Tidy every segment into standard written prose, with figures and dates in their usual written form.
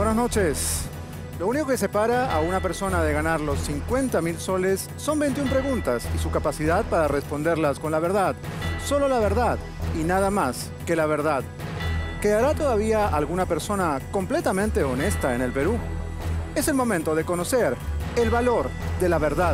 Buenas noches. Lo único que separa a una persona de ganar los 50.000 soles son 21 preguntas y su capacidad para responderlas con la verdad. Solo la verdad y nada más que la verdad. ¿Quedará todavía alguna persona completamente honesta en el Perú? Es el momento de conocer el valor de la verdad.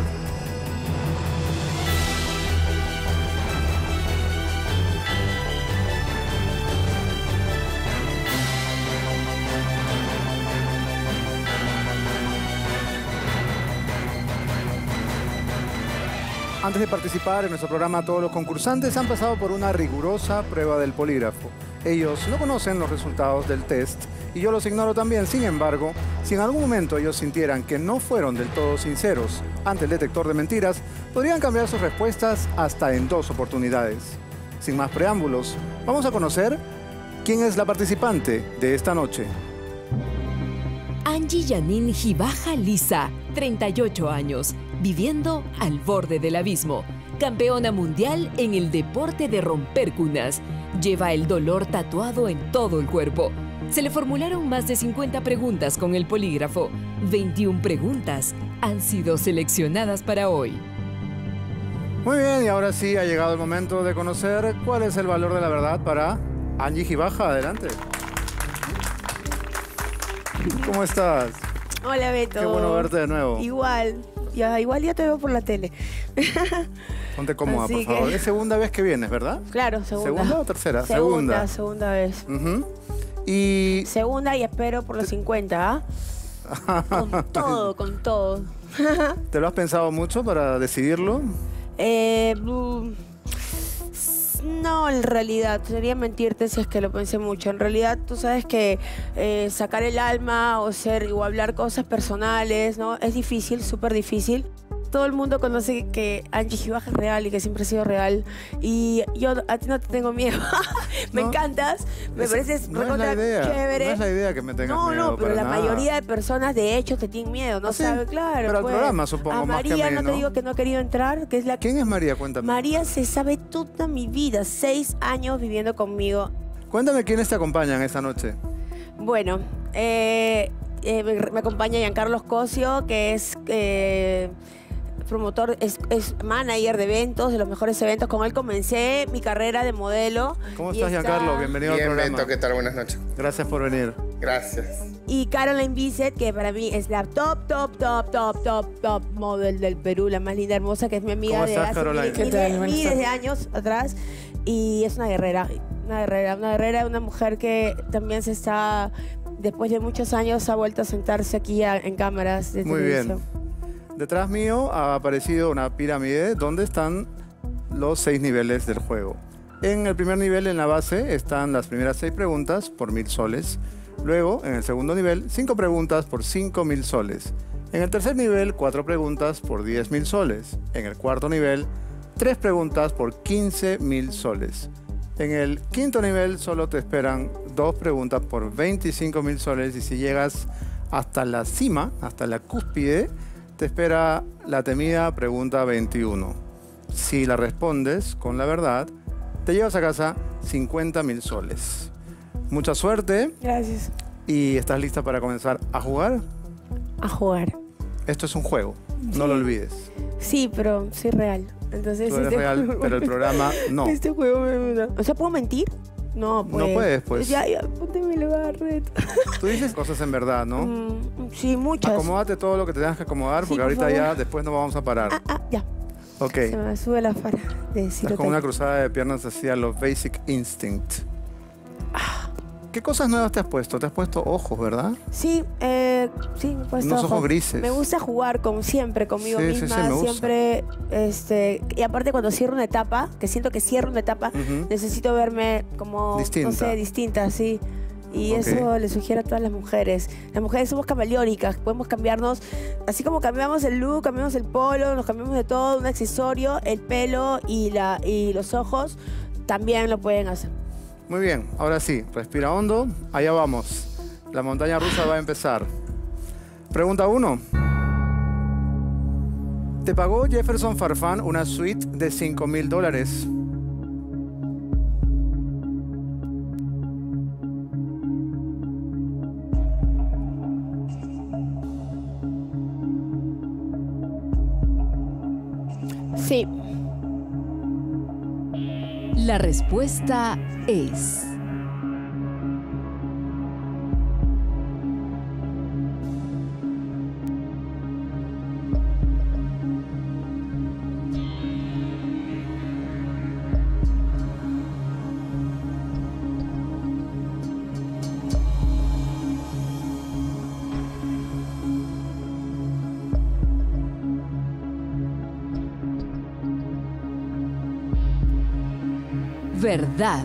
Antes de participar en nuestro programa, todos los concursantes han pasado por una rigurosa prueba del polígrafo. Ellos no conocen los resultados del test y yo los ignoro también. Sin embargo, si en algún momento ellos sintieran que no fueron del todo sinceros ante el detector de mentiras, podrían cambiar sus respuestas hasta en 2 oportunidades. Sin más preámbulos, vamos a conocer quién es la participante de esta noche. Angie Yanin Gibaja Lisa, 38 años, viviendo al borde del abismo. Campeona mundial en el deporte de romper cunas. Lleva el dolor tatuado en todo el cuerpo. Se le formularon más de 50 preguntas con el polígrafo. 21 preguntas han sido seleccionadas para hoy. Muy bien, y ahora sí ha llegado el momento de conocer cuál es el valor de la verdad para Angie Gibaja. Adelante. ¿Cómo estás? Hola, Beto. Qué bueno verte de nuevo. Igual ya te veo por la tele. Ponte cómoda, Así por favor. que... Es segunda vez que vienes, ¿verdad? Claro, segunda. ¿Segunda o tercera? Segunda vez. Y... Segunda y espero por los 50, ¿ah? Con todo. ¿Te lo has pensado mucho para decidirlo? No, en realidad, sería mentirte si es que lo pensé mucho. En realidad, tú sabes que sacar el alma o hablar cosas personales, ¿no? Es difícil, súper difícil. Todo el mundo conoce que Angie Gibaja es real y que siempre ha sido real. Y yo a ti no te tengo miedo. Me encantas, me pareces recontra chévere. No es la idea que me tengas miedo. No, pero la mayoría de personas de hecho te tienen miedo, ¿no? ¿Ah, sí? Sabe, claro. Pero al pues, programa, supongo, a más que a María mí, no ¿no? te digo que no ha querido entrar, que es la... ¿Quién es María? Cuéntame. María se sabe toda mi vida, 6 años viviendo conmigo. Cuéntame quiénes te acompañan esta noche. Bueno, me acompaña Giancarlo Cosio, que es promotor, es manager de eventos, de los mejores eventos. Con él comencé mi carrera de modelo. ¿Cómo estás, Giancarlo? Bienvenido al programa. Bien, Beto, ¿qué tal? Buenas noches. Gracias por venir. Gracias. Y Caroline Bisset, que para mí es la top model del Perú, la más linda, hermosa, que es mi amiga. ¿Cómo de estás, hace Caroline? miles de años atrás. Y es una guerrera, una mujer que también después de muchos años, ha vuelto a sentarse aquí en cámaras de televisión. Muy bien. Detrás mío ha aparecido una pirámide donde están los 6 niveles del juego. En el primer nivel, en la base, están las primeras 6 preguntas por 1.000 soles. Luego, en el segundo nivel, 5 preguntas por 5.000 soles. En el tercer nivel, 4 preguntas por 10.000 soles. En el cuarto nivel, 3 preguntas por 15.000 soles. En el quinto nivel, solo te esperan 2 preguntas por 25.000 soles. Y si llegas hasta la cima, hasta la cúspide, te espera la temida pregunta 21. Si la respondes con la verdad, te llevas a casa 50.000 soles. Mucha suerte. Gracias. ¿Y estás lista para comenzar a jugar? A jugar. Esto es un juego, sí. No lo olvides. Sí, pero soy real. Entonces, tú eres real, pero el programa no. Este juego O sea, ¿puedo mentir? No, pues. No puedes, pues. Ya, ponte en mi lugar, Reto. Tú dices cosas en verdad, ¿no? Sí, muchas. Acomódate todo lo que te tengas que acomodar, Sí, porque por ahorita favor. ya después no vamos a parar. Ya. Ok. Se me sube la fara de decir. Estás con una cruzada de piernas así a los Basic Instinct. ¿Qué cosas nuevas te has puesto? Te has puesto ojos, ¿verdad? Sí, me he puesto unos ojos grises. Me gusta jugar siempre conmigo misma. Sí, me gusta. Siempre, y aparte cuando cierro una etapa, que siento que cierro una etapa, necesito verme como, distinta. No sé, distinta, sí. Y eso le sugiero a todas las mujeres. Las mujeres somos camaleónicas, podemos cambiarnos, así como cambiamos el look, cambiamos el polo, nos cambiamos de todo, un accesorio, el pelo y los ojos, también lo pueden hacer. Muy bien, ahora sí, respira hondo, allá vamos. La montaña rusa va a empezar. Pregunta 1. ¿Te pagó Jefferson Farfán una suite de $5.000? Sí. La respuesta es... verdad.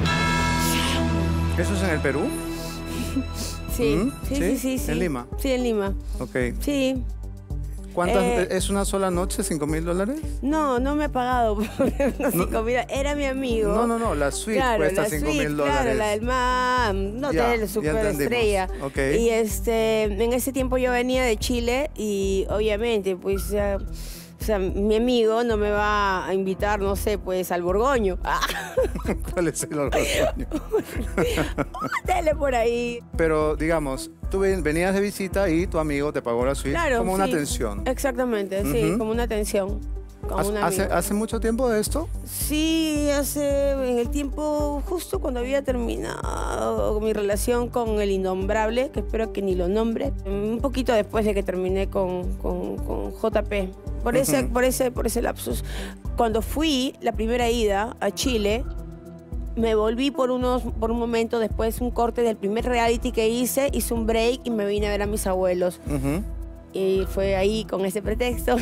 ¿Eso es en el Perú? Sí, sí. ¿En Lima? Sí, en Lima. Ok. Sí. ¿Cuántas? ¿Es una sola noche, $5.000? No, no me ha pagado por los 5.000. Era mi amigo. No, la suite Claro, cuesta la suite, $5.000. claro, la del MAM, no Ya, hotel ya super entendimos. estrella. Ok. Y en ese tiempo yo venía de Chile y obviamente, pues, o sea, mi amigo no me va a invitar, no sé, pues, al Borgoño. ¿Cuál es el orgullo? Dale por ahí. Pero, digamos, tú venías de visita y tu amigo te pagó la suite Claro, como una sí. atención. Exactamente, sí, Ujú. como una atención. Con un amigo. ¿Hace mucho tiempo de esto? Sí, en el tiempo justo cuando había terminado mi relación con el innombrable, que espero que ni lo nombre, un poquito después de que terminé con JP. Por ese lapsus. Cuando fui la primera ida a Chile, me volví por un momento después, un corte del primer reality que hice un break y me vine a ver a mis abuelos. Ujú. Y fue ahí con ese pretexto.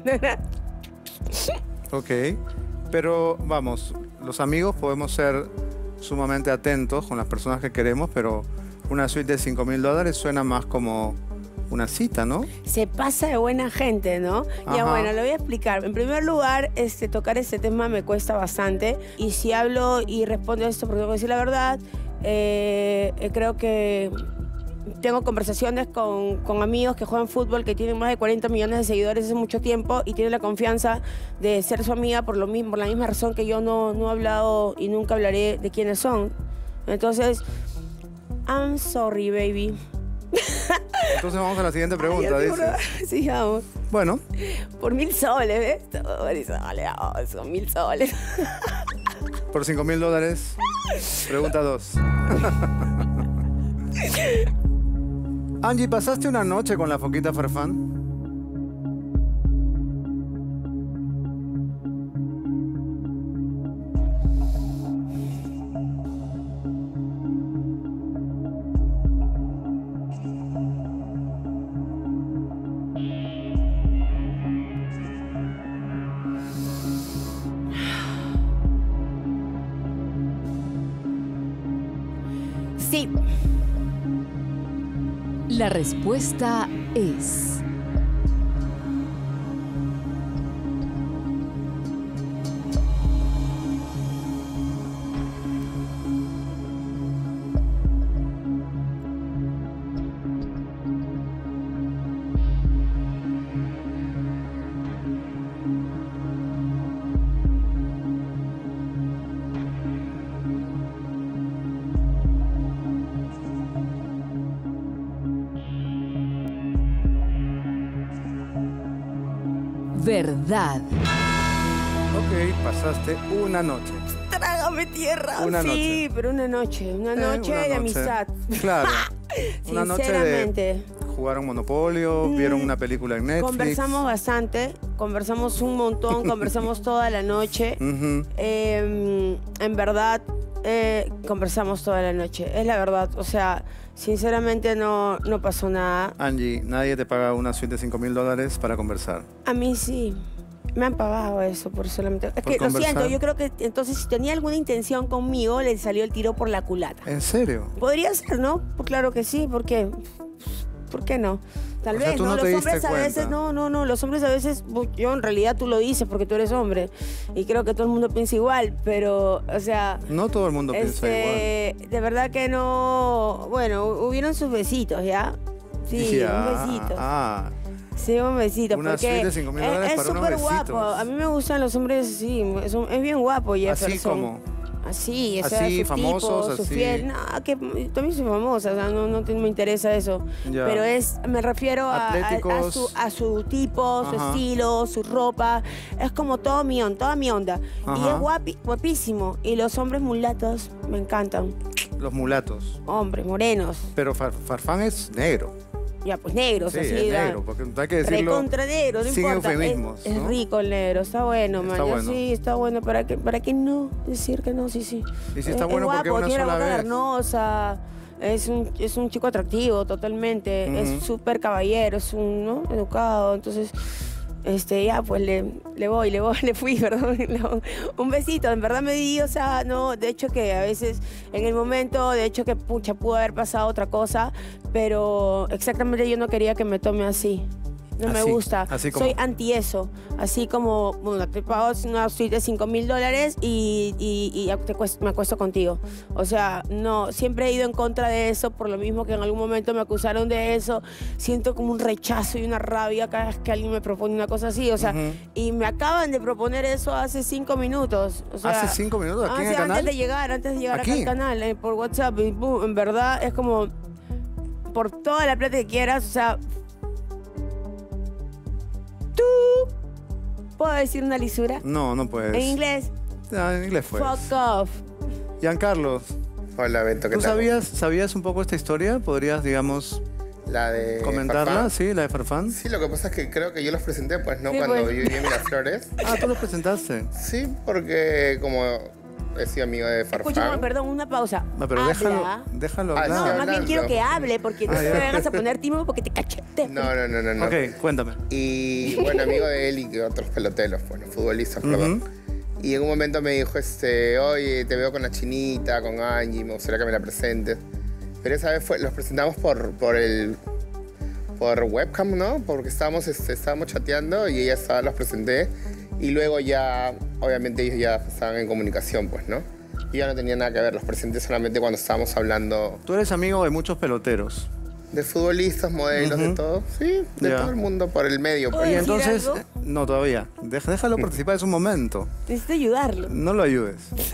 Ok. Pero, vamos, los amigos podemos ser sumamente atentos con las personas que queremos, pero una suite de $5.000 suena más como una cita, ¿no? Se pasa de buena gente, ¿no? Ya Ajá. bueno, lo voy a explicar. En primer lugar, tocar este tema me cuesta bastante. Y si hablo y respondo a esto, porque tengo que decir la verdad, creo que tengo conversaciones con amigos que juegan fútbol, que tienen más de 40 millones de seguidores hace mucho tiempo y tienen la confianza de ser su amiga por la misma razón que yo no he hablado y nunca hablaré de quiénes son. Entonces, I'm sorry, baby. Entonces vamos a la siguiente pregunta, Ay, dices. sí, vamos. Bueno, Por 1.000 soles, ¿ves? Por 1.000 soles, son 1.000 soles. por $5.000, pregunta 2. Angie, ¿pasaste una noche con la foquita Farfán? Sí. La respuesta es... verdad. Ok, pasaste una noche. Trágame tierra. Una sí, noche. pero una noche Una de noche. amistad. Claro. Una noche de Sinceramente. jugaron Monopolio, vieron una película en Netflix. Conversamos bastante, conversamos un montón, conversamos toda la noche. Ujú. En verdad, conversamos toda la noche. Es la verdad. O sea, sinceramente no pasó nada. Angie, nadie te paga una suite de $5.000 para conversar. A mí sí. Me han pagado eso por solamente... Es ¿Por que lo conversar? siento, yo creo que entonces si tenía alguna intención conmigo, le salió el tiro por la culata. ¿En serio? Podría ser, ¿no? Pues claro que sí, ¿por qué? ¿Por qué no? Tal O sea, vez, tú ¿no? no Los te diste hombres a veces, cuenta. no, los hombres a veces, yo en realidad tú lo dices porque tú eres hombre y creo que todo el mundo piensa igual, pero, o sea... No todo el mundo piensa igual. De verdad que no... Bueno, hubieron sus besitos, ¿ya? Sí, Ya. un besito. Ah, Sí, un besito. Una porque suite de $5.000 es para unos súper guapo. besitos. A mí me gustan los hombres, sí, es bien guapo así Jefferson. como. Así, o sea, Así, su famosos, tipo, su así. fiel. No, que también soy famosa, o sea, no me interesa eso. Ya. Pero me refiero Atléticos. a su tipo, su Ajá. estilo, su ropa. Es como toda mi onda. Y Ajá. es guapísimo. Y los hombres mulatos me encantan. Los mulatos. Hombres, morenos. Pero Farfán es negro. Ya, pues negros, Sí, así. es ¿verdad? negro, porque hay que decirlo Recontra negro, no sin importa. eufemismos, Es ¿no? rico el negro, está bueno, Está man. Yo bueno. sí, está bueno. ¿Para qué no decir que no? Sí, sí. Y si está bueno, ¿por qué guapo, una tiene la sola boca vez? carnosa. Es un chico atractivo, totalmente. Ujú. Es súper caballero, es un, ¿no? Educado. Entonces, ya, pues le fui, perdón. Un besito, en verdad me di, o sea, no, de hecho que a veces, en el momento, de hecho que, pucha, pudo haber pasado otra cosa, pero exactamente yo no quería que me tome así. No me Así, gusta. así como- Soy anti eso. Así como, bueno, te pago una suite de $5,000 y me acuesto contigo. O sea, no, siempre he ido en contra de eso, por lo mismo que en algún momento me acusaron de eso. Siento como un rechazo y una rabia cada vez que alguien me propone una cosa así. O sea, Ujú. y me acaban de proponer eso hace 5 minutos. O sea, ¿Hace 5 minutos aquí en el canal? Antes de llegar acá ¿Aquí? al canal, por WhatsApp. Y, en verdad, es como, por toda la plata que quieras, o sea, ¿puedo decir una lisura? No, no puedes. En inglés, Ah, en inglés pues. fuck off. Giancarlos, Hola, Beto, ¿qué ¿tú tal? sabías un poco esta historia? ¿Podrías, digamos, La de comentarla? Farfán. Sí, la de Farfán. Sí, lo que pasa es que creo que yo los presenté, pues, ¿no? Sí, Cuando pues. yo vivía en Miraflores. Ah, tú lo presentaste. Sí, porque como he sido amigo de Escúchame, Farfán. perdón, una pausa. No, pero Habla. déjalo Ah, hablar. No, sí, más bien hablando. quiero que hable, porque no Ah, te ya. vengas a poner tímido porque te cachete. No. Ok, cuéntame. Y bueno, amigo de él y que otros peloteros, bueno, futbolistas, perdón. Y en un momento me dijo, oye, te veo con la chinita, con Angie, me gustaría que me la presentes. Pero esa vez los presentamos por webcam, ¿no? Porque estábamos chateando y los presenté. Y luego ya, obviamente ellos ya estaban en comunicación, pues, ¿no? Y ya no tenía nada que ver, los presenté solamente cuando estábamos hablando Tú eres amigo de muchos peloteros. de futbolistas, modelos, de todo. Sí, de Ya. todo el mundo por el medio, pues. Y ¿Puedo decir entonces, algo? no, todavía. Déjalo participar, es un momento. Necesito ayudarlo. No lo ayudes.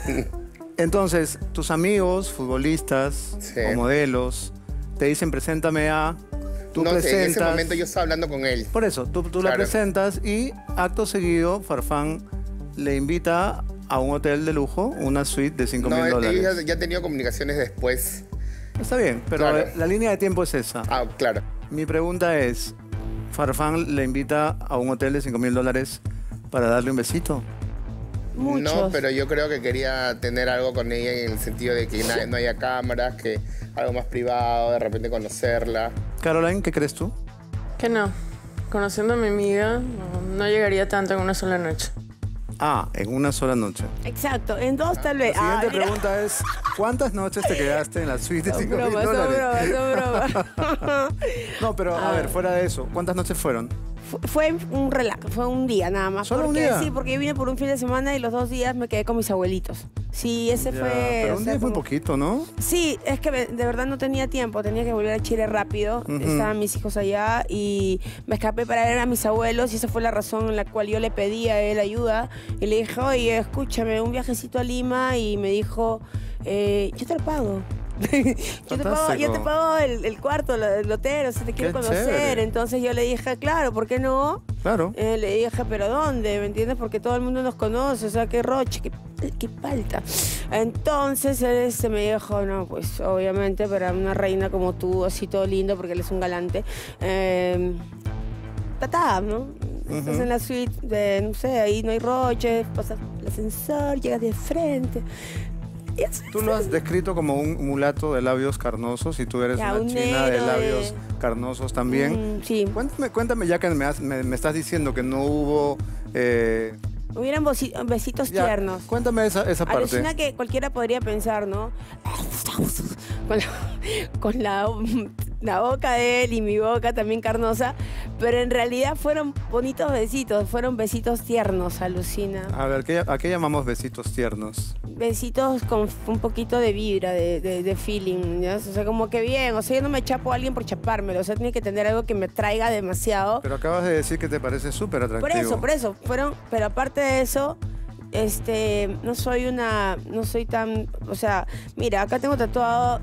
Entonces, tus amigos, futbolistas Sí. o modelos, te dicen, preséntame a... Tú No sé, presentas... en ese momento yo estaba hablando con él. Por eso, tú la Claro. presentas y acto seguido, Farfán le invita a un hotel de lujo, una suite de $5,000. No, ellos ya he tenido comunicaciones después. Está bien, pero Claro. la línea de tiempo es esa. Ah, claro. Mi pregunta es, ¿Farfán le invita a un hotel de $5,000 para darle un besito? Muchos. No, pero yo creo que quería tener algo con ella en el sentido de que no haya cámaras, que algo más privado, de repente conocerla. Caroline, ¿qué crees tú? Que no. Conociendo a mi amiga, no llegaría tanto en una sola noche. Ah, en una sola noche. Exacto, en dos tal vez. La siguiente mira. pregunta es, ¿cuántas noches te quedaste en la suite de Son $5,000? bromas, son bromas. No, pero a ver, fuera de eso, ¿cuántas noches fueron? Fue un relax, fue un día nada más. ¿Solo un Porque día? Sí, porque yo vine por un fin de semana y los 2 días me quedé con mis abuelitos. Sí, ese Ya, fue... pero o un sea, día es muy como- poquito, ¿no? Sí, es que de verdad no tenía tiempo, tenía que volver a Chile rápido, Ujú. estaban mis hijos allá y me escapé para ver a mis abuelos y esa fue la razón en la cual yo le pedí a él ayuda y le dije, oye, escúchame, un viajecito a Lima y me dijo, yo te lo pago. yo te pago el cuarto, el hotel, o sea, te quiero Qué conocer. chévere. Entonces yo le dije, claro, ¿por qué no? Claro. Le dije, ¿pero dónde? ¿Me entiendes? Porque todo el mundo nos conoce, o sea, qué roche, qué falta. Entonces él me dijo, no, pues obviamente para una reina como tú, así todo lindo, porque él es un galante. ¿No? Estás en la suite de, no sé, ahí no hay roche, pasas el ascensor, llegas de frente. Y así, Tú lo has descrito como un mulato de labios carnosos y tú eres Ya, una un china de negro labios carnosos también. sí. Cuéntame ya que me estás diciendo que no hubo... Hubieran besitos ya, tiernos. Cuéntame esa parte. Alucina que cualquiera podría pensar, ¿no? Con la boca de él y mi boca también carnosa, pero en realidad fueron bonitos besitos, fueron besitos tiernos, alucina. A ver, ¿a qué llamamos besitos tiernos? Besitos con un poquito de vibra, de feeling, ¿ya? O sea, como que bien, o sea, yo no me chapo a alguien por chapármelo, o sea, tiene que tener algo que me traiga demasiado. Pero acabas de decir que te parece súper atractivo. Por eso, fueron, pero aparte de eso, no soy tan, o sea, mira, acá tengo tatuado,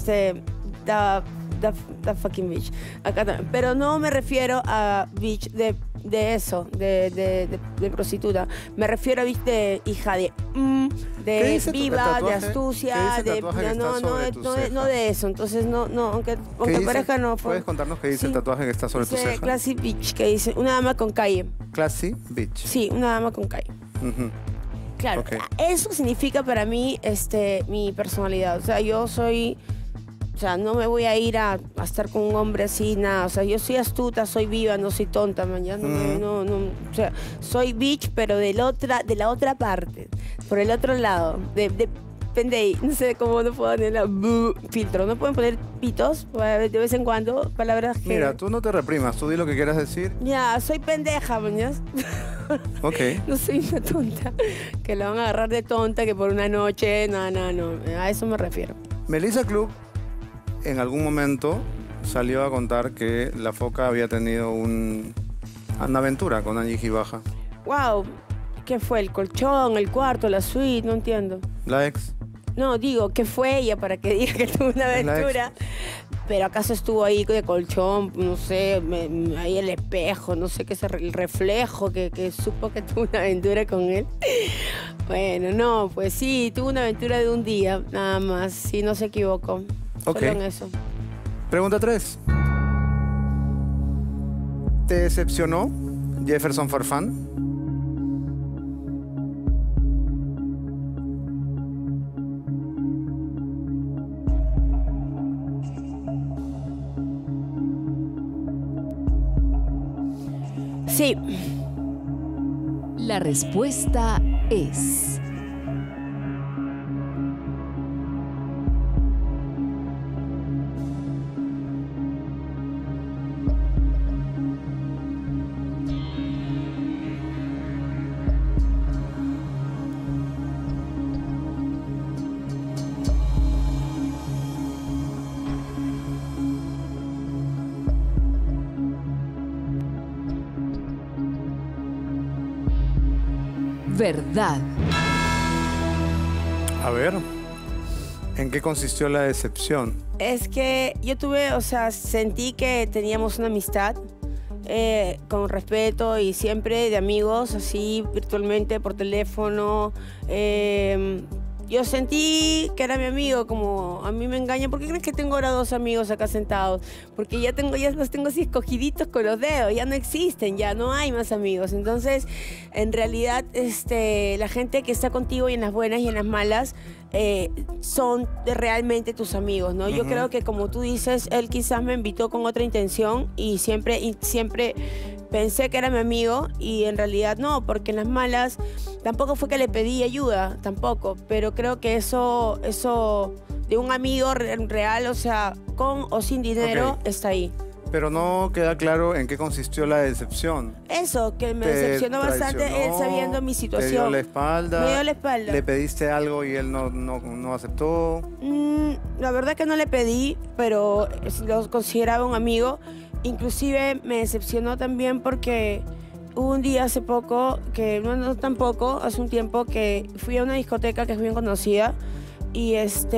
the fucking bitch. Acá también. Pero no me refiero a bitch de eso, de prostituta. Me refiero a bitch de hija de viva, de astucia, no de eso. Entonces, aunque pareja no fue. ¿Puedes contarnos qué dice el tatuaje que está sobre tu ceja? Classy bitch, que dice una dama con calle. Classy bitch. Sí, una dama con calle. Claro, okay. Eso significa para mí mi personalidad. O sea, yo soy... O sea, no me voy a ir a estar con un hombre así, nada. O sea, yo soy astuta, soy viva, no soy tonta, man. Ya o sea, soy bitch, pero de la otra parte, por el otro lado. Depende ahí, no sé cómo no puedo poner filtro. No pueden poner pitos de vez en cuando, palabras que... Mira, tú no te reprimas, tú di lo que quieras decir. Ya, soy pendeja, mañas. Ok. No soy una tonta, que la van a agarrar de tonta, que por una noche, no. A eso me refiero. Melissa Club en algún momento salió a contar que la foca había tenido una aventura con Angie Gibaja. Wow, ¿qué fue? ¿El colchón, el cuarto, la suite? No entiendo. ¿La ex? No, digo, ¿qué fue ella para que diga que tuvo una aventura? Pero acaso estuvo ahí de colchón, no sé, ahí el espejo, no sé qué es el reflejo que supo que tuvo una aventura con él. Bueno, no, pues sí, tuvo una aventura de un día, nada más, sí, no se equivocó. Ok. Solo en eso. Pregunta 3. ¿Te decepcionó Jefferson Farfán? Sí. La respuesta es... verdad. A ver, ¿en qué consistió la decepción? Es que yo sentí que teníamos una amistad con respeto y siempre de amigos, así virtualmente, por teléfono. Yo sentí que era mi amigo, como a mí me engaña. ¿Por qué crees que tengo ahora 2 amigos acá sentados? Porque ya los tengo así escogiditos con los dedos, ya no existen, ya no hay más amigos. Entonces, en realidad, la gente que está contigo y en las buenas y en las malas, son realmente tus amigos, ¿no? Yo creo que, como tú dices, él quizás me invitó con otra intención y siempre pensé que era mi amigo y en realidad no, porque en las malas tampoco fue que le pedí ayuda, tampoco, pero creo que eso de un amigo real, o sea, con o sin dinero, está ahí. Pero no queda claro en qué consistió la decepción. Eso, que me decepcionó bastante él sabiendo mi situación. ¿Te dio la espalda? Me dio la espalda. ¿Le pediste algo y él no aceptó? La verdad que no le pedí, pero lo consideraba un amigo. Inclusive me decepcionó también porque hubo un día hace poco, no tan poco, hace un tiempo, que fui a una discoteca que es bien conocida y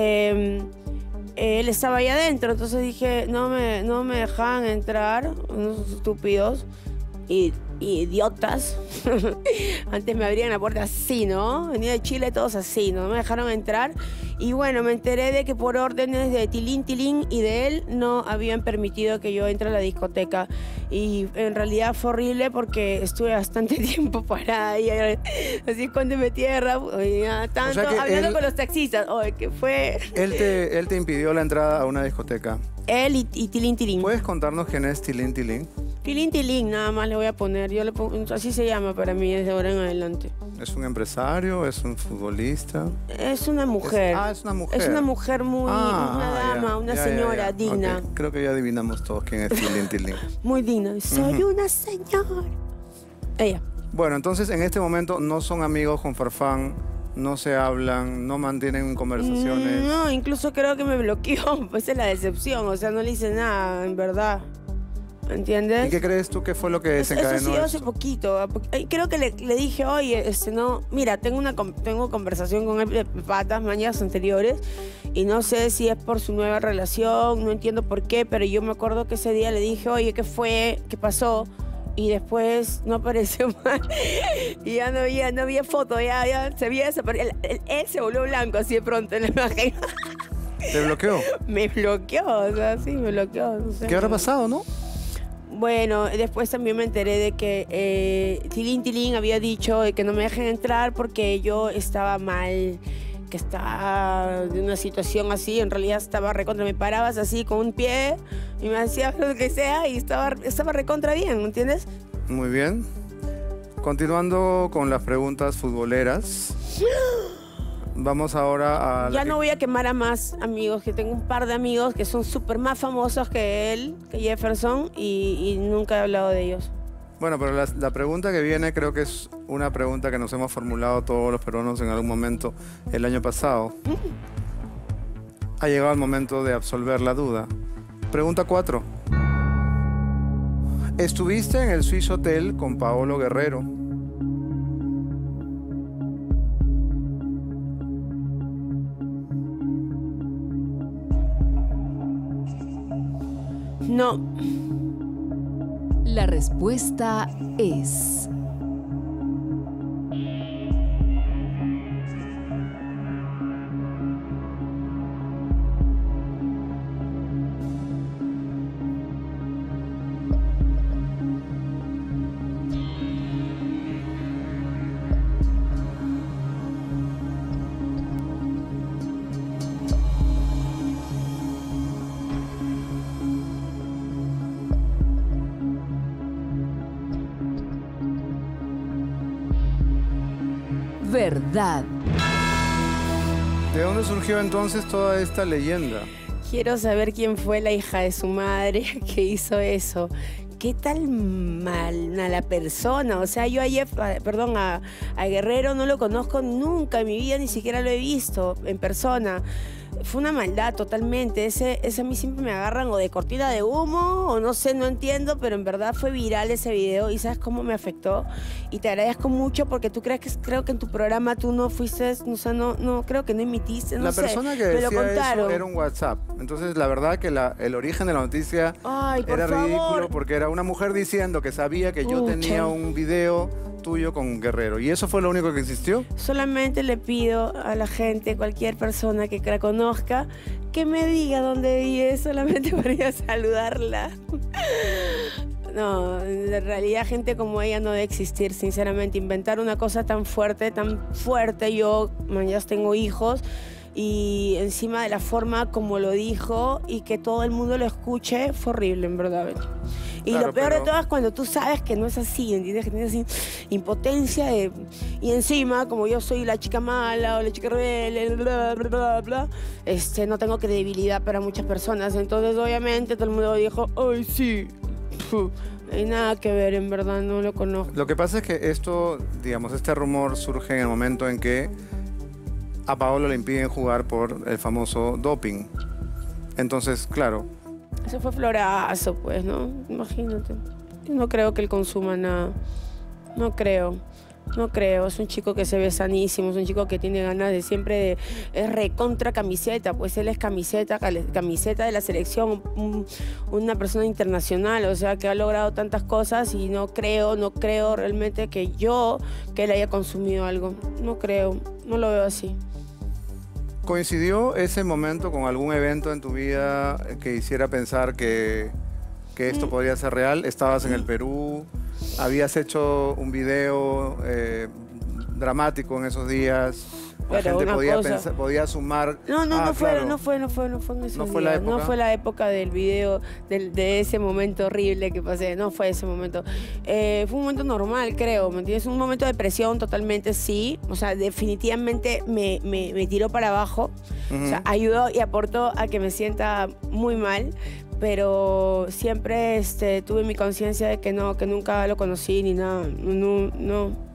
él estaba ahí adentro, entonces dije, no me dejaban entrar, unos estúpidos y idiotas. Antes me abrían la puerta así, ¿no? Venía de Chile todos así, no me dejaron entrar. Y bueno, me enteré de que por órdenes de Tilín y de él no habían permitido que yo entre a la discoteca. Y en realidad fue horrible porque estuve bastante tiempo parada y así cuando me tierra, tanto, hablando con los taxistas. ¿Qué fue? Él te impidió la entrada a una discoteca. Él y Tilín. ¿Puedes contarnos quién es Tilín? Tilín, nada más le voy a poner. Yo le pongo, así se llama para mí desde ahora en adelante. ¿Es un empresario? ¿Es un futbolista? Es una mujer. Es una mujer. Es una mujer una dama, una señora digna. Okay. Creo que ya adivinamos todos quién es Tilín. Muy digna. Soy una señora. Ella. Bueno, entonces en este momento no son amigos con Farfán, no se hablan, no mantienen conversaciones. No, incluso creo que me bloqueó. Pues es la decepción. O sea, no le hice nada, en verdad. ¿entiendes? ¿Y qué crees tú que fue lo que Eso desencadenó sí, hace esto? poquito. Creo que le dije, oye, no, mira, tengo conversación con él de patas mañas anteriores y no sé si es por su nueva relación, no entiendo por qué, pero yo me acuerdo que ese día le dije, oye, ¿qué fue? ¿Qué pasó? Y después no apareció más. Y ya no había foto, ya se había desaparecido. Él se volvió blanco así de pronto en la imagen. ¿Te bloqueó? Me bloqueó, o sea, sí, me bloqueó. No sé. ¿Qué habrá pasado, no? Bueno, después también me enteré de que Tilín había dicho de que no me dejen entrar porque yo estaba mal, que estaba en una situación así, en realidad estaba recontra, me parabas así con un pie y me hacía lo que sea y estaba recontra bien, ¿entiendes? Muy bien. Continuando con las preguntas futboleras. Vamos ahora a... Ya no voy a quemar a más amigos, que tengo un par de amigos que son súper más famosos que él, que Jefferson, y nunca he hablado de ellos. Bueno, pero la pregunta que viene creo que es una pregunta que nos hemos formulado todos los peruanos en algún momento el año pasado. Ha llegado el momento de absolver la duda. Pregunta 4. ¿Estuviste en el Swiss Hotel con Paolo Guerrero? No. La respuesta es... verdad. ¿De dónde surgió entonces toda esta leyenda? Quiero saber quién fue la hija de su madre que hizo eso. ¿Qué tal mala persona? O sea, yo a Guerrero no lo conozco nunca en mi vida, ni siquiera lo he visto en persona. Fue una maldad totalmente. Ese a mí siempre me agarran o de cortina de humo o no sé, no entiendo, pero en verdad fue viral ese video y ¿sabes cómo me afectó? Y te agradezco mucho porque creo que en tu programa tú no fuiste, o sea, no creo que no emitiste, no La sé. persona que me lo decía contaron. eso era un WhatsApp. Entonces, la verdad que el origen de la noticia Ay, por era favor. ridículo porque era una mujer diciendo que sabía que yo tenía un video tuyo con Guerrero. ¿Y eso fue lo único que existió? Solamente le pido a la gente, cualquier persona que la conozca, que me diga dónde vive, solamente para ir a saludarla. No, en realidad gente como ella no debe existir, sinceramente. Inventar una cosa tan fuerte, yo, ya tengo hijos, y encima de la forma como lo dijo y que todo el mundo lo escuche, fue horrible, en verdad. Y Claro, lo peor pero... de todo es cuando tú sabes que no es así, ¿entiendes? Que tienes así impotencia y encima, como yo soy la chica mala o la chica rebelde, bla, bla, bla, bla, no tengo credibilidad para muchas personas. Entonces, obviamente, todo el mundo dijo, ¡ay, sí! No hay nada que ver, en verdad, no lo conozco. Lo que pasa es que esto, digamos, este rumor surge en el momento en que a Paolo le impiden jugar por el famoso doping. Entonces, claro... Eso fue florazo, pues, ¿no? Imagínate. Yo no creo que él consuma nada. No creo. Es un chico que se ve sanísimo, es un chico que tiene ganas de siempre es recontra camiseta, pues él es camiseta de la selección, una persona internacional, o sea, que ha logrado tantas cosas y no creo realmente que él haya consumido algo. No creo, no lo veo así. ¿Coincidió ese momento con algún evento en tu vida que hiciera pensar que esto podría ser real? ¿Estabas en el Perú? ¿Habías hecho un video dramático en esos días? La Pero gente una cosa... podía sumar... No fue en esos días. No fue la época del video, de ese momento horrible que pasé. No fue ese momento. Fue un momento normal, creo, ¿me entiendes? Un momento de presión totalmente, sí. O sea, definitivamente me tiró para abajo. O sea, ayudó y aportó a que me sienta muy mal. Pero siempre tuve mi conciencia de que nunca lo conocí ni nada. No.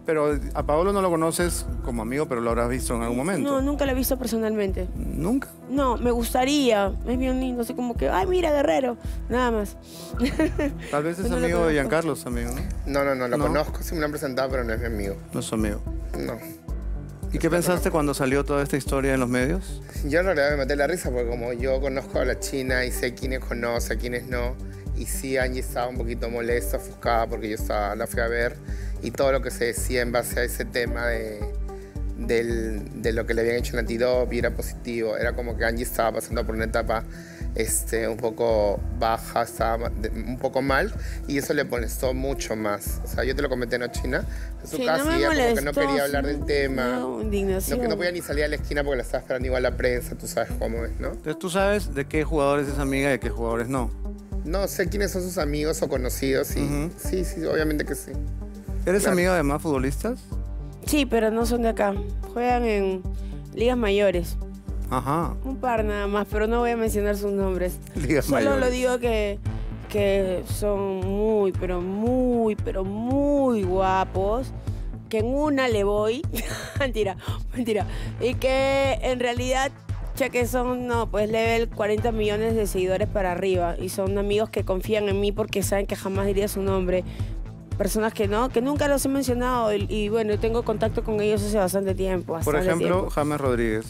Pero a Paolo no lo conoces como amigo, pero lo habrás visto en algún momento. No, nunca lo he visto personalmente. ¿Nunca? No, me gustaría. Es bien lindo, así como que, ay, mira, Guerrero. Nada más. Tal vez es No lo amigo de conozco. Giancarlos también, ¿no? No, lo ¿No? conozco, sí me lo han presentado, pero no es mi amigo. No es su amigo. No. ¿Y qué pensaste cuando salió toda esta historia en los medios? Yo en realidad me maté la risa porque como yo conozco a la China y sé quiénes conoce, a quiénes no, y sí Angie estaba un poquito molesta, ofuscada porque yo la fui a ver y todo lo que se decía en base a ese tema de lo que le habían hecho en antidoping era positivo, era como que Angie estaba pasando por una etapa un poco baja, estaba un poco mal y eso le molestó mucho más. O sea, yo te lo comenté, ¿no, China? En su Sí, casa no me y ella como que no molestó, quería hablar del tema. No, indignación. No podía ni salir a la esquina porque la estaba esperando igual la prensa, tú sabes cómo es, ¿no? Entonces tú sabes de qué jugadores es amiga y de qué jugadores no. No sé quiénes son sus amigos o conocidos y Ujú. sí, obviamente que sí. ¿Eres Claro. amiga de más futbolistas? Sí, pero no son de acá. Juegan en ligas mayores. Ajá. Un par nada más, pero no voy a mencionar sus nombres. Ligas Solo mayores. lo digo que son muy, pero muy guapos. Que en una le voy. Mentira. Y que en realidad, ya que son, no, pues level 40 millones de seguidores para arriba. Y son amigos que confían en mí porque saben que jamás diría su nombre. Personas que no, que nunca los he mencionado. Y bueno, tengo contacto con ellos hace bastante tiempo. Por bastante ejemplo, tiempo. James Rodríguez.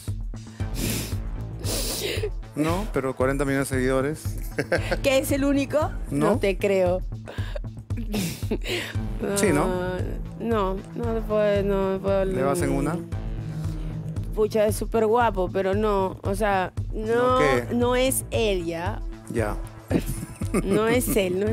No, pero 40 millones de seguidores. ¿Que es el único? ¿No? No te creo. Sí, ¿no? No te puedo, no me puedo. ¿Le vas en una? Pucha, es súper guapo, pero no. O sea, ¿No qué? no es él ya. Ya. No es él.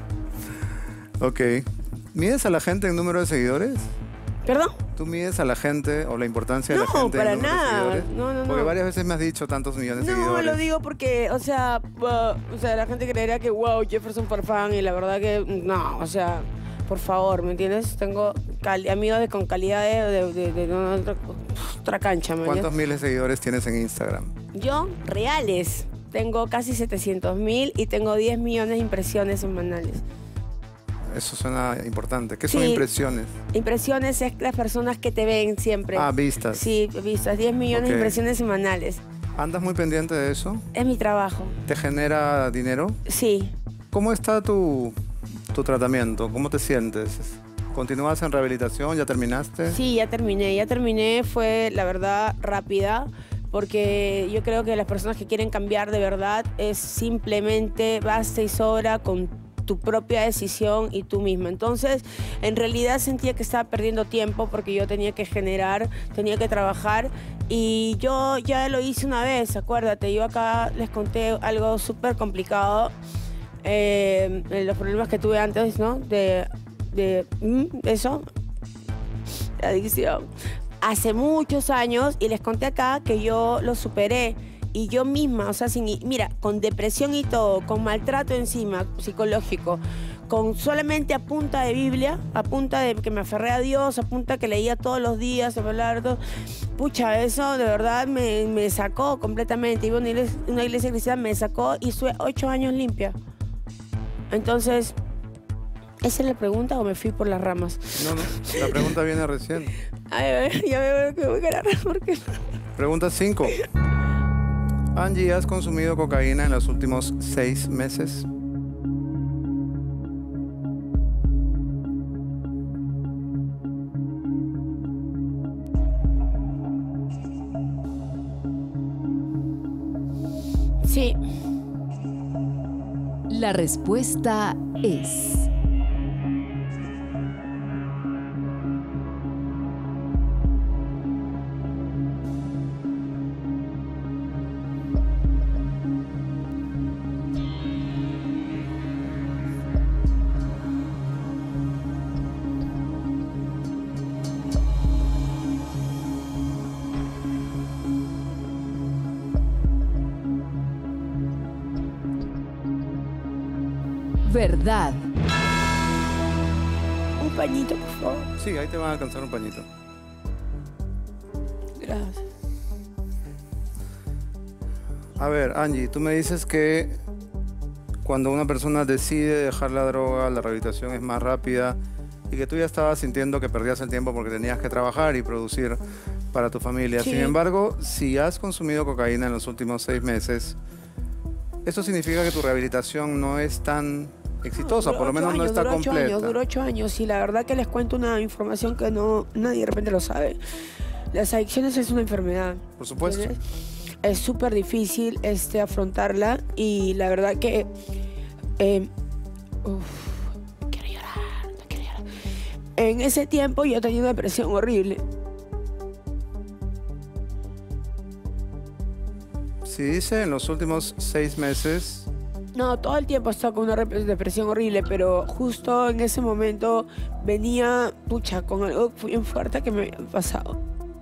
Ok. ¿Mides a la gente en número de seguidores? ¿Perdón? ¿Tú mides a la gente o la importancia de la No, gente para en número nada. de seguidores? No. Porque varias veces me has dicho tantos millones de No, seguidores. lo digo porque, o sea, la gente creería que, wow, Jefferson Farfán, y la verdad que, no, o sea, por favor, ¿me entiendes? Tengo amigos con calidad de otra cancha, ¿me ¿Cuántos entiendes? miles de seguidores tienes en Instagram? Yo, reales, tengo casi 700.000 y tengo 10 millones de impresiones semanales. Eso suena importante. ¿Qué son Sí. impresiones? Impresiones es las personas que te ven siempre. Ah, vistas. Sí, vistas, 10 millones Ok. de impresiones semanales. ¿Andas muy pendiente de eso? Es mi trabajo. ¿Te genera dinero? Sí. ¿Cómo está tu tratamiento? ¿Cómo te sientes? ¿Continúas en rehabilitación? ¿Ya terminaste? Sí, ya terminé, fue la verdad rápida, porque yo creo que las personas que quieren cambiar de verdad es simplemente basta y sobra con tu propia decisión y tú misma. Entonces, en realidad sentía que estaba perdiendo tiempo porque yo tenía que generar, tenía que trabajar y yo ya lo hice una vez, acuérdate, yo acá les conté algo súper complicado, los problemas que tuve antes, ¿no? De eso, la adicción. Hace muchos años y les conté acá que yo lo superé y yo misma, o sea, mira, con depresión y todo, con maltrato encima, psicológico, con solamente a punta de Biblia, a punta de que me aferré a Dios, a punta que leía todos los días, pucha, eso de verdad me sacó completamente. Iba a una iglesia cristiana, me sacó y estuve 8 años limpia. Entonces, ¿esa es la pregunta o me fui por las ramas? No, la pregunta viene recién. Ay, ya me veo que voy a ganar porque... Pregunta 5. Angie, ¿has consumido cocaína en los últimos 6 meses? Sí. La respuesta es... verdad. Un pañito, por favor. Sí, ahí te van a alcanzar un pañito. Gracias. A ver, Angie, tú me dices que cuando una persona decide dejar la droga, la rehabilitación es más rápida y que tú ya estabas sintiendo que perdías el tiempo porque tenías que trabajar y producir para tu familia. Sí. Sin embargo, si has consumido cocaína en los últimos 6 meses, eso significa que tu rehabilitación no es tan exitosa, Duró por lo 8 menos no años, está duró 8 completa. años, duró 8 años y la verdad que les cuento una información que nadie de repente lo sabe. Las adicciones es una enfermedad. Por supuesto. ¿Entiendes? Es súper difícil afrontarla y la verdad que... no quiero llorar, no quiero llorar. En ese tiempo yo tenía una depresión horrible. Si dice en los últimos 6 meses, No, todo el tiempo he estado con una depresión horrible, pero justo en ese momento venía, pucha, con algo bien fuerte que me había pasado.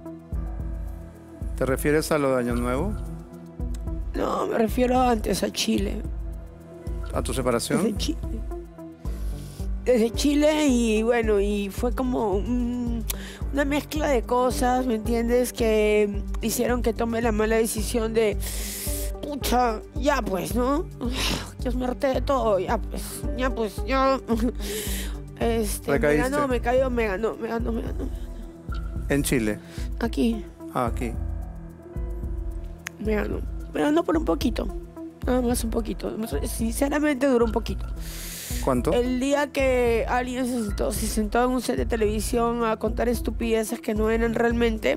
¿te refieres a lo de Año Nuevo? No, me refiero antes a Chile. ¿A tu separación? Desde Chile. Desde Chile y bueno, y fue como una mezcla de cosas, ¿me entiendes? Que hicieron que tome la mala decisión de, pucha, ya pues, ¿no? Ya me harté de todo, ya pues, ya. Recaíste. Me ganó. En Chile. Aquí, Aquí. me ganó por un poquito, nada más un poquito. Sinceramente duró un poquito. ¿Cuánto? El día que alguien se sentó en un set de televisión a contar estupideces que no eran realmente,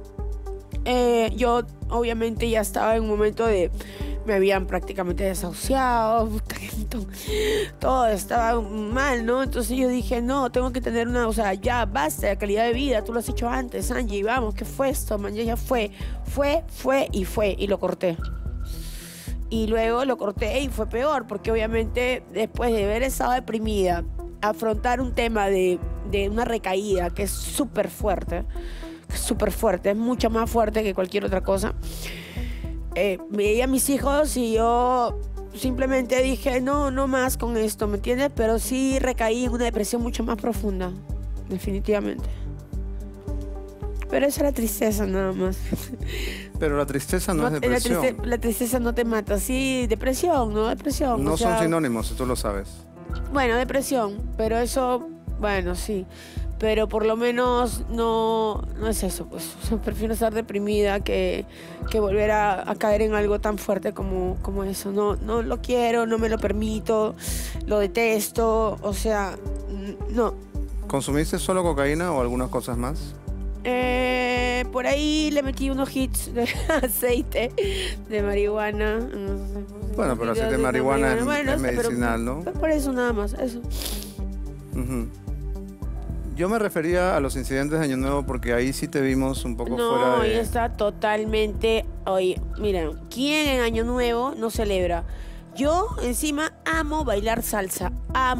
yo obviamente ya estaba en un momento de... Me habían prácticamente desahuciado, todo estaba mal, ¿no? Entonces yo dije, no, tengo que tener o sea, ya basta de calidad de vida, tú lo has hecho antes, Angie, vamos, ¿qué fue esto? Man, ya fue, y lo corté. Y luego lo corté y fue peor, porque obviamente después de haber estado deprimida, afrontar un tema de una recaída que es súper fuerte, es mucho más fuerte que cualquier otra cosa. Veía a mis hijos y yo simplemente dije, no más con esto, ¿me entiendes? Pero sí recaí en una depresión mucho más profunda, definitivamente. Pero esa era tristeza nada más. Pero la tristeza no es depresión. La tristeza no te mata, sí, depresión, ¿no? Depresión. No o sea, son sinónimos, tú lo sabes. Bueno, depresión, pero eso, bueno, sí. Pero por lo menos no es eso, pues. O sea, prefiero estar deprimida que volver a caer en algo tan fuerte como eso. No lo quiero, no me lo permito, lo detesto, o sea, no. ¿Consumiste solo cocaína o algunas cosas más? Por ahí le metí unos hits de aceite de marihuana. No sé, Bueno, pero aceite de marihuana es medicinal, ¿no? Por eso nada más, eso. Ujú. Yo me refería a los incidentes de Año Nuevo porque ahí sí te vimos un poco fuera No, de... ella está totalmente... Oye, mira, ¿quién en Año Nuevo no celebra? Yo, encima, amo bailar salsa.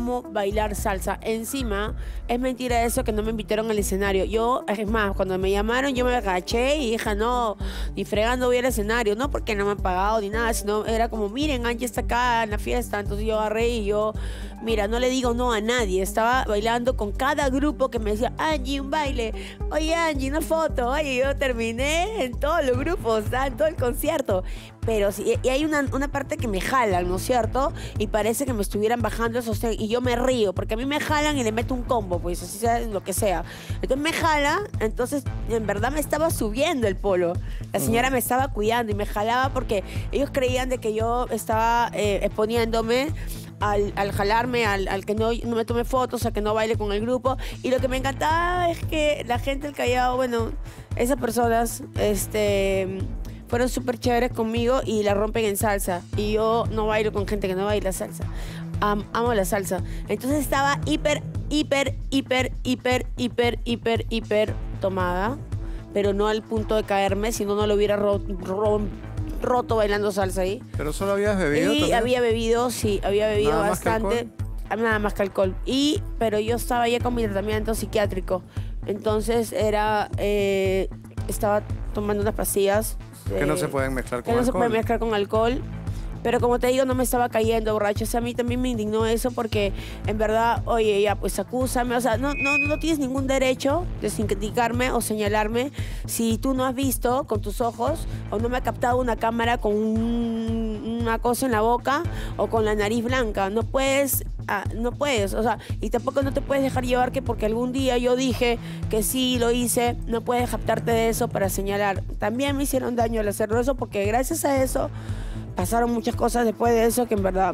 Encima, es mentira eso que no me invitaron al escenario. Yo, es más, cuando me llamaron, yo me agaché y dije, no, ni fregando voy al escenario. No porque no me han pagado ni nada, sino era como, miren, Angie está acá en la fiesta. Entonces yo agarré y yo... Mira, no le digo no a nadie. Estaba bailando con cada grupo que me decía, Angie, un baile. Oye, Angie, una foto. Oye, yo terminé en todos los grupos, en todo el concierto. Pero sí, y hay una parte que me jalan, ¿no es cierto? Y parece que me estuvieran bajando el sostén. Y yo me río, porque a mí me jalan y le meto un combo, pues, así sea lo que sea. Entonces me jala, entonces en verdad me estaba subiendo el polo. La señora me estaba cuidando y me jalaba porque ellos creían de que yo estaba exponiéndome al jalarme, al que no me tome fotos, a que no baile con el grupo. Y lo que me encantaba es que la gente del Callao, bueno, esas personas fueron súper chéveres conmigo y la rompen en salsa. Y yo no bailo con gente que no baila salsa. Amo la salsa. Entonces estaba hiper tomada, pero no al punto de caerme, si no, no lo hubiera roto bailando salsa ahí. ¿Pero solo habías bebido? Y también? había bebido, sí, había bebido ¿Nada más que bastante. alcohol? Nada más que alcohol. Pero yo estaba ya con mi tratamiento psiquiátrico. Entonces estaba tomando unas pastillas. Que no se pueden mezclar con que no se alcohol. pueden mezclar con alcohol. Pero como te digo, no me estaba cayendo borracho. O sea, a mí también me indignó eso porque en verdad, oye, ya, pues acúsame. O sea, no tienes ningún derecho de criticarme o señalarme si tú no has visto con tus ojos o no me ha captado una cámara con una cosa en la boca o con la nariz blanca. No puedes, o sea, y tampoco no te puedes dejar llevar que porque algún día yo dije que sí lo hice, no puedes captarte de eso para señalar. También me hicieron daño al hacerlo eso porque gracias a eso pasaron muchas cosas después de eso que en verdad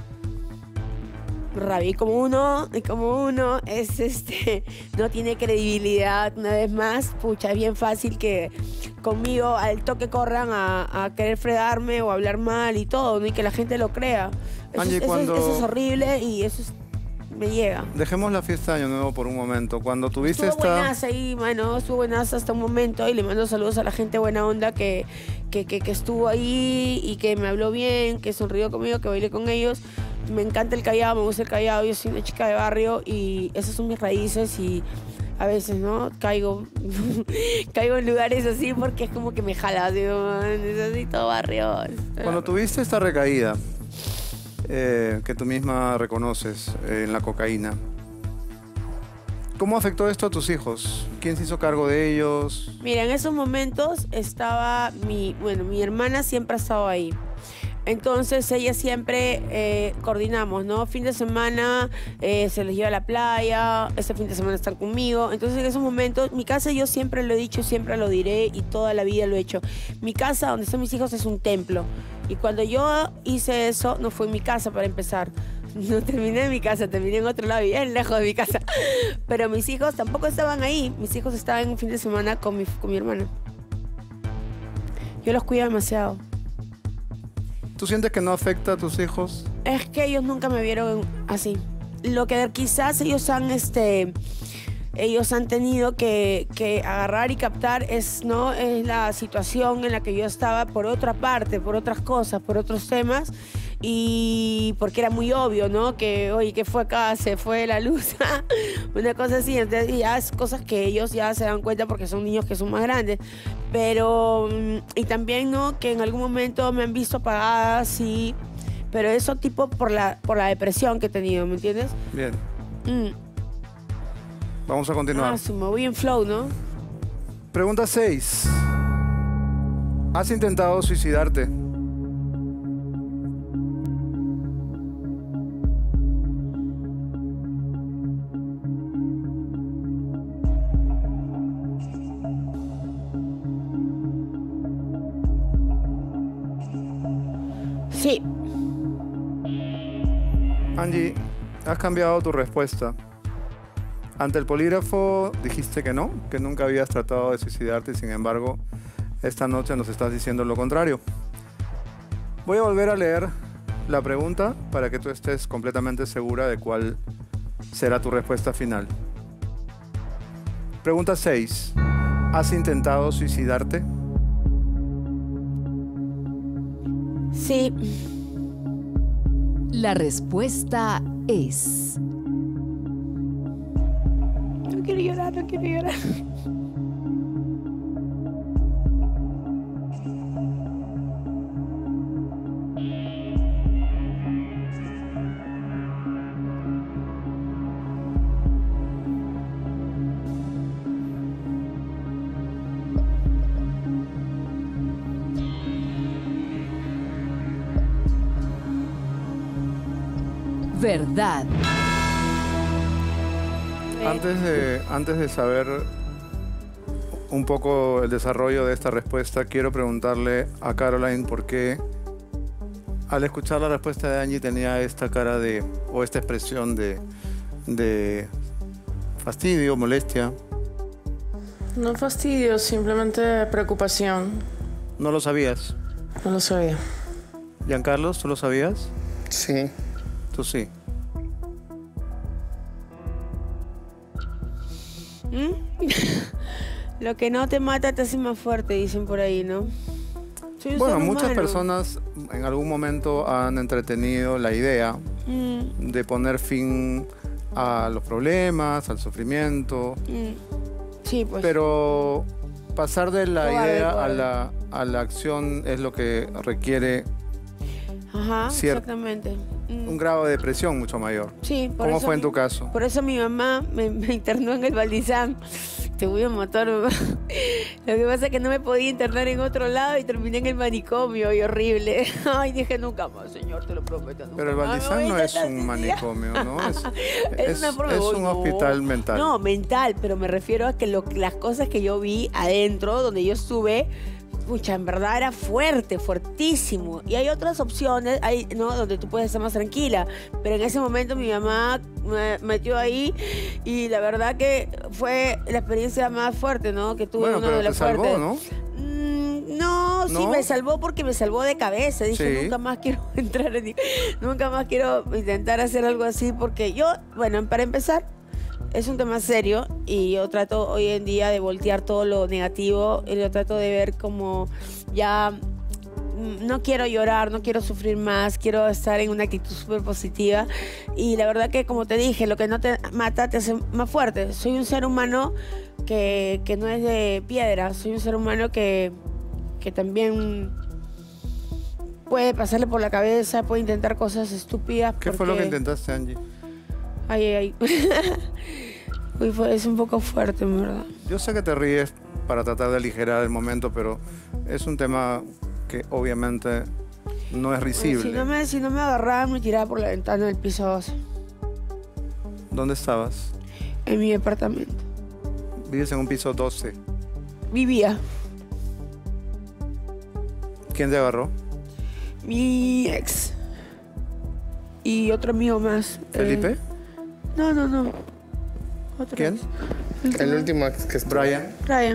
rabí como uno es no tiene credibilidad una vez más. Pucha, es bien fácil que conmigo al toque corran a querer fregarme o hablar mal y todo, ¿no? Y que la gente lo crea. Angie, Eso es horrible y eso me llega. Dejemos la fiesta de Año Nuevo por un momento. Cuando tuviste Estuvo buenaza ahí, bueno, estuvo buenaza hasta un momento y le mando saludos a la gente buena onda que estuvo ahí y que me habló bien, que sonrió conmigo, que bailé con ellos. Me encanta el Callao, me gusta el Callao, yo soy una chica de barrio y esas son mis raíces y a veces, ¿no? Caigo en lugares así porque es como que me jala, digo, necesito barrio. Cuando tuviste esta recaída, que tú misma reconoces en la cocaína, ¿cómo afectó esto a tus hijos? ¿Quién se hizo cargo de ellos? Mira, en esos momentos estaba mi hermana siempre ha estado ahí. Entonces ella siempre coordinamos, ¿no? Fin de semana se les lleva a la playa, este fin de semana están conmigo. Entonces en esos momentos, mi casa yo siempre lo he dicho, siempre lo diré y toda la vida lo he hecho. Mi casa donde están mis hijos es un templo. Y cuando yo hice eso, no fue en mi casa para empezar. No terminé en mi casa, terminé en otro lado, bien lejos de mi casa. Pero mis hijos tampoco estaban ahí. Mis hijos estaban en fin de semana con mi hermana. Yo los cuido demasiado. ¿Tú sientes que no afecta a tus hijos? Es que ellos nunca me vieron así. Lo que quizás ellos han tenido que agarrar y captar es la situación en la que yo estaba por otra parte, por otras cosas, por otros temas. Y porque era muy obvio, ¿no? Que, oye, ¿qué fue acá? Se fue la luz. Una cosa así. Entonces ya es cosas que ellos ya se dan cuenta porque son niños que son más grandes. Pero, y también, ¿no? Que en algún momento me han visto apagada, sí. Pero eso tipo por la depresión que he tenido, ¿me entiendes? Bien. Vamos a continuar. Me voy en flow, ¿no? Pregunta 6. ¿Has intentado suicidarte? Sí. Angie, has cambiado tu respuesta. Ante el polígrafo dijiste que no, que nunca habías tratado de suicidarte y sin embargo esta noche nos estás diciendo lo contrario. Voy a volver a leer la pregunta para que tú estés completamente segura de cuál será tu respuesta final. Pregunta 6. ¿Has intentado suicidarte? Sí. La respuesta es... No quiero llorar, no quiero llorar. Verdad. Antes de saber un poco el desarrollo de esta respuesta, quiero preguntarle a Caroline por qué al escuchar la respuesta de Angie tenía esta cara o esta expresión de fastidio, molestia. No fastidio, simplemente preocupación. ¿No lo sabías? No lo sabía. Giancarlos, ¿tú lo sabías? Sí. Tú sí. Lo que no te mata te hace más fuerte, dicen por ahí, ¿no? Soy un Bueno, ser muchas humano. personas en algún momento han entretenido la idea de poner fin a los problemas, al sufrimiento, Sí, pues. pero pasar de la Cobarde, idea cobarde. a la acción es lo que requiere Ajá, cierto, exactamente. un grado de depresión mucho mayor. Sí, por ¿Cómo eso fue en tu caso? Por eso mi mamá me internó en el Valdizán. Te voy a matar, mamá. Lo que pasa es que no me podía internar en otro lado y terminé en el manicomio y horrible. Ay, dije nunca más, señor, te lo prometo. Nunca Pero el más me Valdizán voy a no es intentar un suicidar. manicomio, ¿no? Es una forma de es un no. hospital mental. No, mental, pero me refiero a que las cosas que yo vi adentro, donde yo estuve, pucha, en verdad era fuerte, fuertísimo. Y hay otras opciones, ¿no? Donde tú puedes estar más tranquila. Pero en ese momento mi mamá me metió ahí y la verdad que fue la experiencia más fuerte, ¿no? Que tuve Bueno, una pero de te las salvó, fuertes. ¿no? No, sí, ¿No? me salvó porque me salvó de cabeza. Dije, Sí. nunca más quiero entrar nunca más quiero intentar hacer algo así porque yo, bueno, para empezar, es un tema serio y yo trato hoy en día de voltear todo lo negativo y lo trato de ver como ya no quiero llorar, no quiero sufrir más, quiero estar en una actitud súper positiva y la verdad que como te dije, lo que no te mata te hace más fuerte. Soy un ser humano que no es de piedra, soy un ser humano que también puede pasarle por la cabeza, puede intentar cosas estúpidas. ¿Qué fue lo que intentaste, Angie? Ay, ay, ay. Uy, es un poco fuerte, en verdad. Yo sé que te ríes para tratar de aligerar el momento, pero es un tema que obviamente no es risible. Si no me agarraban, me tiraba por la ventana del piso 12, ¿Dónde estabas? en mi departamento. Vives en un piso 12. Vivía. ¿Quién te agarró? Mi ex. Y otro amigo más. ¿Felipe? No. Otro ¿Quién? ex. El último ex que estuvo. Brian. Ryan.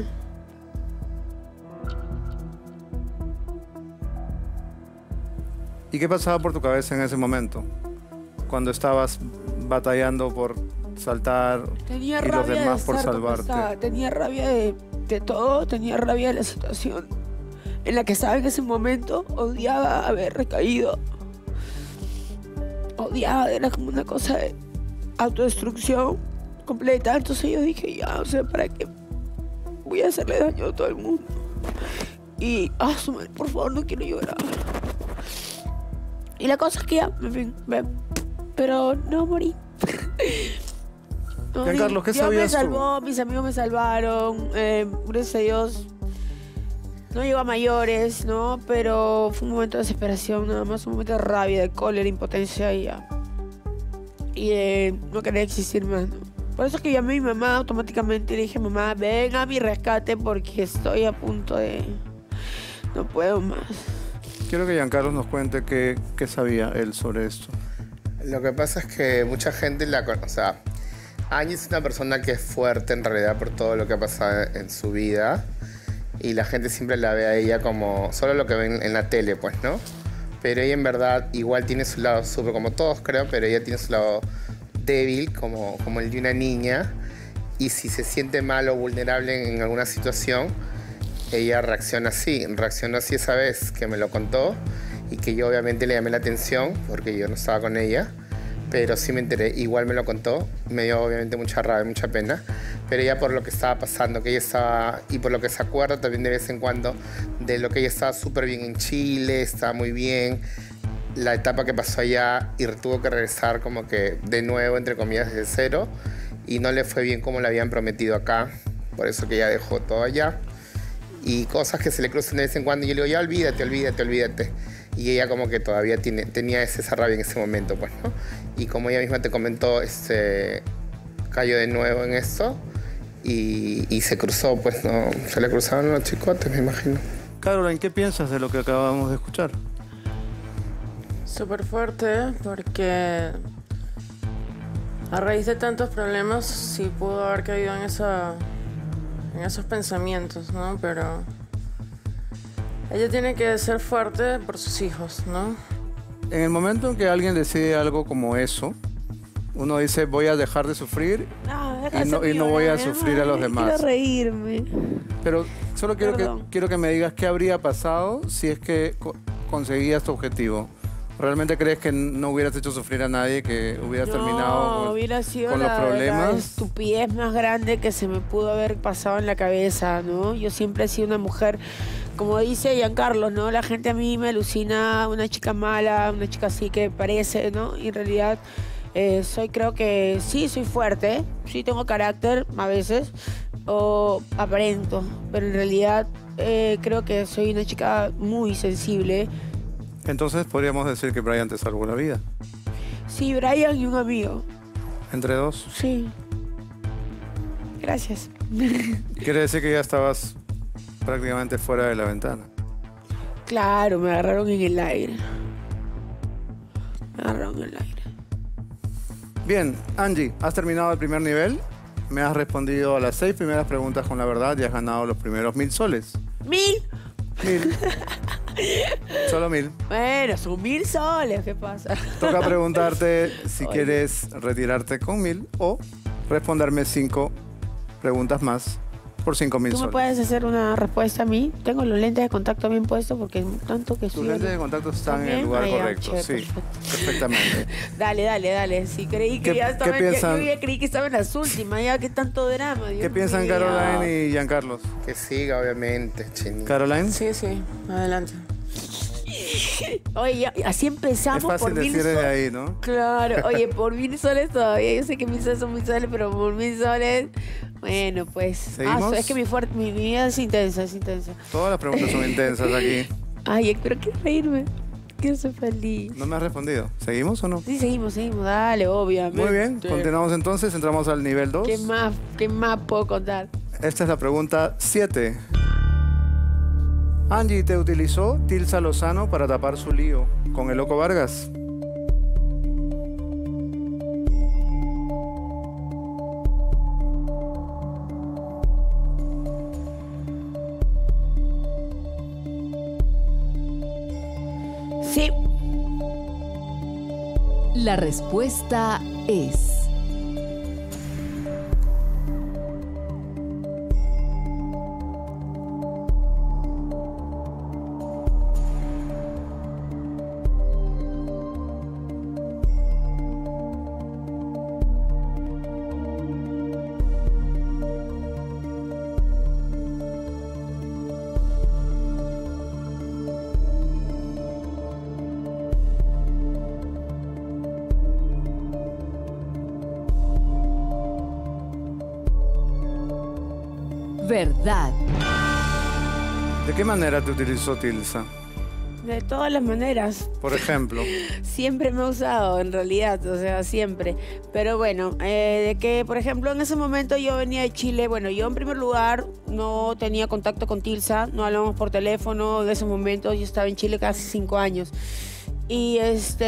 ¿Y qué pasaba por tu cabeza en ese momento? Cuando estabas batallando por saltar Tenía y los rabia demás de por estar donde salvarte. estaba. Tenía rabia de todo, tenía rabia de la situación en la que estaba en ese momento. Odiaba haber recaído. Odiaba, era como una cosa de autodestrucción completa. Entonces yo dije, ya, o sea, ¿para qué voy a hacerle daño a todo el mundo? Y, su madre, por favor, no quiero llorar. Y la cosa es que ya, en fin, pero no morí. No, Giancarlo, ¿qué Dios sabías me tú? salvó, mis amigos me salvaron, gracias a Dios. No llegó a mayores, ¿no? Pero fue un momento de desesperación, nada más, un momento de rabia, de cólera, impotencia y ya. Y no quería existir más, ¿no? Por eso es que llamé a mi mamá automáticamente y le dije, mamá, ven a mi rescate porque estoy a punto de... No puedo más. Quiero que Giancarlo nos cuente qué sabía él sobre esto. Lo que pasa es que mucha gente o sea, Angie es una persona que es fuerte en realidad por todo lo que ha pasado en su vida y la gente siempre la ve a ella como solo lo que ven en la tele, pues, ¿no? Pero ella en verdad igual tiene su lado súper, como todos creo, pero ella tiene su lado débil, como el de una niña, y si se siente mal o vulnerable en alguna situación, ella reaccionó así esa vez que me lo contó y que yo obviamente le llamé la atención porque yo no estaba con ella, pero sí me enteré, igual me lo contó, me dio obviamente mucha rabia, mucha pena, pero ella por lo que estaba pasando, que ella estaba, y por lo que se acuerda también de vez en cuando, de lo que ella estaba súper bien en Chile, estaba muy bien, la etapa que pasó allá y tuvo que regresar como que de nuevo, entre comillas, desde cero, y no le fue bien como le habían prometido acá, por eso que ella dejó todo allá. Y cosas que se le cruzan de vez en cuando. Y yo le digo, ya olvídate. Y ella como que todavía tenía esa rabia en ese momento, pues, ¿no? Y como ella misma te comentó, cayó de nuevo en esto y se cruzó, pues, ¿no? Se le cruzaron los chicotes, me imagino. Caroline, ¿qué piensas de lo que acabamos de escuchar? Súper fuerte porque a raíz de tantos problemas sí pudo haber caído en esos pensamientos, ¿no? Pero ella tiene que ser fuerte por sus hijos, ¿no? En el momento en que alguien decide algo como eso, uno dice, voy a dejar de sufrir y no voy a sufrir a los demás. Quiero reírme. Pero solo Perdón. quiero que me digas qué habría pasado si es que conseguías tu objetivo. ¿Realmente crees que no hubieras hecho sufrir a nadie, que hubieras terminado No, hubiera sido con los la problemas? estupidez más grande que se me pudo haber pasado en la cabeza, ¿no? Yo siempre he sido una mujer como dice Giancarlo, ¿no? La gente a mí me alucina una chica mala, una chica así que parece, ¿no? Y en realidad creo que sí, soy fuerte, sí tengo carácter a veces, o aparento, pero en realidad creo que soy una chica muy sensible. Entonces podríamos decir que Brian te salvó la vida. Sí, Brian y un amigo. ¿Entre dos? Sí. Gracias. Quiere decir que ya estabas prácticamente fuera de la ventana. Claro, me agarraron en el aire. Me agarraron en el aire. Bien, Angie, has terminado el primer nivel. Me has respondido a las 6 primeras preguntas con la verdad y has ganado los primeros 1000 soles. ¿1000? 1000. Solo 1000. Bueno, son 1000 soles, ¿qué pasa? Toca preguntarte si Oye. quieres retirarte con 1000 o responderme 5 preguntas más por 5000 ¿Tú me soles. puedes hacer una respuesta a mí? Tengo los lentes de contacto bien puestos porque tanto que Tus estoy... lentes de contacto están en el ¿También? lugar Ah, ya, correcto, chévere, sí, perfecto. perfectamente. Dale. Sí, creí que ¿Qué- ya estaba... qué piensan? Yo ya creí que estaba en las últimas, ya que tanto drama, Dios ¿Qué piensan mío. Caroline y Giancarlos? Que siga, obviamente, chinita. ¿Caroline? Sí, adelante. Oye, así empezamos Es fácil por 1000 decir desde soles. ahí, ¿no? Claro, oye, por 1000 soles todavía. Yo sé que 1000 soles son 1000 soles, pero por 1000 soles, bueno, pues. ¿Seguimos? Es que mi vida es intensa, es intensa. Todas las preguntas son intensas aquí. Ay, pero quiero reírme. Quiero ser feliz. No me has respondido. ¿Seguimos o no? Sí, seguimos, dale, obviamente. Muy bien, continuamos entonces, entramos al nivel 2. ¿Qué más puedo contar? Esta es la pregunta 7. Angie, ¿te utilizó Tilsa Lozano para tapar su lío con el Loco Vargas? Sí, La respuesta es... verdad. ¿De qué manera te utilizó Tilsa? de todas las maneras. Por ejemplo. Siempre me ha usado, en realidad, o sea, siempre. Pero bueno, de que, por ejemplo, en ese momento yo venía de Chile. Bueno, yo en primer lugar no tenía contacto con Tilsa, no hablamos por teléfono. En ese momento yo estaba en Chile casi 5 años. Y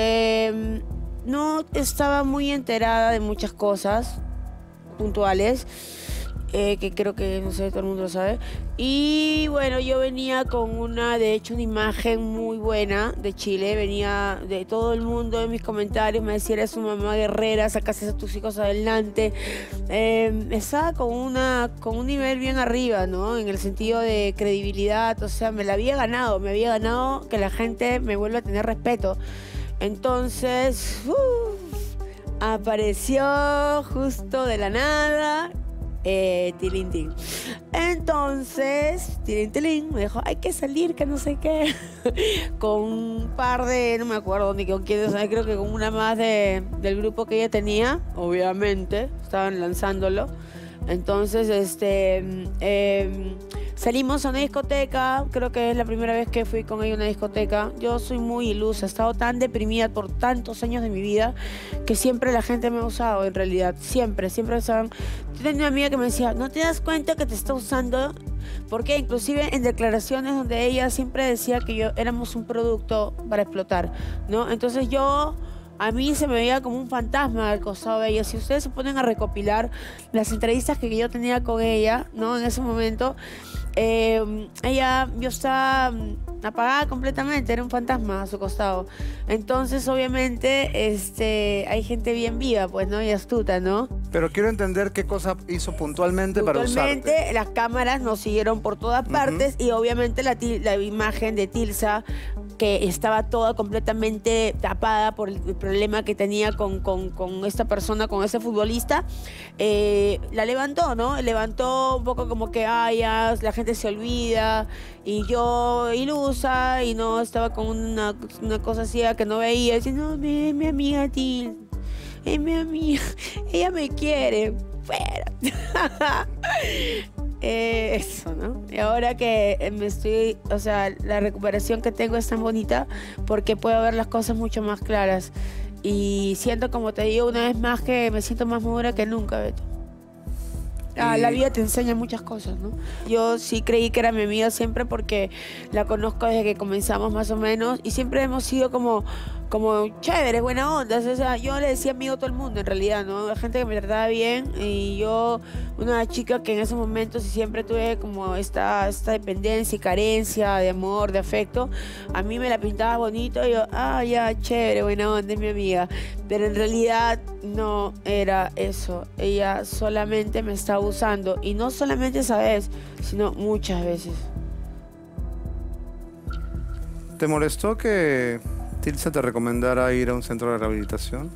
no estaba muy enterada de muchas cosas puntuales. Que creo que, no sé, todo el mundo lo sabe. Y bueno, yo venía con una imagen muy buena de Chile. Venía de todo el mundo en mis comentarios, me decía, eres una mamá guerrera, sacaste a tus hijos adelante. Estaba con un nivel bien arriba, ¿no? En el sentido de credibilidad, o sea, me había ganado que la gente me vuelva a tener respeto. Entonces, apareció justo de la nada Tilintín. Entonces, Tilintín me dijo, hay que salir, que no sé qué. Con un par de, no me acuerdo ni con quién, creo que con una más del grupo que ella tenía, obviamente, estaban lanzándolo. Entonces, salimos a una discoteca, creo que es la primera vez que fui con ella a una discoteca. Yo soy muy ilusa, he estado tan deprimida por tantos años de mi vida que siempre la gente me ha usado, en realidad, siempre saben. Yo tenía una amiga que me decía, ¿no te das cuenta que te está usando? Porque inclusive en declaraciones donde ella siempre decía que éramos un producto para explotar, ¿no? Entonces a mí se me veía como un fantasma al costado de ella. Si ustedes se ponen a recopilar las entrevistas que yo tenía con ella, ¿no? En ese momento, yo estaba apagada completamente, era un fantasma a su costado. Entonces, obviamente, hay gente bien viva, pues, ¿no? Y astuta, ¿no? Pero quiero entender qué cosa hizo puntualmente para usarte. Puntualmente, las cámaras nos siguieron por todas partes y obviamente la imagen de Tilsa que estaba toda completamente tapada por el problema que tenía con esta persona, con ese futbolista, la levantó, ¿no? Levantó un poco como que, ya, la gente se olvida, y yo ilusa, y no estaba con una cosa ciega que no veía, diciendo, no, mi amiga Til, es mi amiga, ella me quiere, fuera. Eso, ¿no? Y ahora que o sea, la recuperación que tengo es tan bonita porque puedo ver las cosas mucho más claras. Y siento, como te digo, una vez más que me siento más madura que nunca, Beto. La vida te enseña muchas cosas, ¿no? Yo sí creí que era mi amiga siempre porque la conozco desde que comenzamos más o menos y siempre hemos sido como chéveres, buena onda. O sea, yo le decía amigo a todo el mundo en realidad, ¿no? La gente que me trataba bien y yo, una chica que en esos momentos siempre tuve como esta dependencia y carencia de amor, de afecto, a mí me la pintaba bonito y yo, ya, chévere, buena onda, es mi amiga. Pero en realidad no era eso. Ella solamente me estaba usando. Y no solamente esa vez, sino muchas veces. ¿Te molestó que Tilsa te recomendara ir a un centro de rehabilitación?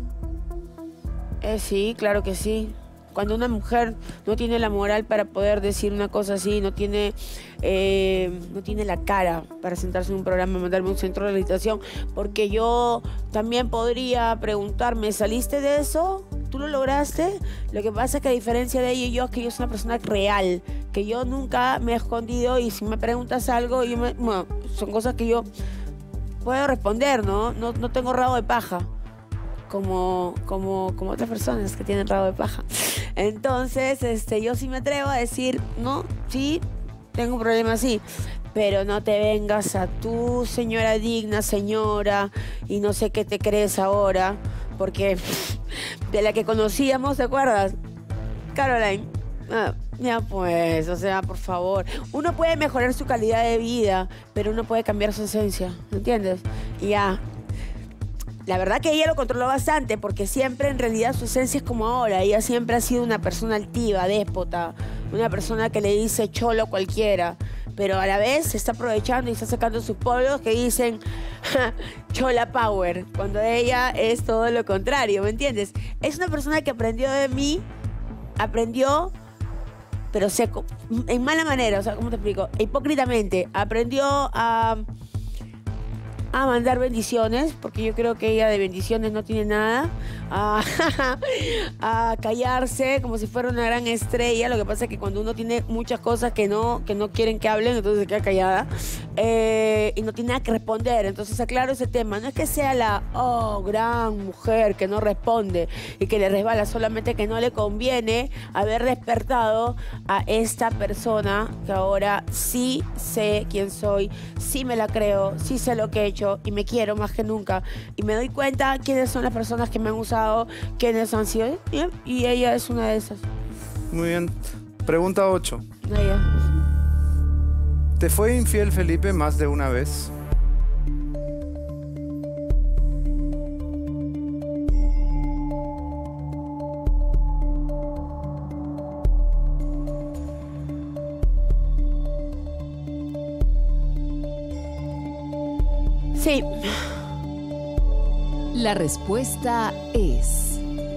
Sí, claro que sí. Cuando una mujer no tiene la moral para poder decir una cosa así, no tiene la cara para sentarse en un programa y mandarme a un centro de rehabilitación, porque yo también podría preguntarme, ¿saliste de eso? ¿Tú lo lograste? Lo que pasa es que a diferencia de ella y yo, es que yo soy una persona real, que yo nunca me he escondido y si me preguntas algo, bueno, son cosas que yo puedo responder, ¿no? No tengo rabo de paja. Como otras personas que tienen rabo de paja. Entonces, yo sí me atrevo a decir, no, sí, tengo un problema así, pero no te vengas a tu señora digna, señora, y no sé qué te crees ahora, porque de la que conocíamos, ¿te acuerdas? Caroline. Ya pues, o sea, por favor. Uno puede mejorar su calidad de vida, pero uno puede cambiar su esencia, ¿me entiendes? Y ya. La verdad que ella lo controló bastante porque siempre en realidad su esencia es como ahora. Ella siempre ha sido una persona altiva, déspota, una persona que le dice cholo a cualquiera, pero a la vez se está aprovechando y está sacando sus pueblos que dicen chola power, cuando ella es todo lo contrario, ¿me entiendes? Es una persona que aprendió de mí, pero seco, en mala manera, o sea, ¿cómo te explico? Hipócritamente, aprendió a mandar bendiciones, porque yo creo que ella de bendiciones no tiene nada, a callarse como si fuera una gran estrella. Lo que pasa es que cuando uno tiene muchas cosas que no quieren que hablen, entonces se queda callada y no tiene nada que responder. Entonces aclaro ese tema, no es que sea la gran mujer que no responde y que le resbala, solamente que no le conviene haber despertado a esta persona que ahora sí sé quién soy, sí me la creo, sí sé lo que he hecho y me quiero más que nunca y me doy cuenta quiénes son las personas que me han usado, quiénes han sido, y ella es una de esas. Muy bien. Pregunta 8. Ella. ¿Te fue infiel Felipe más de una vez? Sí. La respuesta es...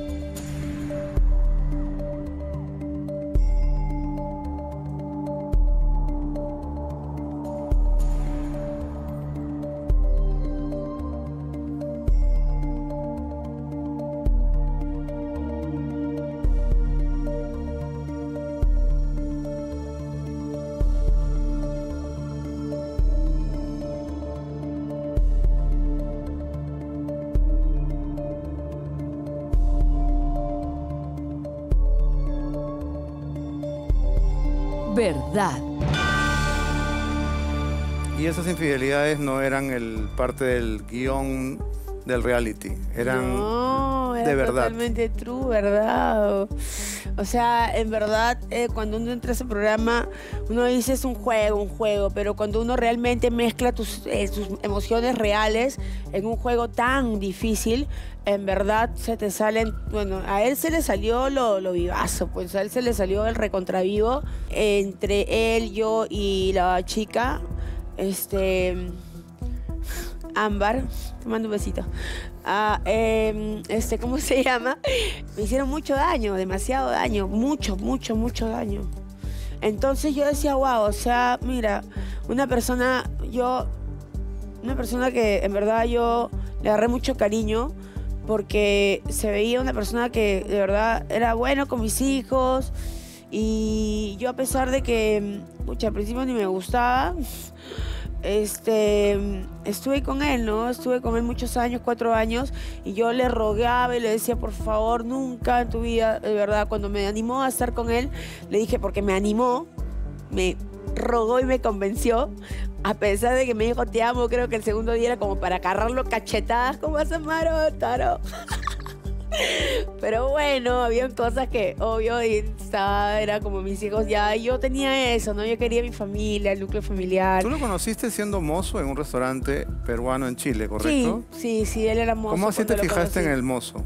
verdad. Y esas infidelidades no eran parte del guión del reality, eran era de verdad. Totalmente true, ¿verdad? O sea, en verdad, cuando uno entra a ese programa, uno dice es un juego, pero cuando uno realmente mezcla tus emociones reales en un juego tan difícil, en verdad se te salen, bueno, a él se le salió lo vivazo, pues a él se le salió el recontravivo. Entre él, yo y la chica, Ámbar, te mando un besito. ¿Cómo se llama? Me hicieron mucho daño, demasiado daño, mucho daño. Entonces yo decía, wow, o sea, mira, una persona que en verdad yo le agarré mucho cariño porque se veía una persona que de verdad era bueno con mis hijos y yo a pesar de que, al principio ni me gustaba, estuve con él, ¿no? Estuve con él muchos años, 4 años, y yo le rogaba y le decía, por favor, nunca en tu vida, de verdad, cuando me animó a estar con él, le dije, porque me animó, me rogó y me convenció, a pesar de que me dijo, te amo, creo que el segundo día era como para agarrarlo cachetadas, como hace Maro, Taro. Pero bueno, habían cosas que, obvio, era como mis hijos ya. Yo tenía eso, ¿no? Yo quería mi familia, el núcleo familiar. ¿Tú lo conociste siendo mozo en un restaurante peruano en Chile, correcto? Sí, él era mozo. ¿Cómo así te fijaste en el mozo?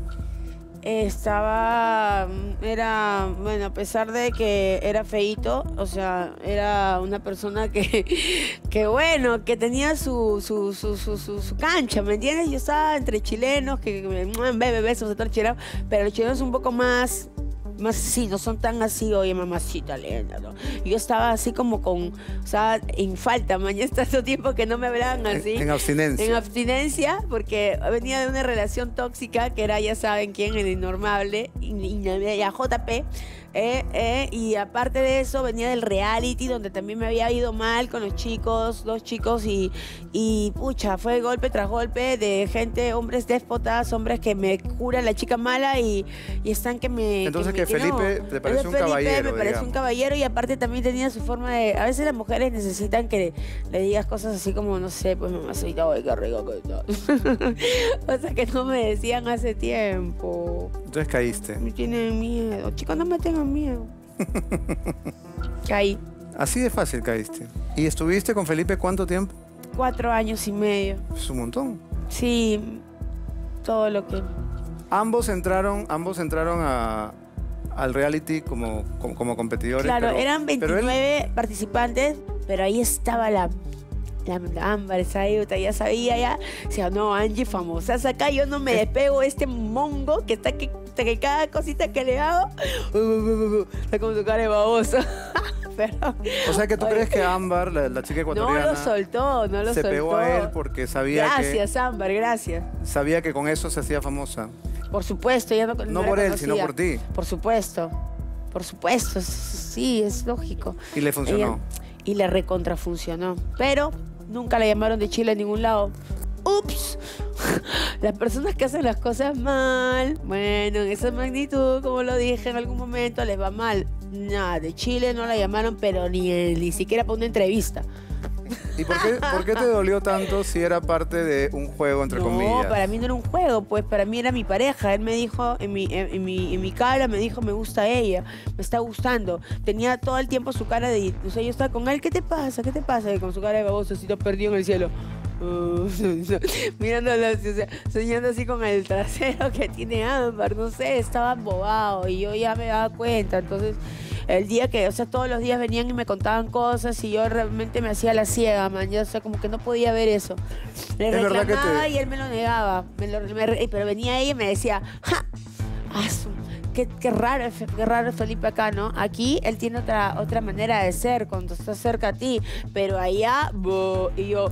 Bueno, a pesar de que era feíto, o sea, era una persona que tenía su cancha, ¿me entiendes? Yo estaba entre chilenos, besos, pero los chilenos un poco más sí, no son tan así, oye, mamacita linda, ¿no? Y yo estaba así como o sea, en falta, mañana tanto tiempo que no me hablaban así. En abstinencia. En abstinencia, porque venía de una relación tóxica que era, ya saben quién, el Innormable, y JP. Y aparte de eso venía del reality donde también me había ido mal con los chicos, 2 chicos y pucha, fue golpe tras golpe de gente, hombres déspotas, hombres que me curan la chica mala y están que me... Entonces que Felipe te parece un caballero, me parece un caballero y aparte también tenía su forma de... A veces las mujeres necesitan que le digas cosas así como, no sé, pues mamacita, oye, qué rico que está. Cosas que no me decían hace tiempo. Entonces caíste. Me tienen miedo. Chicos, no me tengan miedo. Caí. Así de fácil caíste. ¿Y estuviste con Felipe cuánto tiempo? 4 años y medio. Es un montón. Sí, todo lo que... Ambos entraron al reality como competidores. Claro, eran 29 participantes, pero ahí estaba la Ámbar, esa ya sabía ya. O sea, no, Angie famosa, acá yo no me despego este mongo que está que cada cosita que le hago está como su cara de baboso. Pero, o sea que tú crees que Ámbar, la chica ecuatoriana, no lo soltó. Se pegó a él porque sabía Gracias, Ámbar, gracias. Sabía que con eso se hacía famosa. Por supuesto, ella no por él, conocía. sino por ti. Por supuesto, sí, es lógico. Y le funcionó. Y le recontrafuncionó. Pero nunca la llamaron de Chile a ningún lado. ¡Ups! Las personas que hacen las cosas mal, bueno, en esa magnitud, como lo dije en algún momento, les va mal. Nada, de Chile no la llamaron, pero ni siquiera para una entrevista. ¿Y por qué te dolió tanto si era parte de un juego, entre comillas? No, para mí no era un juego, pues para mí era mi pareja. Él me dijo, en mi cara me dijo, me gusta ella, me está gustando. Tenía todo el tiempo su cara de... O sea, yo estaba con él, ¿qué te pasa? Y con su cara de baboso, así todo perdido en el cielo. Mirándolo, o sea, soñando así con el trasero que tiene Ámbar, no sé, estaba embobado y yo ya me daba cuenta. Entonces, el día que, o sea, todos los días venían y me contaban cosas y yo realmente me hacía la ciega, man, ya, o sea, como que no podía ver eso. Le reclamaba y él me lo negaba, pero venía ella y me decía, ¡ja! Qué raro es Felipe acá, ¿no? Aquí él tiene otra manera de ser cuando está cerca a ti, pero allá, y yo...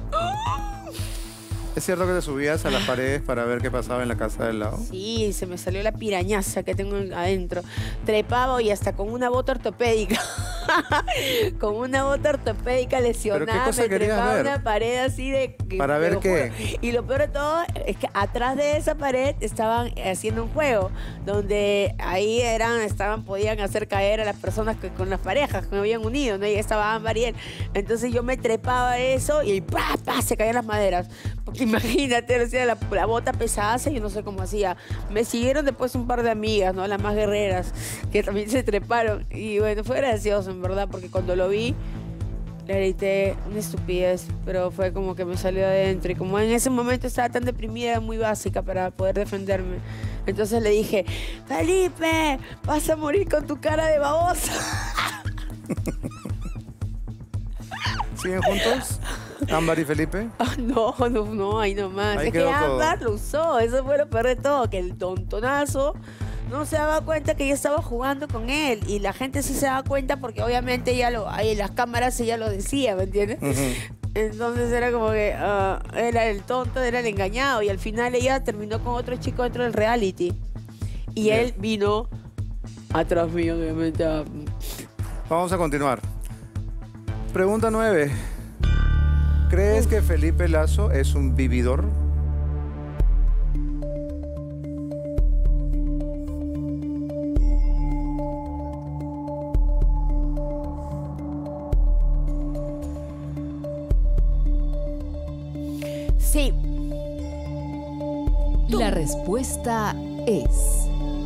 ¿Es cierto que te subías a las paredes para ver qué pasaba en la casa del lado? Sí, se me salió la pirañaza que tengo adentro. Trepaba y hasta con una bota ortopédica. Con una bota ortopédica lesionada. ¿Pero qué cosa me querías trepaba ver? una pared así de... ¿Para ver qué? Y lo peor de todo es que atrás de esa pared estaban haciendo un juego donde ahí podían hacer caer a las personas con las parejas que me habían unido, ¿no? Y estaba Ámbar y él. Entonces yo me trepaba a eso y ¡pa! Se caían las maderas. Porque imagínate, o sea, la bota pesada, yo no sé cómo hacía. Me siguieron después un par de amigas, ¿no? Las más guerreras, que también se treparon. Y bueno, fue gracioso, en verdad, porque cuando lo vi, le grité una estupidez, pero fue como que me salió adentro. Y como en ese momento estaba tan deprimida, muy básica para poder defenderme. Entonces le dije, Felipe, vas a morir con tu cara de babosa. ¿Siguen juntos? ¿Ámbar y Felipe? No, ahí nomás. Ahí es que quedó todo. Ámbar lo usó, eso fue lo peor de todo, que el tontonazo no se daba cuenta que yo estaba jugando con él. Y la gente sí se daba cuenta porque obviamente ahí en las cámaras ella lo decía, ¿me entiendes? Entonces era como que era el tonto, era el engañado. Y al final ella terminó con otro chico dentro del reality. Y Bien. él vino atrás mío, obviamente. Vamos a continuar. Pregunta 9. ¿Crees que Felipe Lazo es un vividor? Sí. La respuesta es...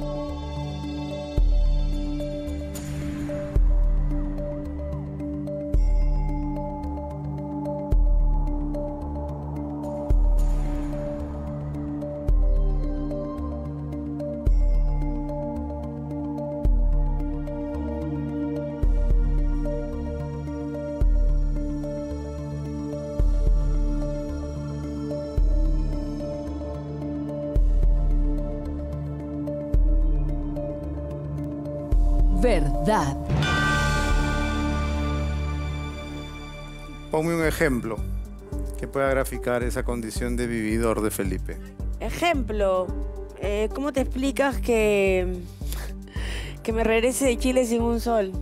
verdad. Ponme un ejemplo que pueda graficar esa condición de vividor de Felipe. Ejemplo, ¿cómo te explicas que me regrese de Chile sin un sol?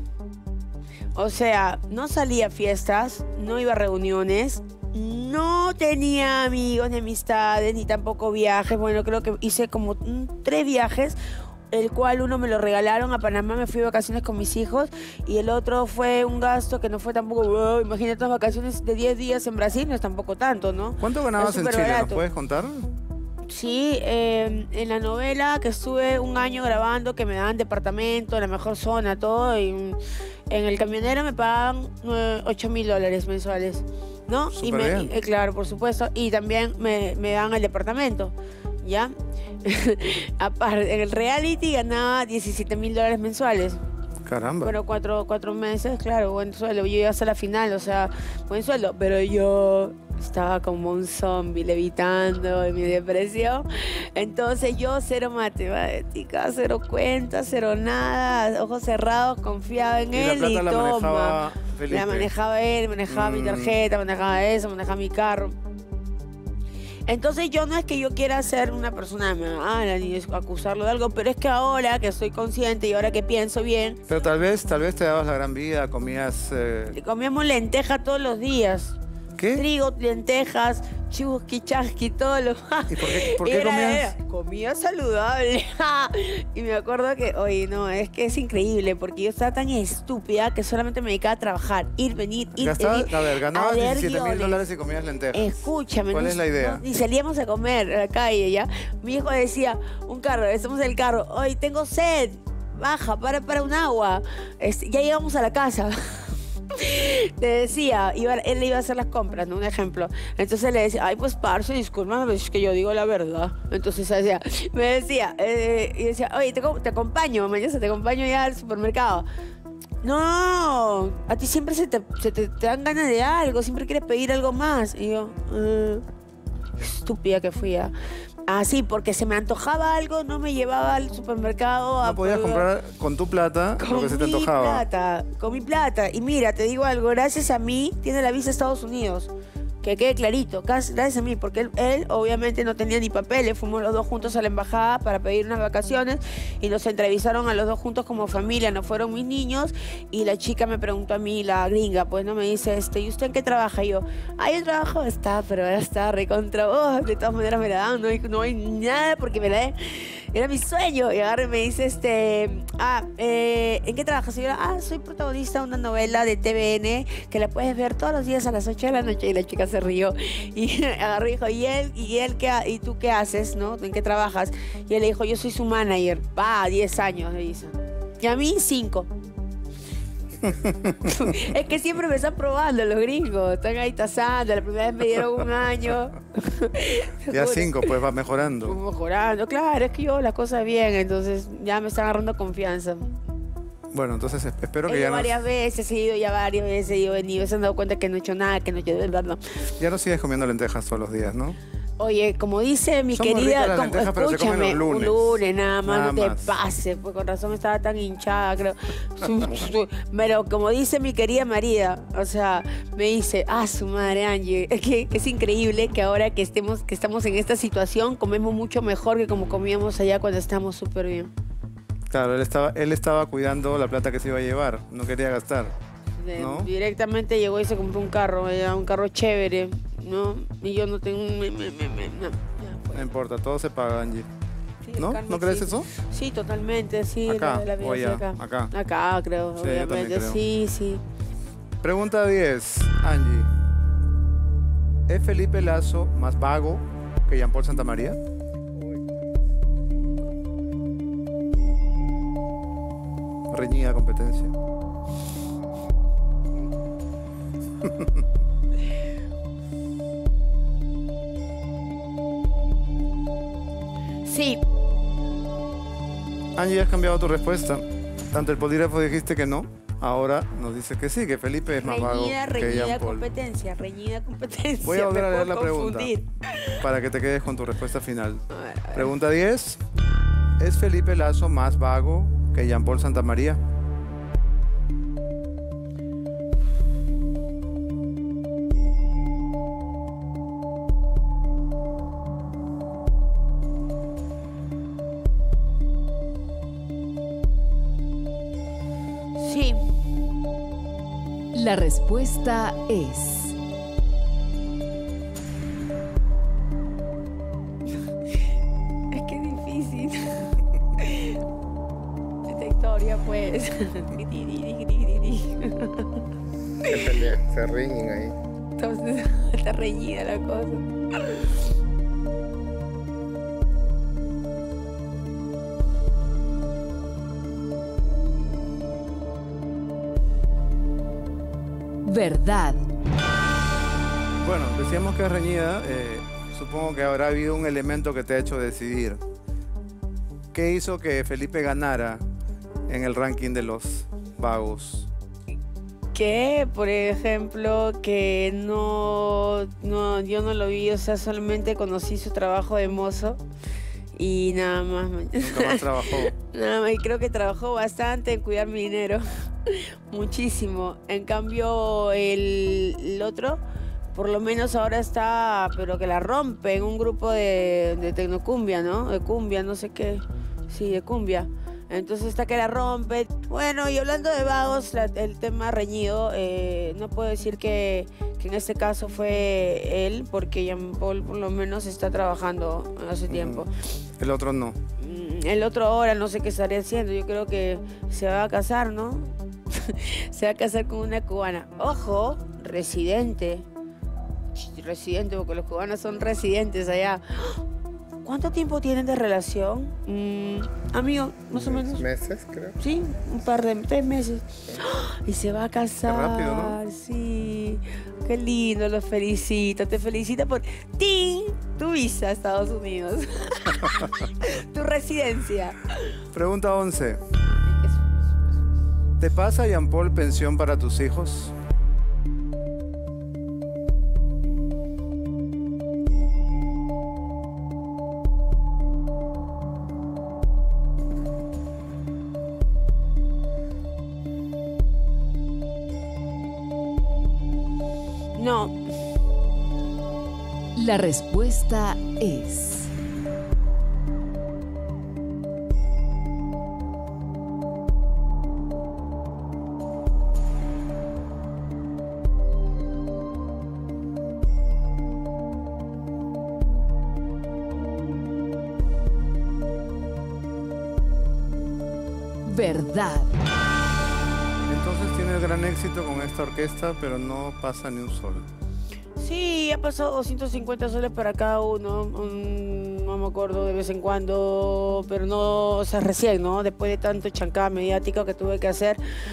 O sea, no salía a fiestas, no iba a reuniones, no tenía amigos ni amistades, ni tampoco viajes. Bueno, creo que hice como 3 viajes, el cual uno me lo regalaron a Panamá, me fui de vacaciones con mis hijos, y el otro fue un gasto que no fue tampoco, wow, imagínate las vacaciones de 10 días en Brasil, no es tampoco tanto, ¿no? ¿Cuánto ganabas en súper Chile? ¿Nos barato. puedes contar? Sí, en la novela que estuve un año grabando, que me daban departamento, en la mejor zona, todo, y en el camionero me pagan $8,000 mensuales, ¿no? Súper bien. Claro, por supuesto, y también me dan el departamento, ¿ya? Aparte, en el reality ganaba $17,000 mensuales. Caramba. Bueno, cuatro meses, claro, buen sueldo. Yo iba hasta la final, o sea, buen sueldo. Pero yo estaba como un zombie levitando en mi depresión. Entonces yo cero matemática, cero cuenta, cero nada, ojos cerrados, confiaba en Y la él plata y la toma. manejaba Felipe. La manejaba él, manejaba mi tarjeta, manejaba eso, manejaba mi carro. Entonces yo no es que yo quiera ser una persona mala ni acusarlo de algo, pero es que ahora que estoy consciente y ahora que pienso bien, Pero tal vez te dabas la gran vida, comías... comíamos lentejas todos los días. ¿Qué? Trigo, lentejas, chusqui, chasqui, todo lo ¿Y por qué comías? Comida saludable. Y me acuerdo que, oye, no, es que es increíble, porque yo estaba tan estúpida que solamente me dedicaba a trabajar, ir, venir, Ganabas a leer $17,000 guiones. y comías lentejas. Escúchame. ¿Cuál no- es la idea? Y salíamos a comer a la calle, ¿ya? Mi hijo decía, un carro, estamos en el carro, hoy tengo sed, baja, para un agua. Ya llegamos a la casa. Le decía, él iba a hacer las compras, ¿no? Un ejemplo. Entonces le decía, ay, pues, parce, discúlpame, es que yo digo la verdad. Entonces me decía, y decía, oye, te acompaño, mañana te acompaño ya al supermercado. No, a ti siempre te dan ganas de algo, siempre quieres pedir algo más. Y yo, estúpida que fui. Sí, porque se me antojaba algo, no me llevaba al supermercado. No podías comprar con tu plata lo que se te antojaba. Con mi plata. Y mira, te digo algo, gracias a mí tiene la visa a Estados Unidos. Que quede clarito, gracias a mí, porque él obviamente no tenía ni papeles. Fuimos los dos juntos a la embajada para pedir unas vacaciones y nos entrevistaron a los dos juntos como familia, no fueron mis niños. Y la chica me preguntó a mí, la gringa, pues no me dice, ¿y usted en qué trabaja? Y yo, yo trabajo, pero ahora está recontra vos, de todas maneras me la dan, no hay nada porque me la den. Era mi sueño. Y agarra y me dice, ¿en qué trabajas? Y yo, soy protagonista de una novela de TVN que la puedes ver todos los días a las 8 de la noche. Y la chica se rió. Y agarró y dijo, ¿y tú qué haces, no? ¿En qué trabajas? Y él le dijo, yo soy su manager. 10 años, le dice. Y a mí, 5. Es que siempre me están probando los gringos. Están ahí tasando. La primera vez me dieron 1 año. Ya 5, pues va mejorando. Mejorando, claro, es que yo las cosas bien, entonces ya me están agarrando confianza. Bueno, entonces espero que He ya ido varias veces, he ido ya varias veces, he ido venido, se han dado cuenta que no he hecho nada, que no he hecho de verdad. ya no sigues comiendo lentejas todos los días, ¿no? Oye, como dice mi Son muy querida, ricas las lentejas, pero se comen escúchame, los lunes. un lunes nada más, Nada no te más. pases, pues con razón estaba tan hinchada, creo. Pero como dice mi querida María, o sea, me dice, su madre Angie, que es increíble que ahora que estamos en esta situación, comemos mucho mejor que como comíamos allá cuando estábamos súper bien. Claro, él estaba cuidando la plata que se iba a llevar, no quería gastar. ¿No? Directamente llegó y se compró un carro chévere, ¿no? Y yo no tengo no, ya, No importa, todo se paga, Angie. sí, ¿No? carne ¿No crees sí. eso? Sí, totalmente, sí. Acá, la vida o sí, allá, acá. Acá, creo, Sí, yo también obviamente. creo. Sí. Pregunta 10, Angie. ¿Es Felipe Lazo más vago que Jean-Paul Santamaría? Reñida competencia. Sí, Angie, has cambiado tu respuesta. Ante el polígrafo dijiste que no. Ahora nos dices que sí, que Felipe es más vago que reñida Jean-Paul. competencia. Voy a volver a me leer la puedo pregunta confundir. para que te quedes con tu respuesta final. A ver. Pregunta 10. ¿Es Felipe Lazo más vago que Jean-Paul Santamaría? Sí, La respuesta es... es que es difícil. Esta historia, pues. Se pelean, se riñen ahí. Entonces, está reñida la cosa. Verdad. Bueno, decíamos que es reñida. Supongo que habrá habido un elemento que te ha hecho decidir. ¿Qué hizo que Felipe ganara en el ranking de los vagos? Que, por ejemplo, que yo no lo vi, o sea, solamente conocí su trabajo de mozo y nada más. Nunca más trabajó. Nada más, y creo que trabajó bastante en cuidar mi dinero, muchísimo. En cambio, el otro, por lo menos ahora está, pero que la rompe en un grupo de tecnocumbia, ¿no? De cumbia, no sé qué. Sí, de cumbia. Entonces está que la rompe. Bueno, y hablando de vagos, el tema reñido, no puedo decir que en este caso fue él, porque Jean-Paul por lo menos está trabajando hace tiempo. El otro no. El otro ahora no sé qué estaría haciendo, yo creo que se va a casar, ¿no? Se va a casar con una cubana. Ojo, residente, porque los cubanos son residentes allá. ¿Cuánto tiempo tienen de relación? Amigo, más o menos. Meses, creo. Sí, un par de 3 meses. Y se va a casar. Qué rápido, ¿no? Sí. Qué lindo, los felicito. Te felicito por ¡ting! Tu visa a Estados Unidos. Tu residencia. Pregunta 11. ¿Te pasa, Jean-Paul, pensión para tus hijos? No. La respuesta es... Verdad. Entonces tienes gran éxito con esta orquesta, pero no pasa ni un sol. Sí, ha pasado 250 soles para cada uno. No me acuerdo de vez en cuando, pero no, o sea, recién, ¿no? Después de tanto chancada mediática que tuve que hacer.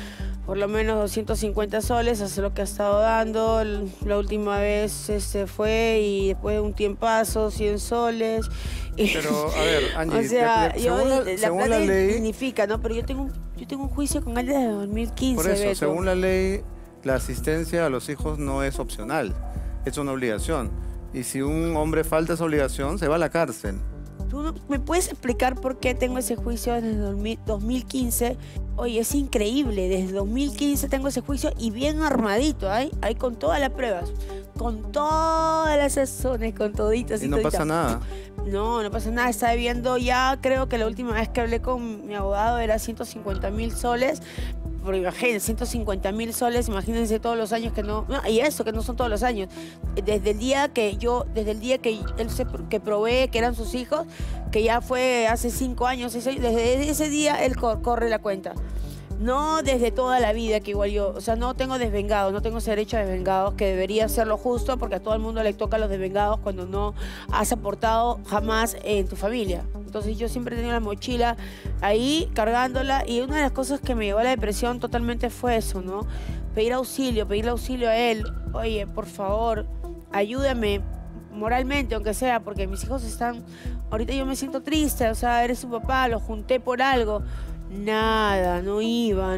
por lo menos 250 soles, eso es lo que ha estado dando. La última vez fue y después de un tiempazo, 100 soles. Pero, a ver, Angie, o sea, según la plata la ley... significa, ¿no? Pero yo tengo un juicio con él desde 2015, Por eso, Beto. según la ley, la asistencia a los hijos no es opcional, es una obligación. Y si un hombre falta esa obligación, se va a la cárcel. ¿Tú me puedes explicar por qué tengo ese juicio desde 2015? Oye, es increíble, desde 2015 tengo ese juicio y bien armadito, ahí con todas las pruebas, con todas las razones, con toditas y Y no toditas. pasa nada. No pasa nada, está debiendo ya, creo que la última vez que hablé con mi abogado era 150.000 soles. Porque imagínense, 150.000 soles, imagínense todos los años que no... Y eso, que no son todos los años. Desde el día que él que probé que eran sus hijos, que ya fue hace 5 años, 6 años, desde ese día él corre la cuenta. No desde toda la vida, que igual yo, o sea, no tengo desvengados, no tengo ese derecho a desvengados, que debería ser lo justo, porque a todo el mundo le toca los desvengados cuando no has aportado jamás en tu familia. Entonces yo siempre he tenido la mochila ahí cargándola, y una de las cosas que me llevó a la depresión totalmente fue eso, ¿no? Pedirle auxilio a él. Oye, por favor, ayúdame moralmente, aunque sea, porque mis hijos están... Ahorita yo me siento triste, o sea, eres su papá, lo junté por algo. Nada, no iba.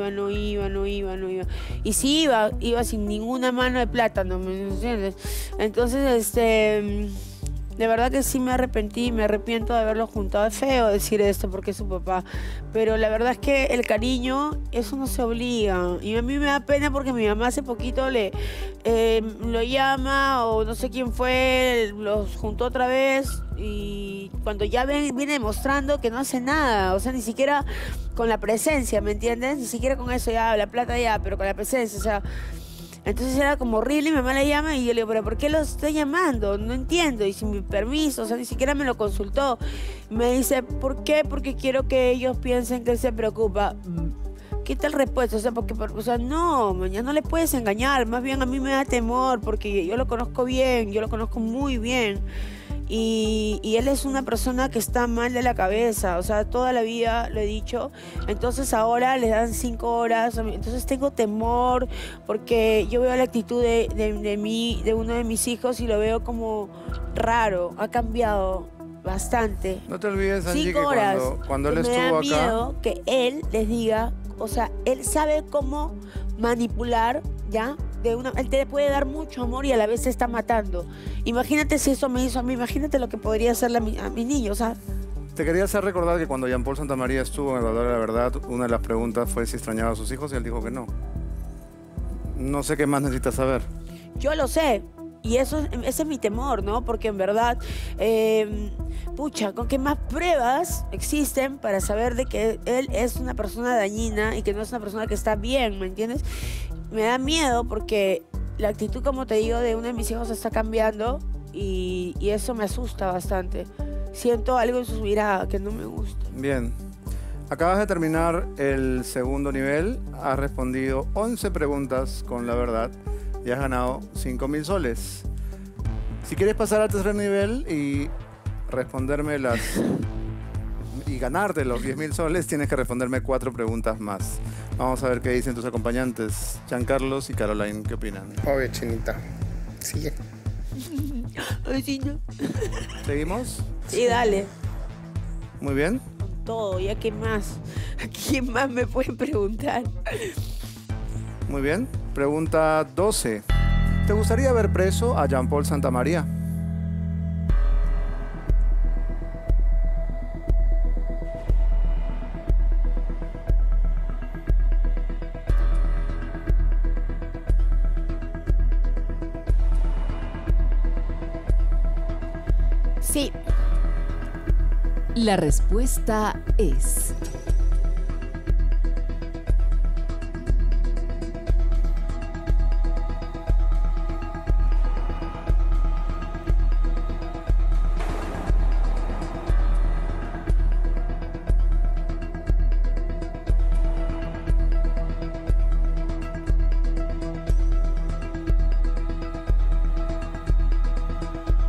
Y si iba sin ninguna mano de plátano, ¿me entiendes? Entonces, de verdad que sí me arrepiento de haberlo juntado. Es feo decir esto porque es su papá, pero la verdad es que el cariño, eso no se obliga. Y a mí me da pena porque mi mamá hace poquito lo llama, o no sé quién fue, los juntó otra vez, y cuando ya viene demostrando que no hace nada, o sea, ni siquiera con la presencia, ¿me entiendes? Ni siquiera con eso, ya, la plata ya, pero con la presencia, o sea... Entonces era como horrible, y mi mamá le llama y yo le digo, ¿pero por qué lo estoy llamando? No entiendo, y sin mi permiso, o sea, ni siquiera me lo consultó. Me dice, ¿por qué? Porque quiero que ellos piensen que él se preocupa. ¿Qué tal respuesta? O sea, no, mañana no le puedes engañar, más bien a mí me da temor, porque yo lo conozco bien, yo lo conozco muy bien. Y él es una persona que está mal de la cabeza, o sea, toda la vida lo he dicho. Entonces ahora le dan 5 horas, entonces tengo temor, porque yo veo la actitud de uno de mis hijos y lo veo como raro, ha cambiado bastante. No te olvides, Angie, 5 que horas, cuando él me estuvo da acá... miedo que él les diga, o sea, él sabe cómo manipular, ¿ya? Él te puede dar mucho amor y a la vez se está matando. Imagínate si eso me hizo a mí, imagínate lo que podría hacerle a mi niño, o sea... Te quería hacer recordar que cuando Jean Paul Santamaría estuvo en El Valor de la Verdad, una de las preguntas fue si extrañaba a sus hijos y él dijo que no. No sé qué más necesitas saber. Yo lo sé. Y ese es mi temor, ¿no? Porque en verdad, con qué más pruebas existen para saber de que él es una persona dañina y que no es una persona que está bien, ¿me entiendes? Me da miedo porque la actitud, como te digo, de uno de mis hijos está cambiando y eso me asusta bastante. Siento algo en su mirada que no me gusta. Bien. Acabas de terminar el segundo nivel, has respondido 11 preguntas con la verdad y has ganado 5.000 soles. Si quieres pasar al tercer nivel y responderme y ganarte los 10.000 soles, tienes que responderme 4 preguntas más. Vamos a ver qué dicen tus acompañantes, Giancarlos y Caroline. ¿Qué opinan? Obvio, chinita. Sigue. Ay, sí, no. ¿Seguimos? Sí, dale. Muy bien. Todo, ya qué más. ¿Quién más me pueden preguntar? Muy bien. Pregunta 12. ¿Te gustaría ver preso a Jean Paul Santamaría? Sí. La respuesta es...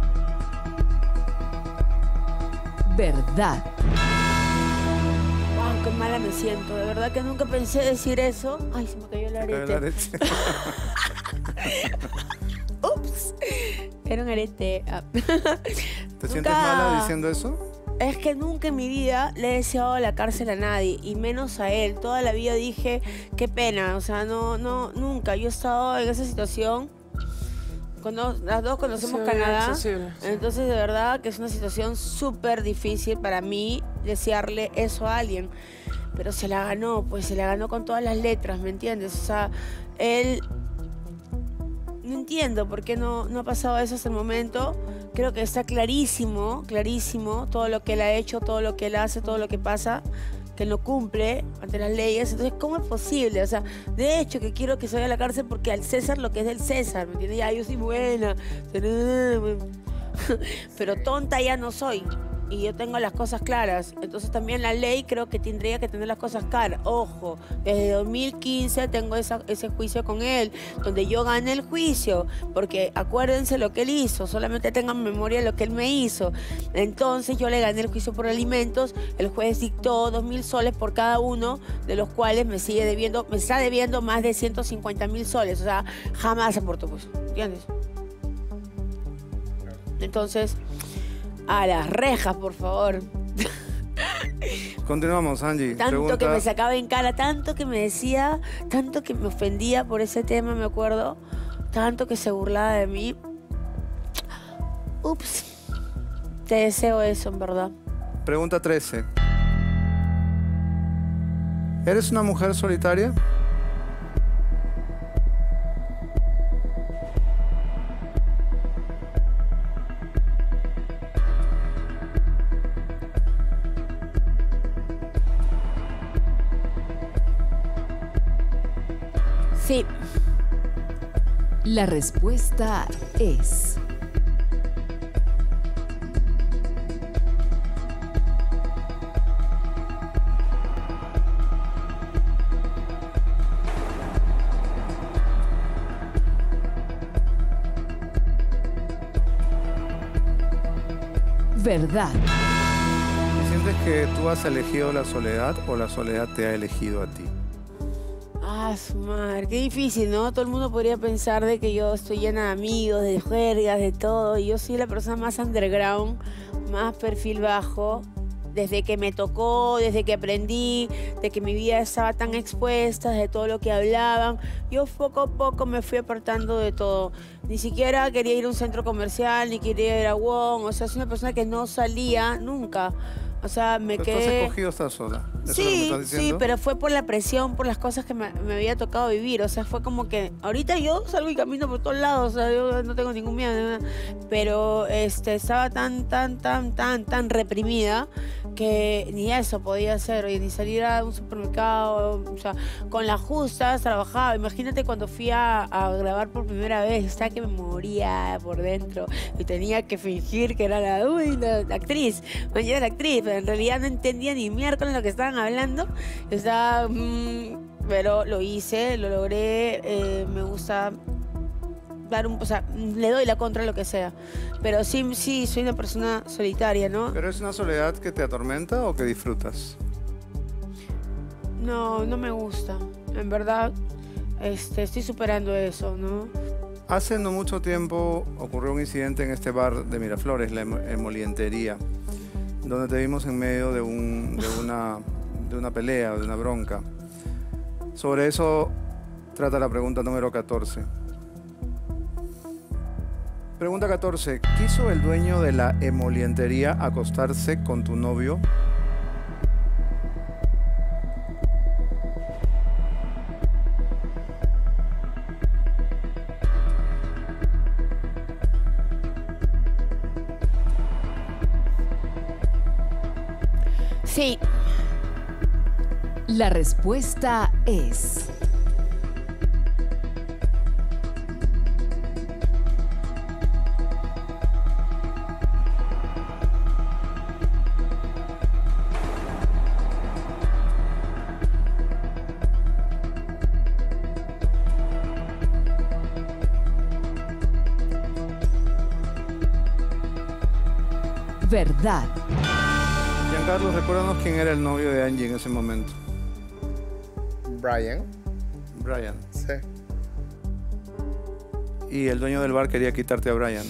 verdad. qué mala me siento. De verdad que nunca pensé decir eso. Ay, se me cayó el arete. Ups. Era un arete. Ah. ¿Te sientes mala diciendo eso? Es que nunca en mi vida le he deseado la cárcel a nadie, y menos a él. Toda la vida dije, qué pena. O sea, nunca. Yo he estado en esa situación. Cuando las dos conocemos Canadá, accesible, sí. Entonces de verdad que es una situación súper difícil para mí desearle eso a alguien, pero se la ganó, pues se la ganó con todas las letras, ¿me entiendes? O sea, él, no entiendo por qué no ha pasado eso hasta el momento. Creo que está clarísimo todo lo que él ha hecho, todo lo que él hace, todo lo que pasa, que no cumple ante las leyes. Entonces, ¿cómo es posible? O sea, de hecho, que quiero que se vaya a la cárcel porque al César lo que es del César, ¿me entiendes? Ya, yo soy buena, pero tonta ya no soy. Y yo tengo las cosas claras. Entonces también la ley creo que tendría que tener las cosas claras. Ojo, desde 2015 tengo ese juicio con él, donde yo gané el juicio, porque acuérdense lo que él hizo, solamente tengan memoria de lo que él me hizo. Entonces yo le gané el juicio por alimentos, el juez dictó 2.000 soles por cada uno, de los cuales me está debiendo más de 150.000 soles. O sea, jamás aportó, pues, ¿entiendes? Entonces, a las rejas, por favor. Continuamos, Angie. Tanto que me sacaba en cara, tanto que me decía, tanto que me ofendía por ese tema, me acuerdo. Tanto que se burlaba de mí. Ups. Te deseo eso, en verdad. Pregunta 13. ¿Eres una mujer solitaria? Sí. La respuesta es... verdad. ¿Sientes que tú has elegido la soledad o la soledad te ha elegido a ti? Ah, su madre, qué difícil, ¿no? Todo el mundo podría pensar de que yo estoy llena de amigos, de juergas, de todo. Y yo soy la persona más underground, más perfil bajo. Desde que me tocó, desde que aprendí, de que mi vida estaba tan expuesta, de todo lo que hablaban, yo poco a poco me fui apartando de todo. Ni siquiera quería ir a un centro comercial, ni quería ir a Wong. O sea, soy una persona que no salía nunca. O sea, me Pero quedé... ¿tú has escogido estar sola? ¿Eso es lo que Sí, estás diciendo? sí, pero fue por la presión, por las cosas que me había tocado vivir. O sea, fue como que ahorita yo salgo y camino por todos lados. O sea, yo no tengo ningún miedo. Pero estaba tan reprimida que ni eso podía hacer. Oye, ni salir a un supermercado. O sea, con las justas trabajaba. Imagínate cuando fui a grabar por primera vez. Estaba que me moría por dentro. Y tenía que fingir que era la actriz. Mañana era la actriz. Pero en realidad no entendía ni miércoles lo que estaban hablando. Estaba... pero lo hice, lo logré. Me gusta dar o sea, le doy la contra a lo que sea. Pero sí, soy una persona solitaria, ¿no? ¿Pero es una soledad que te atormenta o que disfrutas? No me gusta. En verdad, estoy superando eso, ¿no? Hace no mucho tiempo ocurrió un incidente en este bar de Miraflores, la Emolientería, donde te vimos en medio de una pelea, de una bronca. Sobre eso trata la pregunta número 14. Pregunta 14. ¿Quiso el dueño de la Emolientería acostarse con tu novio? Sí. La respuesta es... verdad. Carlos, recuérdanos quién era el novio de Angie en ese momento. Brian. Brian. Sí. Y el dueño del bar quería quitarte a Brian.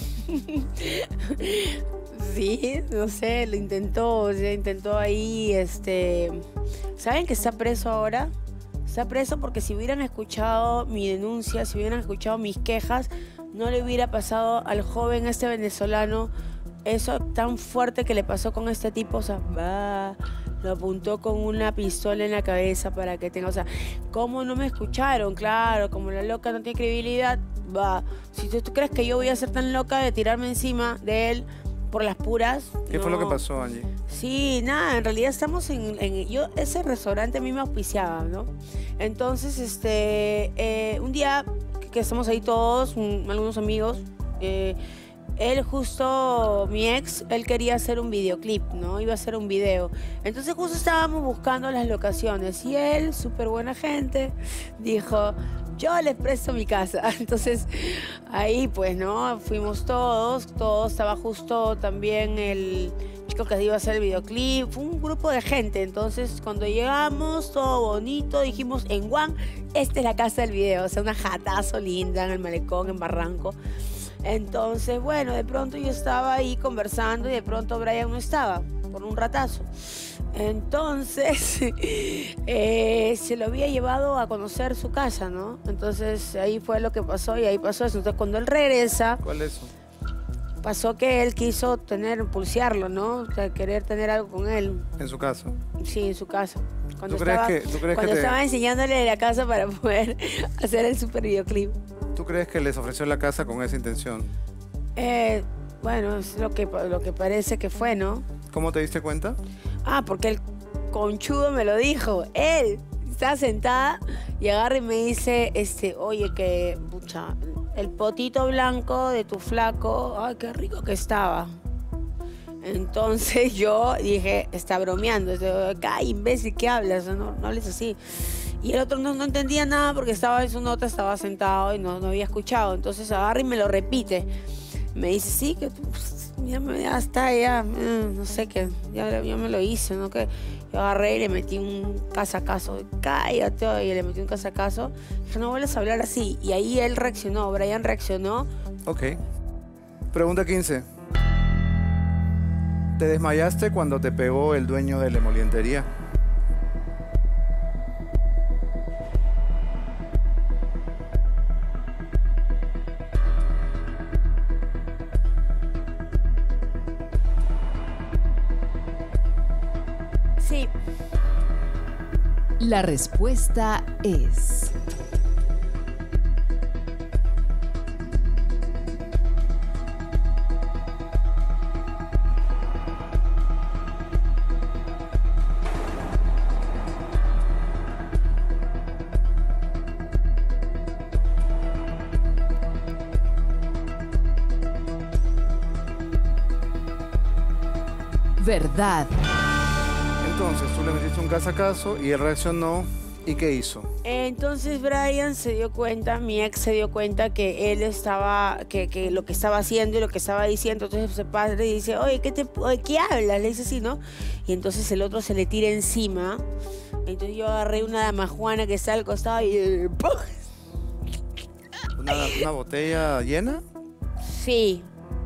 Sí, no sé, lo intentó, o sea, intentó ahí, ¿saben que está preso ahora? Está preso porque si hubieran escuchado mi denuncia, si hubieran escuchado mis quejas, no le hubiera pasado al joven venezolano eso tan fuerte que le pasó con este tipo, o sea, lo apuntó con una pistola en la cabeza para que tenga, o sea, ¿cómo no me escucharon? Claro, como la loca no tiene credibilidad, si tú crees que yo voy a ser tan loca de tirarme encima de él por las puras. ¿Qué fue lo que pasó, Angie? Sí, nada, en realidad estamos ese restaurante a mí me auspiciaba, ¿no? Entonces, un día que estamos ahí todos, algunos amigos, él justo, mi ex, él quería hacer un videoclip, ¿no? Iba a hacer un video. Entonces justo estábamos buscando las locaciones y él, súper buena gente, dijo, yo les presto mi casa. Entonces ahí pues, ¿no? Fuimos todos, estaba justo también el chico que iba a hacer el videoclip, fue un grupo de gente. Entonces cuando llegamos, todo bonito, dijimos en Guam, esta es la casa del video, o sea, una jatazo linda en el malecón, en Barranco. Entonces, bueno, de pronto yo estaba ahí conversando y de pronto Brian no estaba, por un ratazo. Entonces, se lo había llevado a conocer su casa, ¿no? Entonces, ahí fue lo que pasó y ahí pasó eso. Entonces, cuando él regresa... ¿Cuál es eso? Pasó que él quiso pulsearlo, ¿no? O sea, querer tener algo con él. ¿En su casa? Sí, en su casa. Cuando ¿Tú crees que estaba enseñándole la casa para poder hacer el super videoclip. ¿Tú crees que les ofreció la casa con esa intención? Bueno, es lo que parece que fue, ¿no? ¿Cómo te diste cuenta? Porque el conchudo me lo dijo. Él estaba sentada y agarra y me dice, oye, que, pucha, el potito blanco de tu flaco, ay, qué rico que estaba. Entonces yo dije, está bromeando. Ay, imbécil, ¿qué hablas? No hables así. Y el otro no entendía nada porque estaba en su nota, estaba sentado y no había escuchado. Entonces agarra y me lo repite. Me dice, sí, que ya está, no sé qué, ya me lo hice, ¿no? Que yo agarré y le metí un casacazo. Cállate, y le metí un casacazo. Dije, no vuelvas a hablar así. Y ahí él reaccionó, Brian reaccionó. Ok. Pregunta 15. ¿Te desmayaste cuando te pegó el dueño de la emolientería? Sí. La respuesta es... verdad. Entonces, tú le metiste un casacazo y él reaccionó. ¿Y qué hizo? Entonces Brian se dio cuenta, mi ex se dio cuenta que él estaba, que lo que estaba haciendo y lo que estaba diciendo. Entonces se padre y dice, oye, ¿qué hablas? Le dice así, ¿no? Y entonces el otro se le tira encima. Entonces yo agarré una damajuana que está al costado y... ¡pum! ¿Una botella llena? Sí.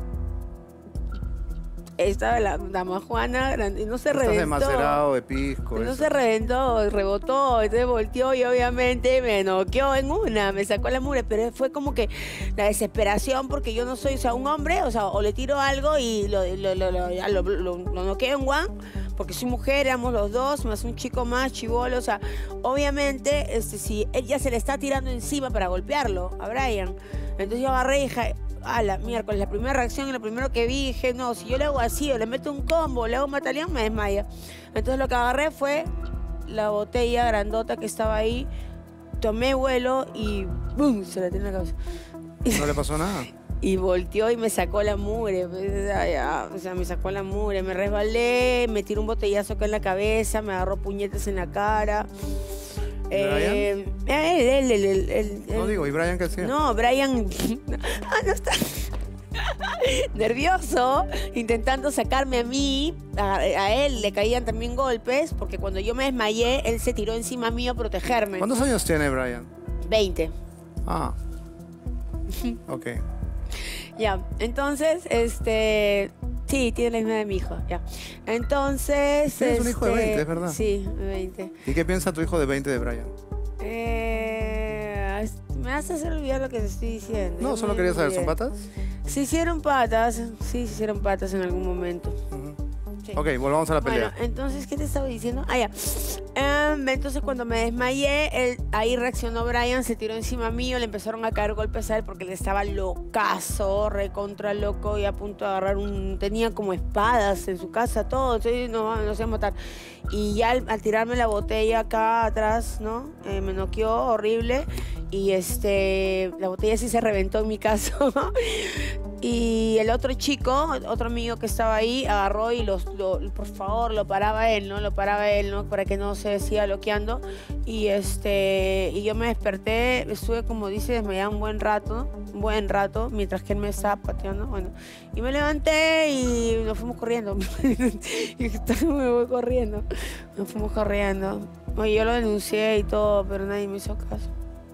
Estaba la damajuana grande y no se reventó. De macerado, de pisco. No se reventó, rebotó, entonces volteó y obviamente me noqueó en una, me sacó la mugre, pero fue como que la desesperación porque yo no soy, o sea, un hombre, o sea, o le tiro algo y lo noqueo en one, porque soy mujer, éramos los dos, más un chico más, chibolo, o sea, obviamente, si ella se le está tirando encima para golpearlo a Brian, entonces yo agarré y dije, la miércoles, la primera reacción y lo primero que vi, dije, no, si yo le hago así o le meto un combo, le hago un mataleón, me desmaya. Entonces lo que agarré fue la botella grandota que estaba ahí, tomé vuelo y ¡bum! Se la tiré en la cabeza. ¿No le pasó nada? Y volteó y me sacó la mugre, o sea, me sacó la mugre, me resbalé, me tiró un botellazo acá en la cabeza, me agarró puñetes en la cara. ¿Brian? Él. No digo, ¿y Brian qué hacía? No, Brian... no está. nervioso, intentando sacarme a mí. A él le caían también golpes, porque cuando yo me desmayé, él se tiró encima mío a protegerme. ¿Cuántos años tiene Brian? 20. Ah. Ok. Ya, entonces, sí, tiene la misma de mi hijo, ya. Entonces, Tienes un hijo de 20, es verdad. Sí, de 20. ¿Y qué piensa tu hijo de 20 de Brian? Me hace hacer olvidar lo que te estoy diciendo. No, Yo solo me quería saber, olvidé. ¿son patas? Se hicieron patas, sí, se hicieron patas en algún momento. Sí. Ok, volvamos a la pelea. Bueno, entonces, ¿qué te estaba diciendo? Ah, ya. Entonces, cuando me desmayé, ahí reaccionó Brian, se tiró encima mío, le empezaron a caer golpes a él porque él estaba locazo, recontra loco y a punto de agarrar tenía como espadas en su casa, todo, entonces no se iba a matar. Y ya al tirarme la botella acá atrás, ¿no? Me noqueó horrible y la botella sí se reventó en mi caso. Y el otro chico, otro amigo que estaba ahí, agarró y por favor, lo paraba él, ¿no? Para que no se siga loqueando. Y yo me desperté, estuve, como dice, desmayada un buen rato, mientras que él me estaba pateando, bueno. Y me levanté y nos fuimos corriendo. Y me voy corriendo. Nos fuimos corriendo. Oye, yo lo denuncié y todo, pero nadie me hizo caso.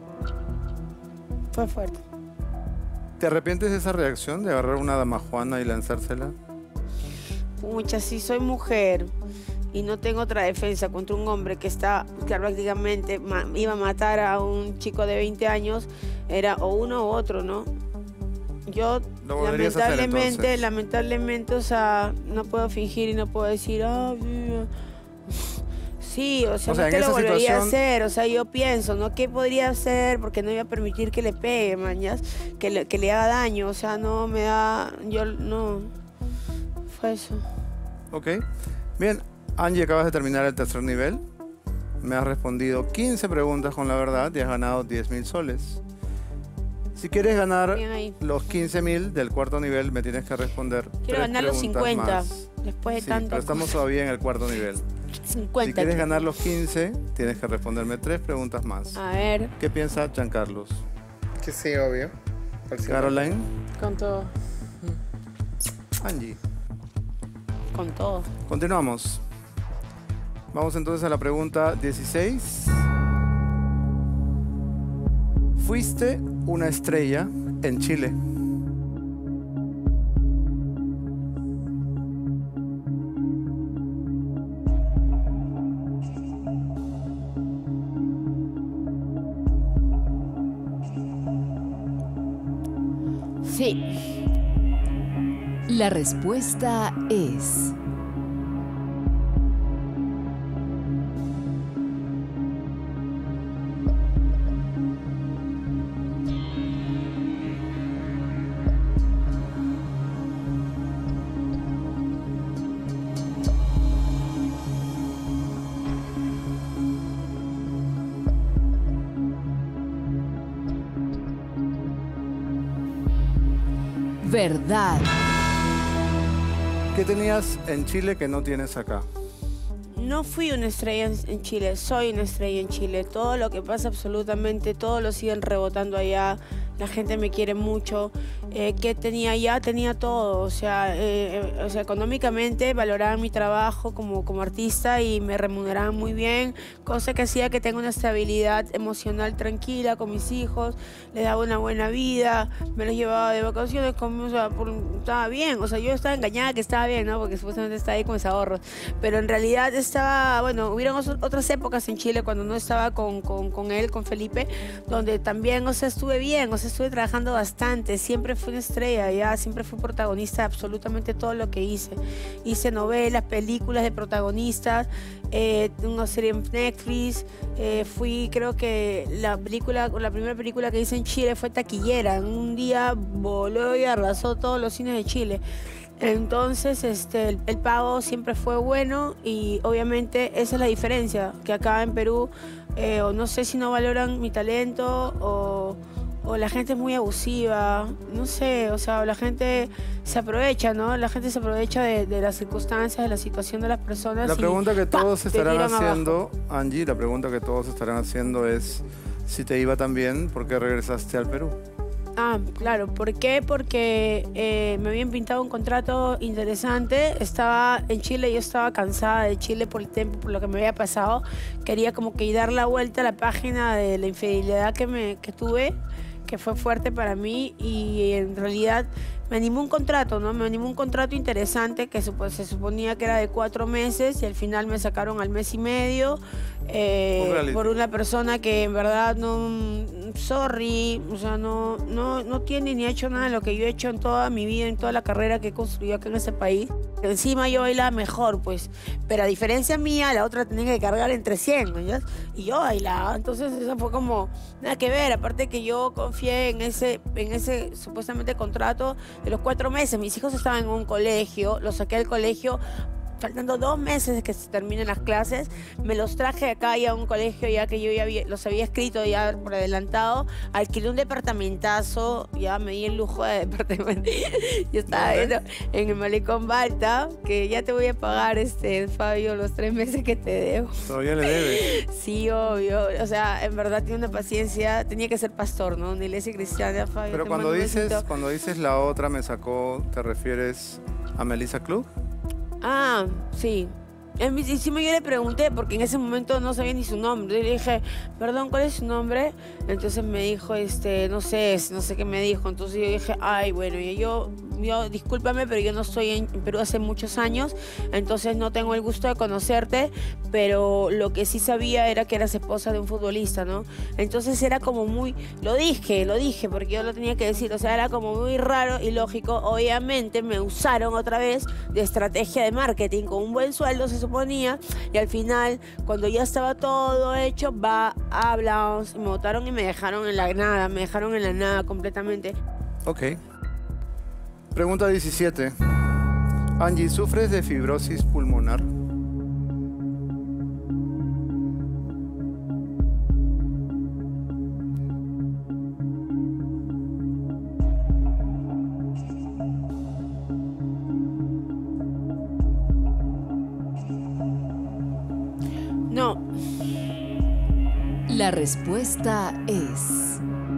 Fue fuerte. ¿Te arrepientes de esa reacción de agarrar una damajuana y lanzársela? Pucha, si soy mujer y no tengo otra defensa contra un hombre que prácticamente iba a matar a un chico de 20 años, era o uno u otro, ¿no? Yo ¿Lo volverías a hacer, entonces? lamentablemente, o sea, no puedo fingir y no puedo decir, sí, o sea, no en te lo esa volvería a situación... hacer, o sea, yo pienso, ¿no? ¿Qué podría hacer? Porque no iba a permitir que le pegue, mañas, que le haga daño, o sea, no me da, fue eso. Ok. Bien, Angie, acabas de terminar el tercer nivel. Me has respondido 15 preguntas con la verdad y has ganado 10.000 soles. Si quieres ganar Bien ahí. los 15.000 del cuarto nivel, me tienes que responder Quiero 3 ganar los preguntas 50, más. después de Sí, tanto. pero estamos todavía en el cuarto nivel. 50. Si quieres ganar los 15, tienes que responderme 3 preguntas más. A ver, ¿Qué piensa Giancarlos? Que sí, obvio. Por si no. Caroline, Con todo. Angie. con todo. Continuamos. Vamos entonces a la pregunta 16. Fuiste una estrella en Chile. Sí. La respuesta es... verdad. ¿Qué tenías en Chile que no tienes acá? No fui una estrella en Chile, soy una estrella en Chile. Todo lo que pasa, absolutamente todo lo siguen rebotando allá. La gente me quiere mucho. ¿Qué tenía allá? Tenía todo. O sea, económicamente valoraban mi trabajo como artista y me remuneraban muy bien, cosa que hacía que tenga una estabilidad emocional tranquila con mis hijos, les daba una buena vida, me los llevaba de vacaciones, estaba bien. O sea, yo estaba engañada que estaba bien, ¿no? Porque supuestamente estaba ahí con mis ahorros. Pero en realidad hubieron otras épocas en Chile cuando no estaba con él, con Felipe, donde también, o sea, estuve bien, o sea, estuve trabajando bastante, siempre fui una estrella, ya, siempre fui protagonista de absolutamente todo lo que hice. Hice novelas, películas de protagonistas, una serie en Netflix, creo que la primera película que hice en Chile fue taquillera, en un día voló y arrasó todos los cines de Chile. Entonces, el pago siempre fue bueno y obviamente esa es la diferencia, que acá en Perú, o no sé si no valoran mi talento o la gente es muy abusiva, no sé, o sea, la gente se aprovecha, ¿no? La gente se aprovecha de las circunstancias, de la situación de las personas. La pregunta que todos te estarán tiran haciendo, abajo. Angie, la pregunta que todos estarán haciendo es si te iba tan bien, ¿por qué regresaste al Perú? Ah, claro. ¿Por qué? Porque me habían pintado un contrato interesante. Estaba en Chile, yo estaba cansada de Chile por el tiempo, por lo que me había pasado. Quería como que dar la vuelta a la página de la infidelidad que tuve, que fue fuerte para mí, y en realidad me animó un contrato, ¿no? Me animó un contrato interesante que se suponía que era de 4 meses y al final me sacaron al mes y medio por una persona que en verdad sorry, o sea, no tiene ni ha hecho nada de lo que yo he hecho en toda mi vida, en toda la carrera que he construido acá en ese país. Encima yo bailaba mejor, pues, pero a diferencia mía, la otra tenía que cargar entre 100, ¿no? Y yo bailaba, entonces eso fue como nada que ver, aparte que yo confié en ese supuestamente contrato de los 4 meses. Mis hijos estaban en un colegio, los saqué del colegio faltando 2 meses de que se terminen las clases, me los traje acá ya a un colegio ya que yo los había escrito ya por adelantado, alquilé un departamentazo, ya me di el lujo de departamento, yo estaba viendo en el Malecón Balta, que ya te voy a pagar, Fabio, los 3 meses que te debo. ¿Todavía le debes? Sí, obvio, o sea, en verdad tiene una paciencia, tenía que ser pastor, ¿no? Una iglesia cristiana, Fabio. Pero cuando dices la otra me sacó, ¿te refieres a Melissa Klug? Ah, sí. Encima yo le pregunté, porque en ese momento no sabía ni su nombre. Y le dije, perdón, ¿cuál es su nombre? Entonces me dijo, no sé qué me dijo. Entonces yo dije, ay, bueno, y yo discúlpame, pero yo no estoy en Perú hace muchos años, entonces no tengo el gusto de conocerte, pero lo que sí sabía era que eras esposa de un futbolista, ¿no? Entonces era como muy, lo dije, porque yo lo tenía que decir, o sea, era como muy raro y lógico. Obviamente me usaron otra vez de estrategia de marketing con un buen sueldo, se suponía, y al final, cuando ya estaba todo hecho, hablamos, y me votaron y me dejaron en la nada completamente. Ok. Pregunta 17. Angie, ¿sufres de fibrosis pulmonar? No. La respuesta es...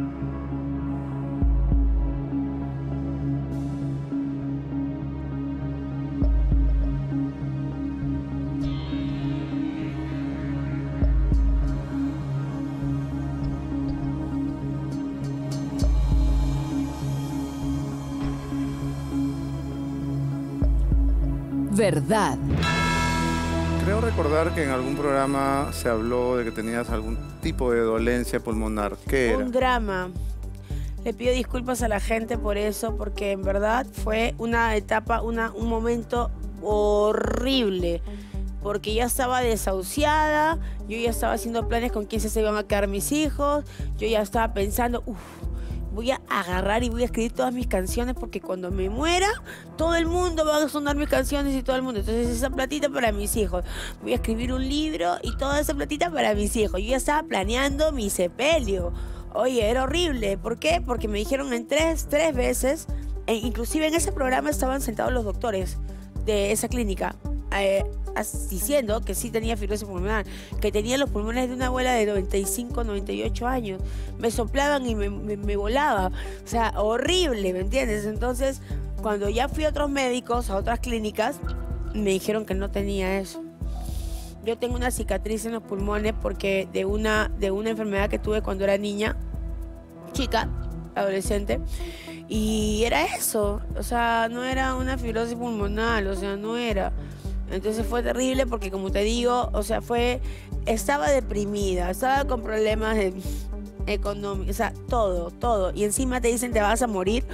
verdad. Creo recordar que en algún programa se habló de que tenías algún tipo de dolencia pulmonar. ¿Qué era? Un drama. Le pido disculpas a la gente por eso, porque en verdad fue una etapa, un momento horrible. Porque ya estaba desahuciada, yo ya estaba haciendo planes con quién se iban a quedar mis hijos, yo ya estaba pensando, voy a agarrar y voy a escribir todas mis canciones porque cuando me muera, todo el mundo va a sonar mis canciones y todo el mundo. Entonces esa platita para mis hijos. Voy a escribir un libro y toda esa platita para mis hijos. Yo ya estaba planeando mi sepelio. Oye, era horrible. ¿Por qué? Porque me dijeron en tres veces, inclusive en ese programa estaban sentados los doctores de esa clínica, diciendo que sí tenía fibrosis pulmonar, que tenía los pulmones de una abuela de 95, 98 años. Me soplaban y me volaba. O sea, horrible, ¿me entiendes? Entonces, cuando ya fui a otros médicos, a otras clínicas, me dijeron que no tenía eso. Yo tengo una cicatriz en los pulmones porque de una enfermedad que tuve cuando era niña, chica, adolescente, y era eso. O sea, no era una fibrosis pulmonar, o sea, no era. Entonces fue terrible porque, como te digo, o sea, estaba deprimida, estaba con problemas económicos, o sea, todo. Y encima te dicen te vas a morir.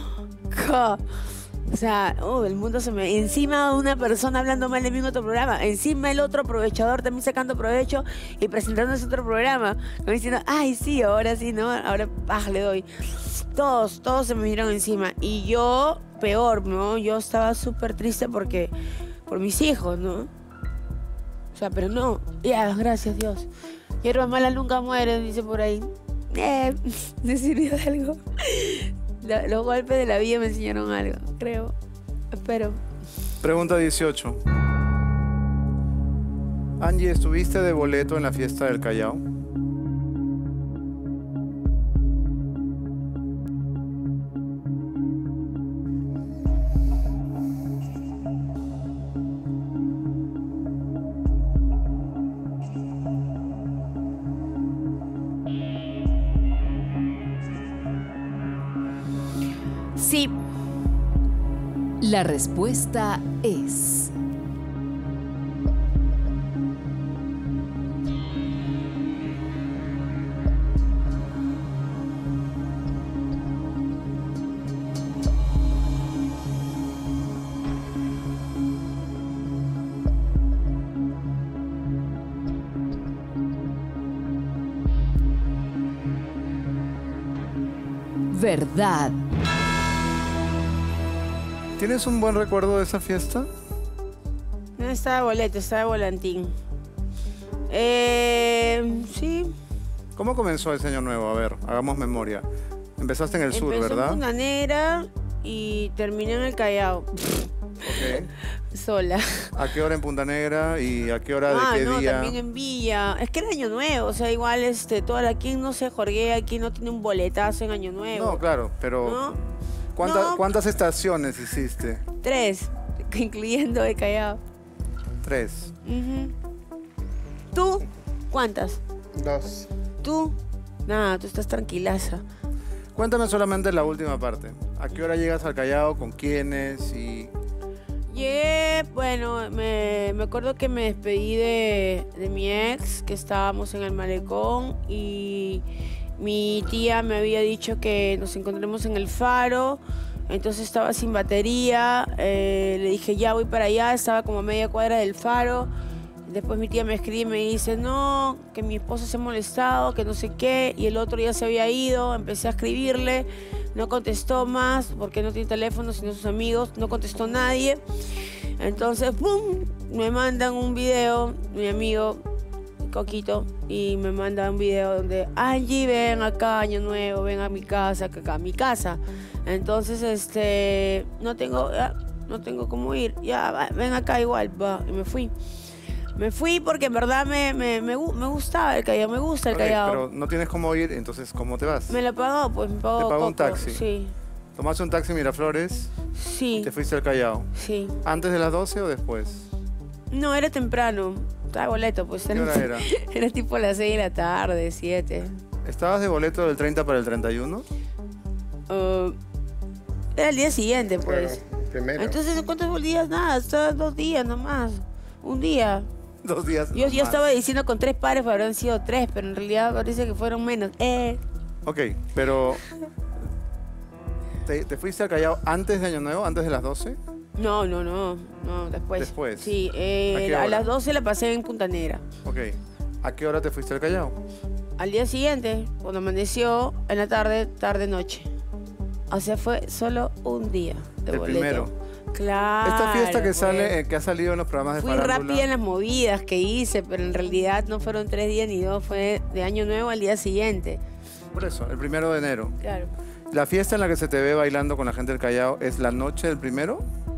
O sea, el mundo encima una persona hablando mal de mí en otro programa, encima el otro aprovechador también sacando provecho y presentándose otro programa, como diciendo, ay, sí, ahora sí, ¿no? Ahora, le doy. Todos se me vinieron encima. Y yo, peor, ¿no? Yo estaba súper triste por mis hijos, ¿no? O sea, pero no, ya, gracias Dios. Hierba mala nunca muere, dice por ahí. ¿Me sirvió de algo? Los golpes de la vida me enseñaron algo, creo. Espero. Pregunta 18. Angie, ¿estuviste de boleto en la fiesta del Callao? Sí. La respuesta es... verdad. ¿Tienes un buen recuerdo de esa fiesta? No estaba de boleto, estaba de volantín. Sí. ¿Cómo comenzó ese año nuevo? A ver, hagamos memoria. Empezaste en el sur, Empezó ¿verdad? en Punta Negra y terminé en el Callao. Ok. Sola. ¿A qué hora en Punta Negra y a qué hora de qué no, día? también en Villa. Es que era Año Nuevo, o sea, igual aquí no se jorguea, aquí no tiene un boletazo en Año Nuevo. No, claro, pero ¿No? No. ¿cuántas estaciones hiciste? 3, incluyendo el Callao. 3. Ujú. ¿Tú? ¿Cuántas? 2. ¿Tú? Nada, tú estás tranquilaza. Cuéntame solamente la última parte. ¿A qué hora llegas al Callao? ¿Con quiénes? Y Llegué, bueno, me acuerdo que me despedí de mi ex, que estábamos en el malecón, y mi tía me había dicho que nos encontremos en el Faro, entonces estaba sin batería, le dije ya voy para allá, estaba como a media cuadra del Faro. Después mi tía me escribe y me dice, no, que mi esposo se ha molestado, que no sé qué, y el otro ya se había ido. Empecé a escribirle, no contestó más, porque no tiene teléfono, sino sus amigos, no contestó nadie. Entonces, ¡pum!, me mandan un video, mi amigo Coquito, y me manda un video donde, Angie, ven acá, Año Nuevo, ven a mi casa, acá a mi casa. Entonces, no tengo cómo ir, ya, ven acá igual, va, y me fui. Me fui porque en verdad me gustaba el Callao, me gusta el Ok, Callao. pero no tienes cómo ir, entonces ¿cómo te vas? Me lo pagó, pues me pagó ¿Te pagó un Coco, taxi? Sí, Tomaste un taxi en Miraflores sí, y te fuiste al Callao. sí. ¿Antes de las 12 o después? No, era temprano, estaba de boleto, pues ¿Qué hora era? era tipo las 6 de la tarde, 7. ¿Estabas de boleto del 30 para el 31? Era el día siguiente, pues. Claro, primero. Entonces, ¿cuántos días? Nada, estaba 2 días nomás, un día. 2 días. Yo más. estaba diciendo con 3 pares, pero habrán sido 3, pero en realidad parece que fueron menos. Ok, pero ¿te fuiste al Callao antes de Año Nuevo, antes de las 12? No, después. Después. Sí, ¿A qué a hora? las 12 la pasé en Punta Negra. Ok. ¿A qué hora te fuiste al Callao? Al día siguiente, cuando amaneció, en la tarde, noche. O sea, fue solo un día de El boleto. primero. Claro. Esta fiesta que pues. sale, que ha salido en los programas de Fui farándula. rápida en las movidas que hice, pero en realidad no fueron 3 días ni 2, fue de Año Nuevo al día siguiente. Por eso, el 1 de enero. Claro. ¿La fiesta en la que se te ve bailando con la gente del Callao es la noche del 1?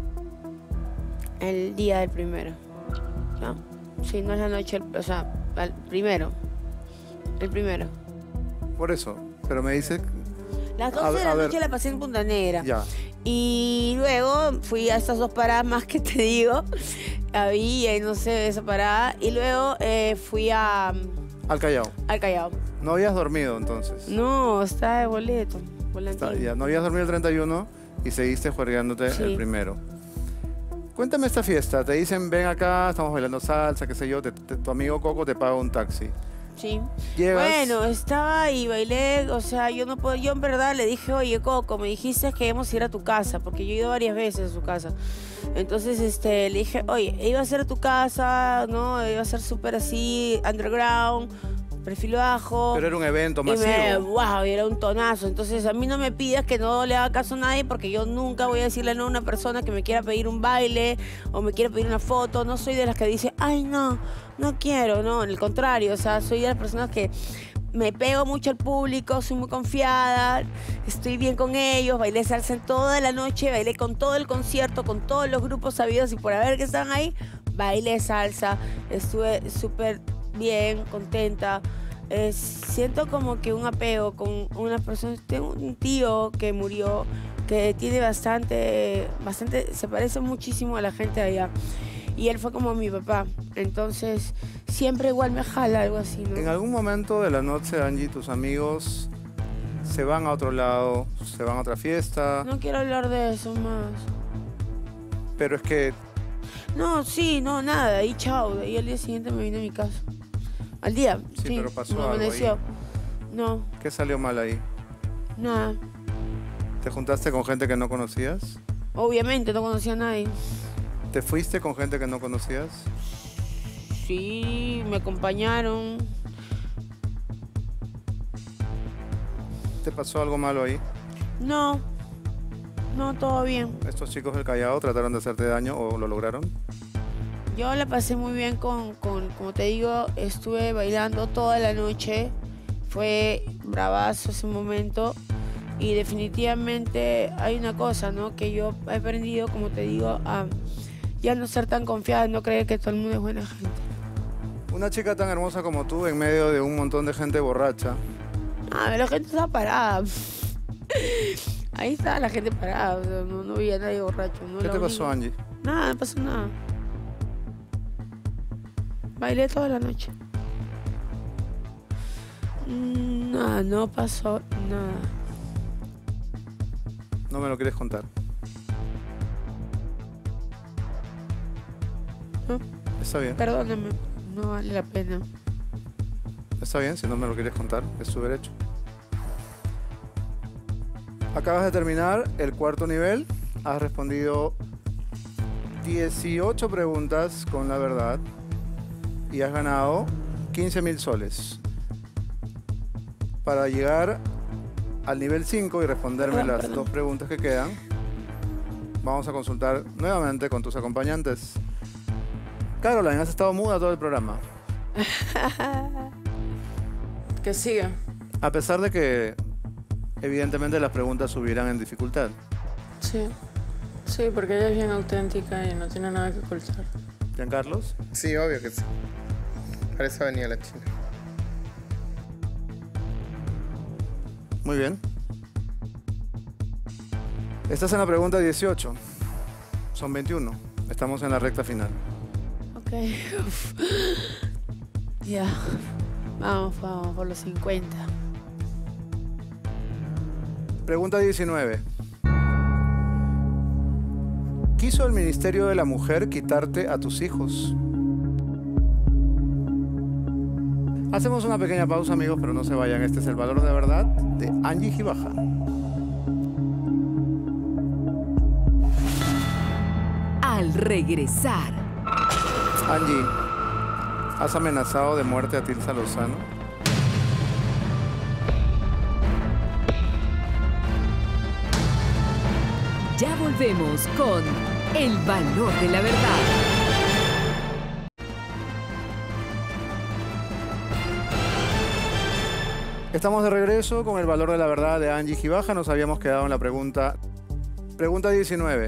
El día del primero. ¿No? Sí, no es la noche, o sea, el primero. El primero. Por eso, pero me dice... Las A 12 de la ver. noche la pasé en Punta Negra. Ya. Y luego fui a estas 2 paradas más que te digo. Había, no sé, esa parada. Y luego fui Al Callao. al Callao. No habías dormido entonces. No, estaba de boleto. Volantín. Ya, no habías dormido el 31 y seguiste juergueándote Sí. el 1. Cuéntame esta fiesta. Te dicen, ven acá, estamos bailando salsa, qué sé yo. Tu amigo Coco te paga un taxi. Sí. Llegas... Bueno, estaba y bailé, o sea, yo no puedo, yo en verdad le dije, oye Coco, me dijiste que íbamos a ir a tu casa, porque yo he ido varias veces a su casa. Entonces, le dije, oye, iba a ser a tu casa, ¿no? Iba a ser súper así, underground, perfil bajo. Pero era un evento Y masivo. wow, era un tonazo. Entonces, a mí no me pidas que no le haga caso a nadie, porque yo nunca voy a decirle no a una persona que me quiera pedir un baile o me quiera pedir una foto. No soy de las que dice, ay, no quiero, no. En el contrario, o sea, soy de las personas que me pego mucho al público, soy muy confiada, estoy bien con ellos, bailé salsa en toda la noche, bailé con todo el concierto, con todos los grupos sabidos y por haber que estaban ahí, bailé salsa, estuve súper bien, contenta. Siento como que un apego con una persona. Tengo un tío que murió, que tiene bastante, se parece muchísimo a la gente de allá. Y él fue como mi papá. Entonces, siempre igual me jala algo así, ¿no? En algún momento de la noche, Angie, tus amigos ¿Se van a otro lado? ¿Se van a otra fiesta? No quiero hablar de eso más. Pero es que No, sí, no, nada. De ahí chao. De ahí al día siguiente me vine a mi casa. Al día. Sí, pero pasó me algo amaneció. ahí. No, ¿qué salió mal ahí? nada. ¿Te juntaste con gente que no conocías? Obviamente no conocía a nadie. ¿Te fuiste con gente que no conocías? Sí, me acompañaron. ¿Te pasó algo malo ahí? No, no, todo bien. ¿Estos chicos del Callao trataron de hacerte daño o lo lograron? Yo la pasé muy bien como te digo, estuve bailando toda la noche. Fue bravazo ese momento. Y definitivamente hay una cosa, ¿no? Que yo he aprendido, como te digo, a ya no ser tan confiada, no creer que todo el mundo es buena gente. Una chica tan hermosa como tú en medio de un montón de gente borracha. Ah, la gente estaba parada. Ahí estaba la gente parada, o sea, no veía a nadie borracho. ¿No? ¿Qué te pasó, Angie? Nada, no pasó nada. Bailé toda la noche. Nada, no pasó nada. No me lo quieres contar. ¿No? Está bien. Perdóname, no vale la pena. Está bien, si no me lo quieres contar, es tu derecho. Acabas de terminar el cuarto nivel. Has respondido 18 preguntas con la verdad y has ganado 15.000 soles. Para llegar al nivel 5 y responderme las dos preguntas que quedan, vamos a consultar nuevamente con tus acompañantes. Caroline, has estado muda todo el programa. Que siga. A pesar de que evidentemente las preguntas subirán en dificultad. Sí. Sí, porque ella es bien auténtica y no tiene nada que ocultar. ¿Giancarlos? Sí, obvio que sí. Para eso venía la China. Muy bien. Estás en la pregunta 18. Son 21. Estamos en la recta final. Ok. Ya. Vamos por los 50. Pregunta 19. ¿Quiso el Ministerio de la Mujer quitarte a tus hijos? Hacemos una pequeña pausa, amigos, pero no se vayan. Este es el valor de la verdad de Angie Gibaja. Al regresar. Angie, ¿has amenazado de muerte a Tirsa Lozano? Ya volvemos con El valor de la verdad. Estamos de regreso con el valor de la verdad de Angie Gibaja. Nos habíamos quedado en la pregunta 19.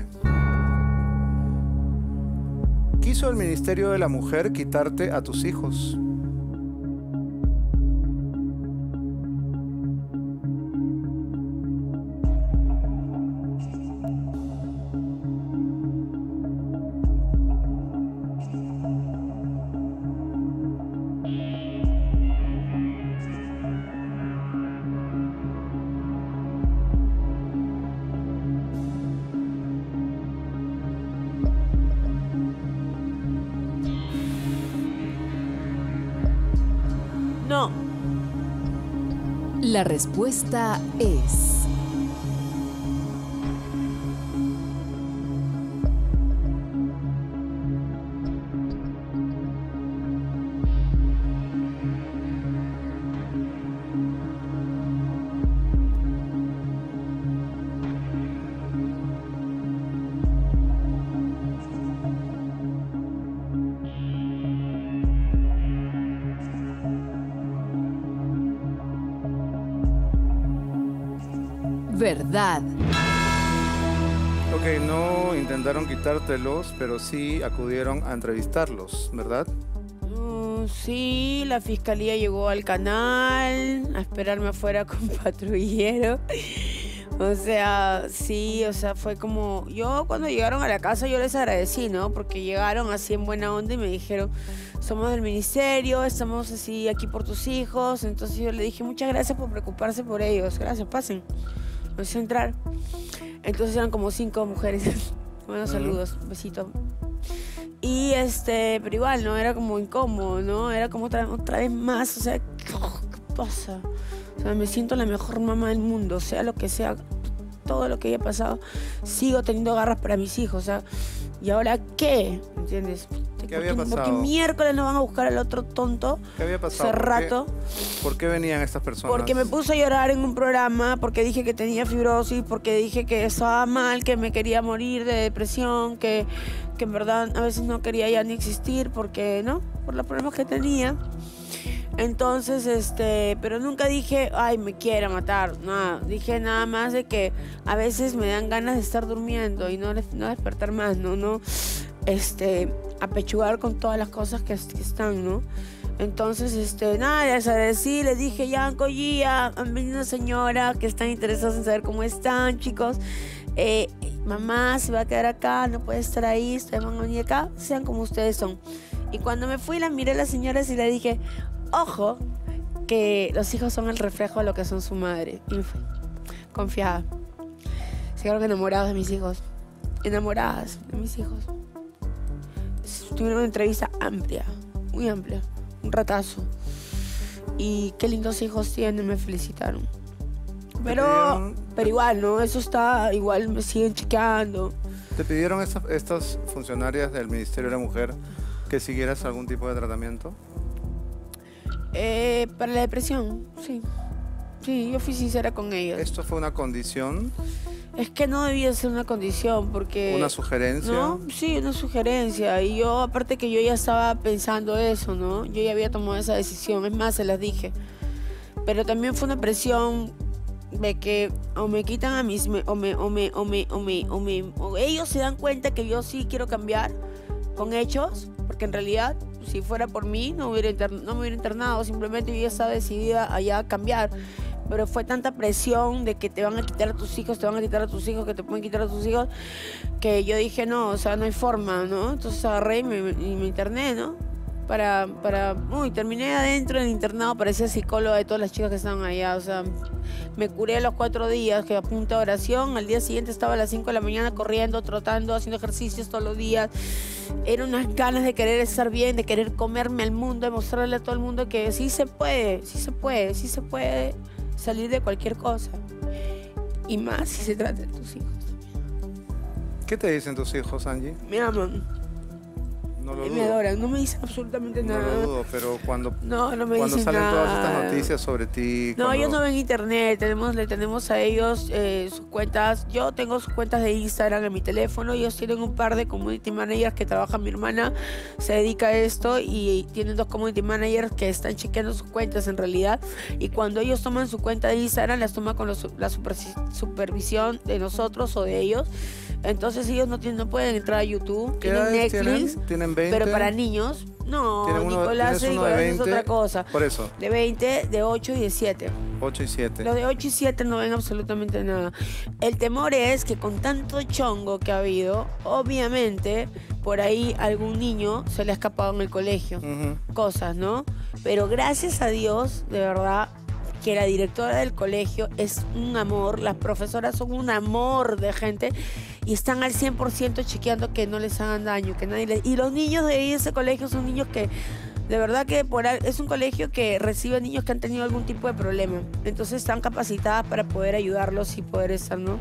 ¿Quiso el Ministerio de la Mujer quitarte a tus hijos? No. La respuesta es... verdad. Ok, no intentaron quitártelos, pero sí acudieron a entrevistarlos, ¿verdad? Sí, la fiscalía llegó al canal a esperarme afuera con patrullero. O sea, sí, o sea, fue como... Yo cuando llegaron a la casa yo les agradecí, ¿no? Porque llegaron así en buena onda y me dijeron, somos del ministerio, estamos así aquí por tus hijos. Entonces yo le dije, muchas gracias por preocuparse por ellos. Gracias, pasen. Me hizo entrar. Entonces eran como 5 mujeres. Buenos saludos, besito. Y pero igual, ¿no? Era como incómodo, ¿no? Era como otra vez más, o sea, ¿qué pasa? O sea, me siento la mejor mamá del mundo, sea lo que sea, todo lo que haya pasado, sigo teniendo garras para mis hijos, o sea, ¿y ahora qué? ¿Entiendes? ¿Qué había pasado? Porque miércoles no van a buscar al otro tonto. ¿Qué había pasado? Hace rato. ¿Por qué venían estas personas? Porque me puse a llorar en un programa, porque dije que tenía fibrosis, porque dije que estaba mal, que me quería morir de depresión, que en verdad a veces no quería ya ni existir, porque, ¿no? Por los problemas que tenía. Entonces, pero nunca dije, ay, me quiera matar, nada. Dije nada más de que a veces me dan ganas de estar durmiendo y no despertar más, no, apechugar con todas las cosas que están, ¿no? Entonces, nada, les agradecí, les dije, Yanko, Gia, han venido una señora que están interesados en saber cómo están, chicos. Mamá se va a quedar acá, no puede estar ahí, ustedes van a venir acá, sean como ustedes son. Y cuando me fui, la miré a las señoras y le dije, ojo, que los hijos son el reflejo de lo que son su madre. Y me fui, confiada. Se quedaron enamorados de mis hijos. Enamoradas de mis hijos. Tuvieron una entrevista amplia, muy amplia, un ratazo. Y qué lindos hijos tienen, me felicitaron. Pero igual, ¿no? Eso está, igual me siguen chequeando. ¿Te pidieron estas funcionarias del Ministerio de la Mujer que siguieras algún tipo de tratamiento? Para la depresión, sí. Sí, yo fui sincera con ellos. ¿Esto fue una condición? Es que no debía ser una condición porque... ¿Una sugerencia? ¿No? Sí, una sugerencia. Y yo, aparte que yo ya estaba pensando eso, ¿no? Yo ya había tomado esa decisión. Es más, se las dije. Pero también fue una presión de que o me quitan a mis... O ellos se dan cuenta que yo sí quiero cambiar con hechos. Porque en realidad, si fuera por mí, no me hubiera internado. Simplemente yo ya estaba decidida a cambiar. Pero fue tanta presión de que te van a quitar a tus hijos, te van a quitar a tus hijos, que te pueden quitar a tus hijos, que yo dije, no, o sea, no hay forma, ¿no? Entonces agarré y me interné, ¿no? Terminé adentro del internado, parecía psicóloga de todas las chicas que estaban allá, o sea, me curé a los 4 días, que a punta de oración, al día siguiente estaba a las 5 de la mañana corriendo, trotando, haciendo ejercicios todos los días. Eran unas ganas de querer estar bien, de querer comerme al mundo, de mostrarle a todo el mundo que sí se puede salir de cualquier cosa. Y más si se trata de tus hijos. ¿Qué te dicen tus hijos, Angie? Me aman. No lo dudo. Me adoran, no me dicen absolutamente nada. No lo dudo, pero cuando dicen salen nada. todas estas noticias sobre ti... No, ellos no ven internet, le tenemos a ellos sus cuentas. Yo tengo sus cuentas de Instagram en mi teléfono. Ellos tienen un par de community managers que trabajan. Mi hermana se dedica a esto y tienen 2 community managers que están chequeando sus cuentas en realidad. Y cuando ellos toman su cuenta de Instagram, las toman con la supervisión de nosotros o de ellos. Entonces ellos no pueden entrar a YouTube. Tienen Netflix. ¿Tienen 20? Pero para niños, no, Nicolás es otra cosa. Por eso. De 20, de 8 y de 7. 8 y 7. Los de 8 y 7 no ven absolutamente nada. El temor es que con tanto chongo que ha habido, obviamente, por ahí algún niño se le ha escapado en el colegio. Cosas, ¿no? Pero gracias a Dios, de verdad, que la directora del colegio es un amor, las profesoras son un amor de gente y están al 100% chequeando que no les hagan daño, que nadie les... Y los niños de ese colegio son niños que, de verdad que es un colegio que recibe niños que han tenido algún tipo de problema. Entonces están capacitadas para poder ayudarlos y poder estar, ¿no?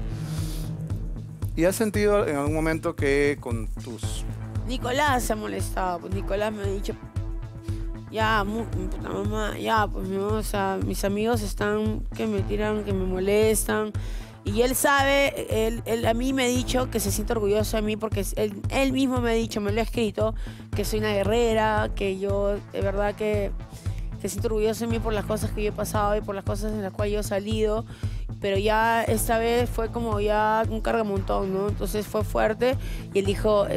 ¿Y has sentido en algún momento que con tus... Nicolás se ha molestado, pues Nicolás me ha dicho... Ya, puta mamá, ya, pues no, o sea, mis amigos están que me tiran, que me molestan. Y él sabe, él a mí me ha dicho que se siente orgulloso de mí porque él mismo me ha dicho, me lo ha escrito, que soy una guerrera, que yo de verdad que se siente orgulloso de mí por las cosas que yo he pasado y por las cosas en las cuales yo he salido. Pero ya esta vez fue como ya un cargamontón, ¿no? Entonces fue fuerte y él dijo,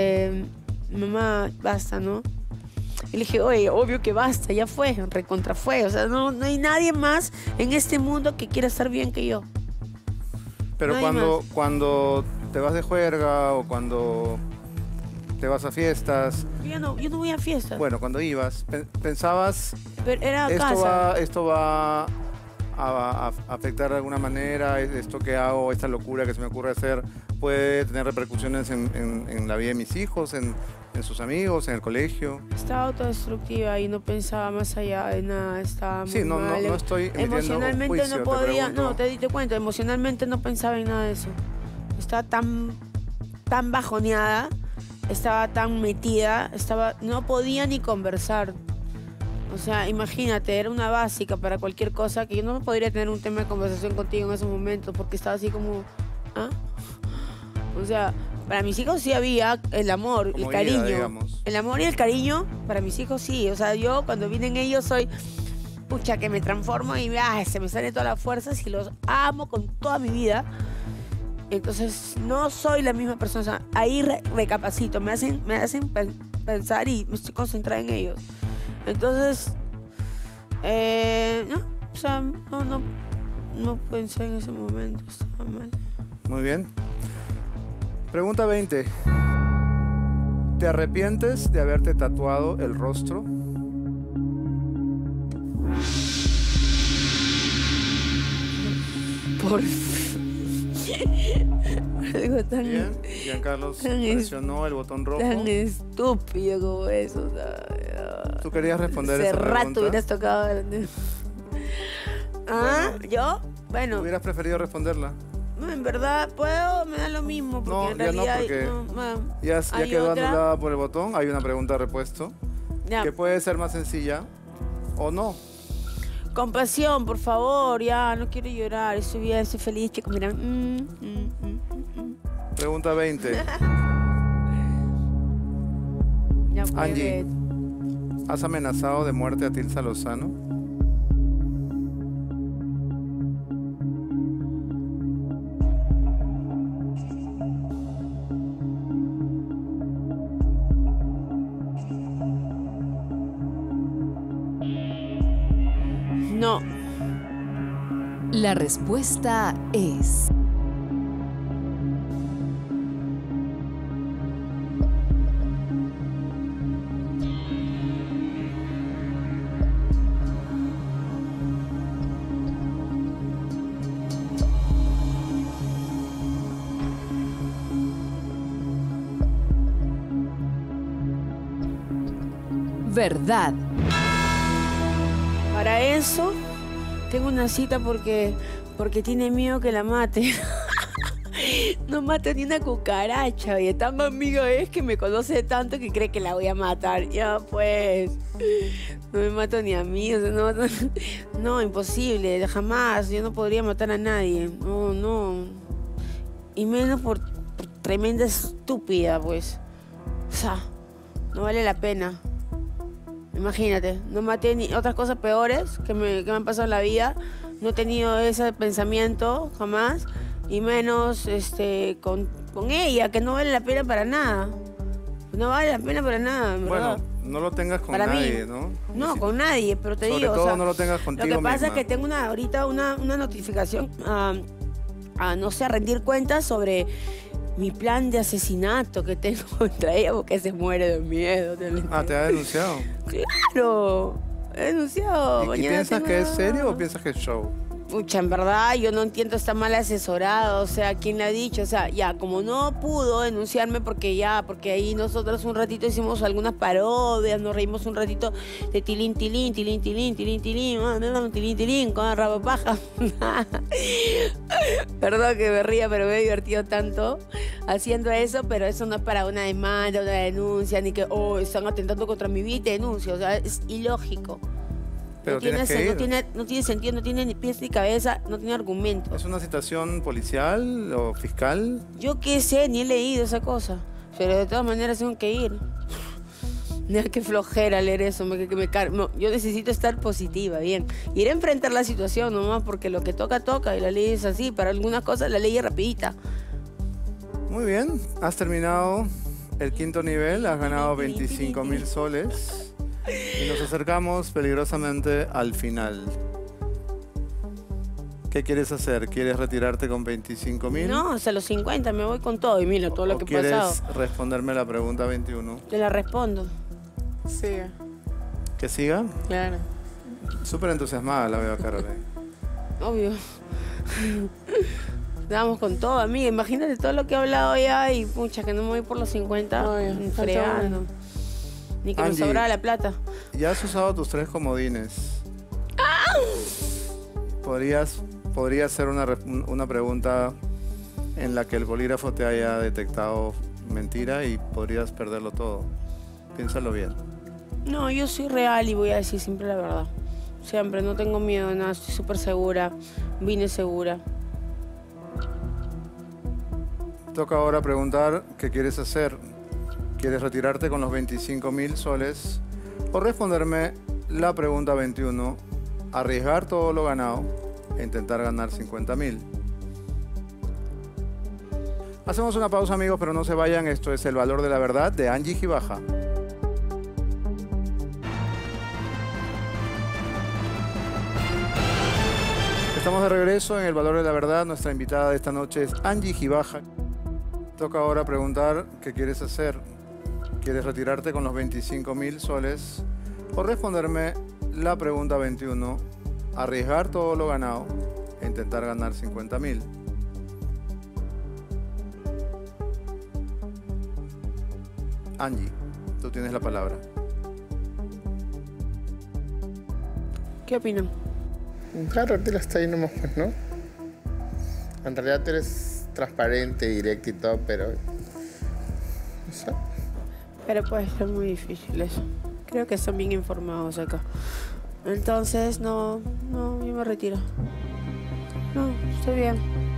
mamá, basta, ¿no? Y le dije, oye, obvio que basta, ya fue, recontra fue. O sea, no hay nadie más en este mundo que quiera estar bien que yo. Pero Nadie más. cuando te vas de juerga o cuando te vas a fiestas, Yo no voy a fiestas. bueno, cuando ibas, pensabas, Pero era a casa. esto va a afectar de alguna manera, esto que hago, esta locura que se me ocurre hacer, puede tener repercusiones en la vida de mis hijos, en sus amigos, en el colegio. Estaba autodestructiva y no pensaba más allá de nada. Estaba muy Sí, no mal. estoy emitiendo Emocionalmente juicio, no te podía. pregunto. No, te cuento. Emocionalmente no pensaba en nada de eso. Estaba tan bajoneada. Estaba tan metida. No podía ni conversar. O sea, imagínate, era una básica para cualquier cosa que yo no podría tener un tema de conversación contigo en esos momentos porque estaba así como. ¿Ah? O sea, para mis hijos sí había el amor, Como el cariño. guía, digamos. El amor y el cariño, para mis hijos sí. O sea, yo cuando vienen ellos soy, pucha, que me transformo y se me salen todas las fuerzas y los amo con toda mi vida. Entonces, no soy la misma persona. O sea, ahí recapacito, me hacen pensar y me estoy concentrada en ellos. Entonces, no, o sea, no pensé en ese momento, estaba mal. Muy bien. Pregunta 20. ¿Te arrepientes de haberte tatuado el rostro? Por algo tan, Bien. Giancarlos tan presionó el botón rojo. tan estúpido como eso. O sea, ¿Tú querías responder hace esa rato pregunta? hubieras tocado. ¿Ah? Bueno. ¿Yo? Bueno, ¿Hubieras preferido responderla? no, en verdad puedo, me da lo mismo. Porque No, en ya no, realidad porque Ya hay quedó otra. anulada por el botón. Hay una pregunta de repuesto Ya. que puede ser más sencilla o no. Compasión, por favor, ya, no quiero llorar, estoy bien, estoy feliz, chicos, mira. Pregunta 20. Ya pues, Angie. ¿Has amenazado de muerte a Tilsa Lozano? No, La respuesta es verdad. para eso tengo una cita porque tiene miedo que la mate. No mata ni una cucaracha, oye, tan amiga es que me conoce tanto que cree que la voy a matar. Ya pues, no me mato ni a mí, o sea, no, imposible, jamás, yo no podría matar a nadie, no. Y menos por tremenda estúpida, pues. O sea, no vale la pena. Imagínate, no maté ni otras cosas peores que me han pasado en la vida. No he tenido ese pensamiento jamás. Y menos con ella, que no vale la pena para nada. No vale la pena para nada, en Bueno, verdad. no lo tengas con Para mí. nadie, ¿no? No, Sí. con nadie, pero te Sobre digo, todo o sea, no lo tengas contigo lo que pasa misma. es que tengo ahorita una notificación a, no sé, a rendir cuentas sobre mi plan de asesinato que tengo contra ella porque se muere de miedo. Ah, ¿te ha denunciado? Claro, he denunciado. ¿Y Mañana piensas tengo que es una- serio o piensas que es show? Pucha, en verdad, yo no entiendo, está mal asesorado, o sea, ¿quién le ha dicho? O sea, ya, como no pudo denunciarme porque ahí nosotros un ratito hicimos algunas parodias, nos reímos un ratito de tilín, tilín, tilín, tilín, tilín, tilín, tilín, tilín, con rabo paja. Perdón que me ría, pero me he divertido tanto haciendo eso, pero eso no es para una demanda, una denuncia, ni que, están atentando contra mi vida y te denuncio, o sea, es ilógico. Pero no tienes que ir. no tiene sentido, no tiene ni pies ni cabeza, no tiene argumentos. ¿Es una citación policial o fiscal? Yo qué sé, ni he leído esa cosa. Pero de todas maneras tengo que ir. Mira qué flojera leer eso. No, yo necesito estar positiva, bien. Ir a enfrentar la situación nomás, porque lo que toca, toca. Y la ley es así. Para algunas cosas la ley es rapidita. Muy bien, has terminado el quinto nivel, has ganado 25.000 soles y nos acercamos peligrosamente al final. ¿Qué quieres hacer? ¿Quieres retirarte con 25.000? No, hasta los 50 me voy con todo y mira todo lo que he pasado. ¿Quieres responderme la pregunta 21? Te la respondo. Sí, ¿Que siga? claro. Súper entusiasmada la veo a Caroline. Obvio. Vamos con todo, amiga. Imagínate todo lo que he hablado ya y pucha, que no me voy por los 50. Obvio, Ni falta fregando. uno. Ni que me Angie. sobrara la plata. Ya has usado tus 3 comodines. Podría ser una pregunta en la que el bolígrafo te haya detectado mentira y podrías perderlo todo. Piénsalo bien. No, yo soy real y voy a decir siempre la verdad. Siempre, no tengo miedo de nada, estoy súper segura. Vine segura. Toca ahora preguntar qué quieres hacer. ¿Quieres retirarte con los 25.000 soles? O responderme la pregunta 21, arriesgar todo lo ganado e intentar ganar 50.000. Hacemos una pausa, amigos, pero no se vayan. Esto es El Valor de la Verdad de Angie Gibaja. Estamos de regreso en El Valor de la Verdad. Nuestra invitada de esta noche es Angie Gibaja. Toca ahora preguntar qué quieres hacer. ¿Quieres retirarte con los 25.000 soles? O responderme la pregunta 21, arriesgar todo lo ganado e intentar ganar 50.000. Angie, tú tienes la palabra. ¿Qué opinan? Claro, te la está ahí nomás, pues, ¿no? En realidad tú eres transparente, directo y todo, pero... No sé. Pero puede ser muy difícil eso. Creo que están bien informados acá. Entonces, no, yo me retiro. No, estoy bien.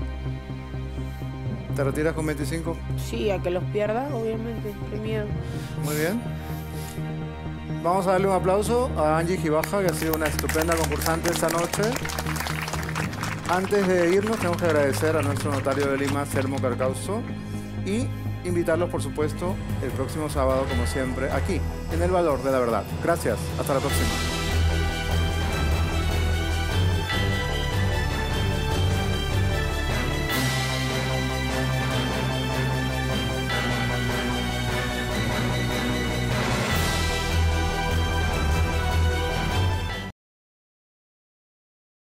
¿Te retiras con 25? Sí, a que los pierda, obviamente. Qué miedo. Muy bien. Vamos a darle un aplauso a Angie Gibaja, que ha sido una estupenda concursante esta noche. Antes de irnos, tenemos que agradecer a nuestro notario de Lima, Selmo Carcauso, y invitarlos, por supuesto, el próximo sábado, como siempre, aquí, en El Valor de la Verdad. Gracias. Hasta la próxima.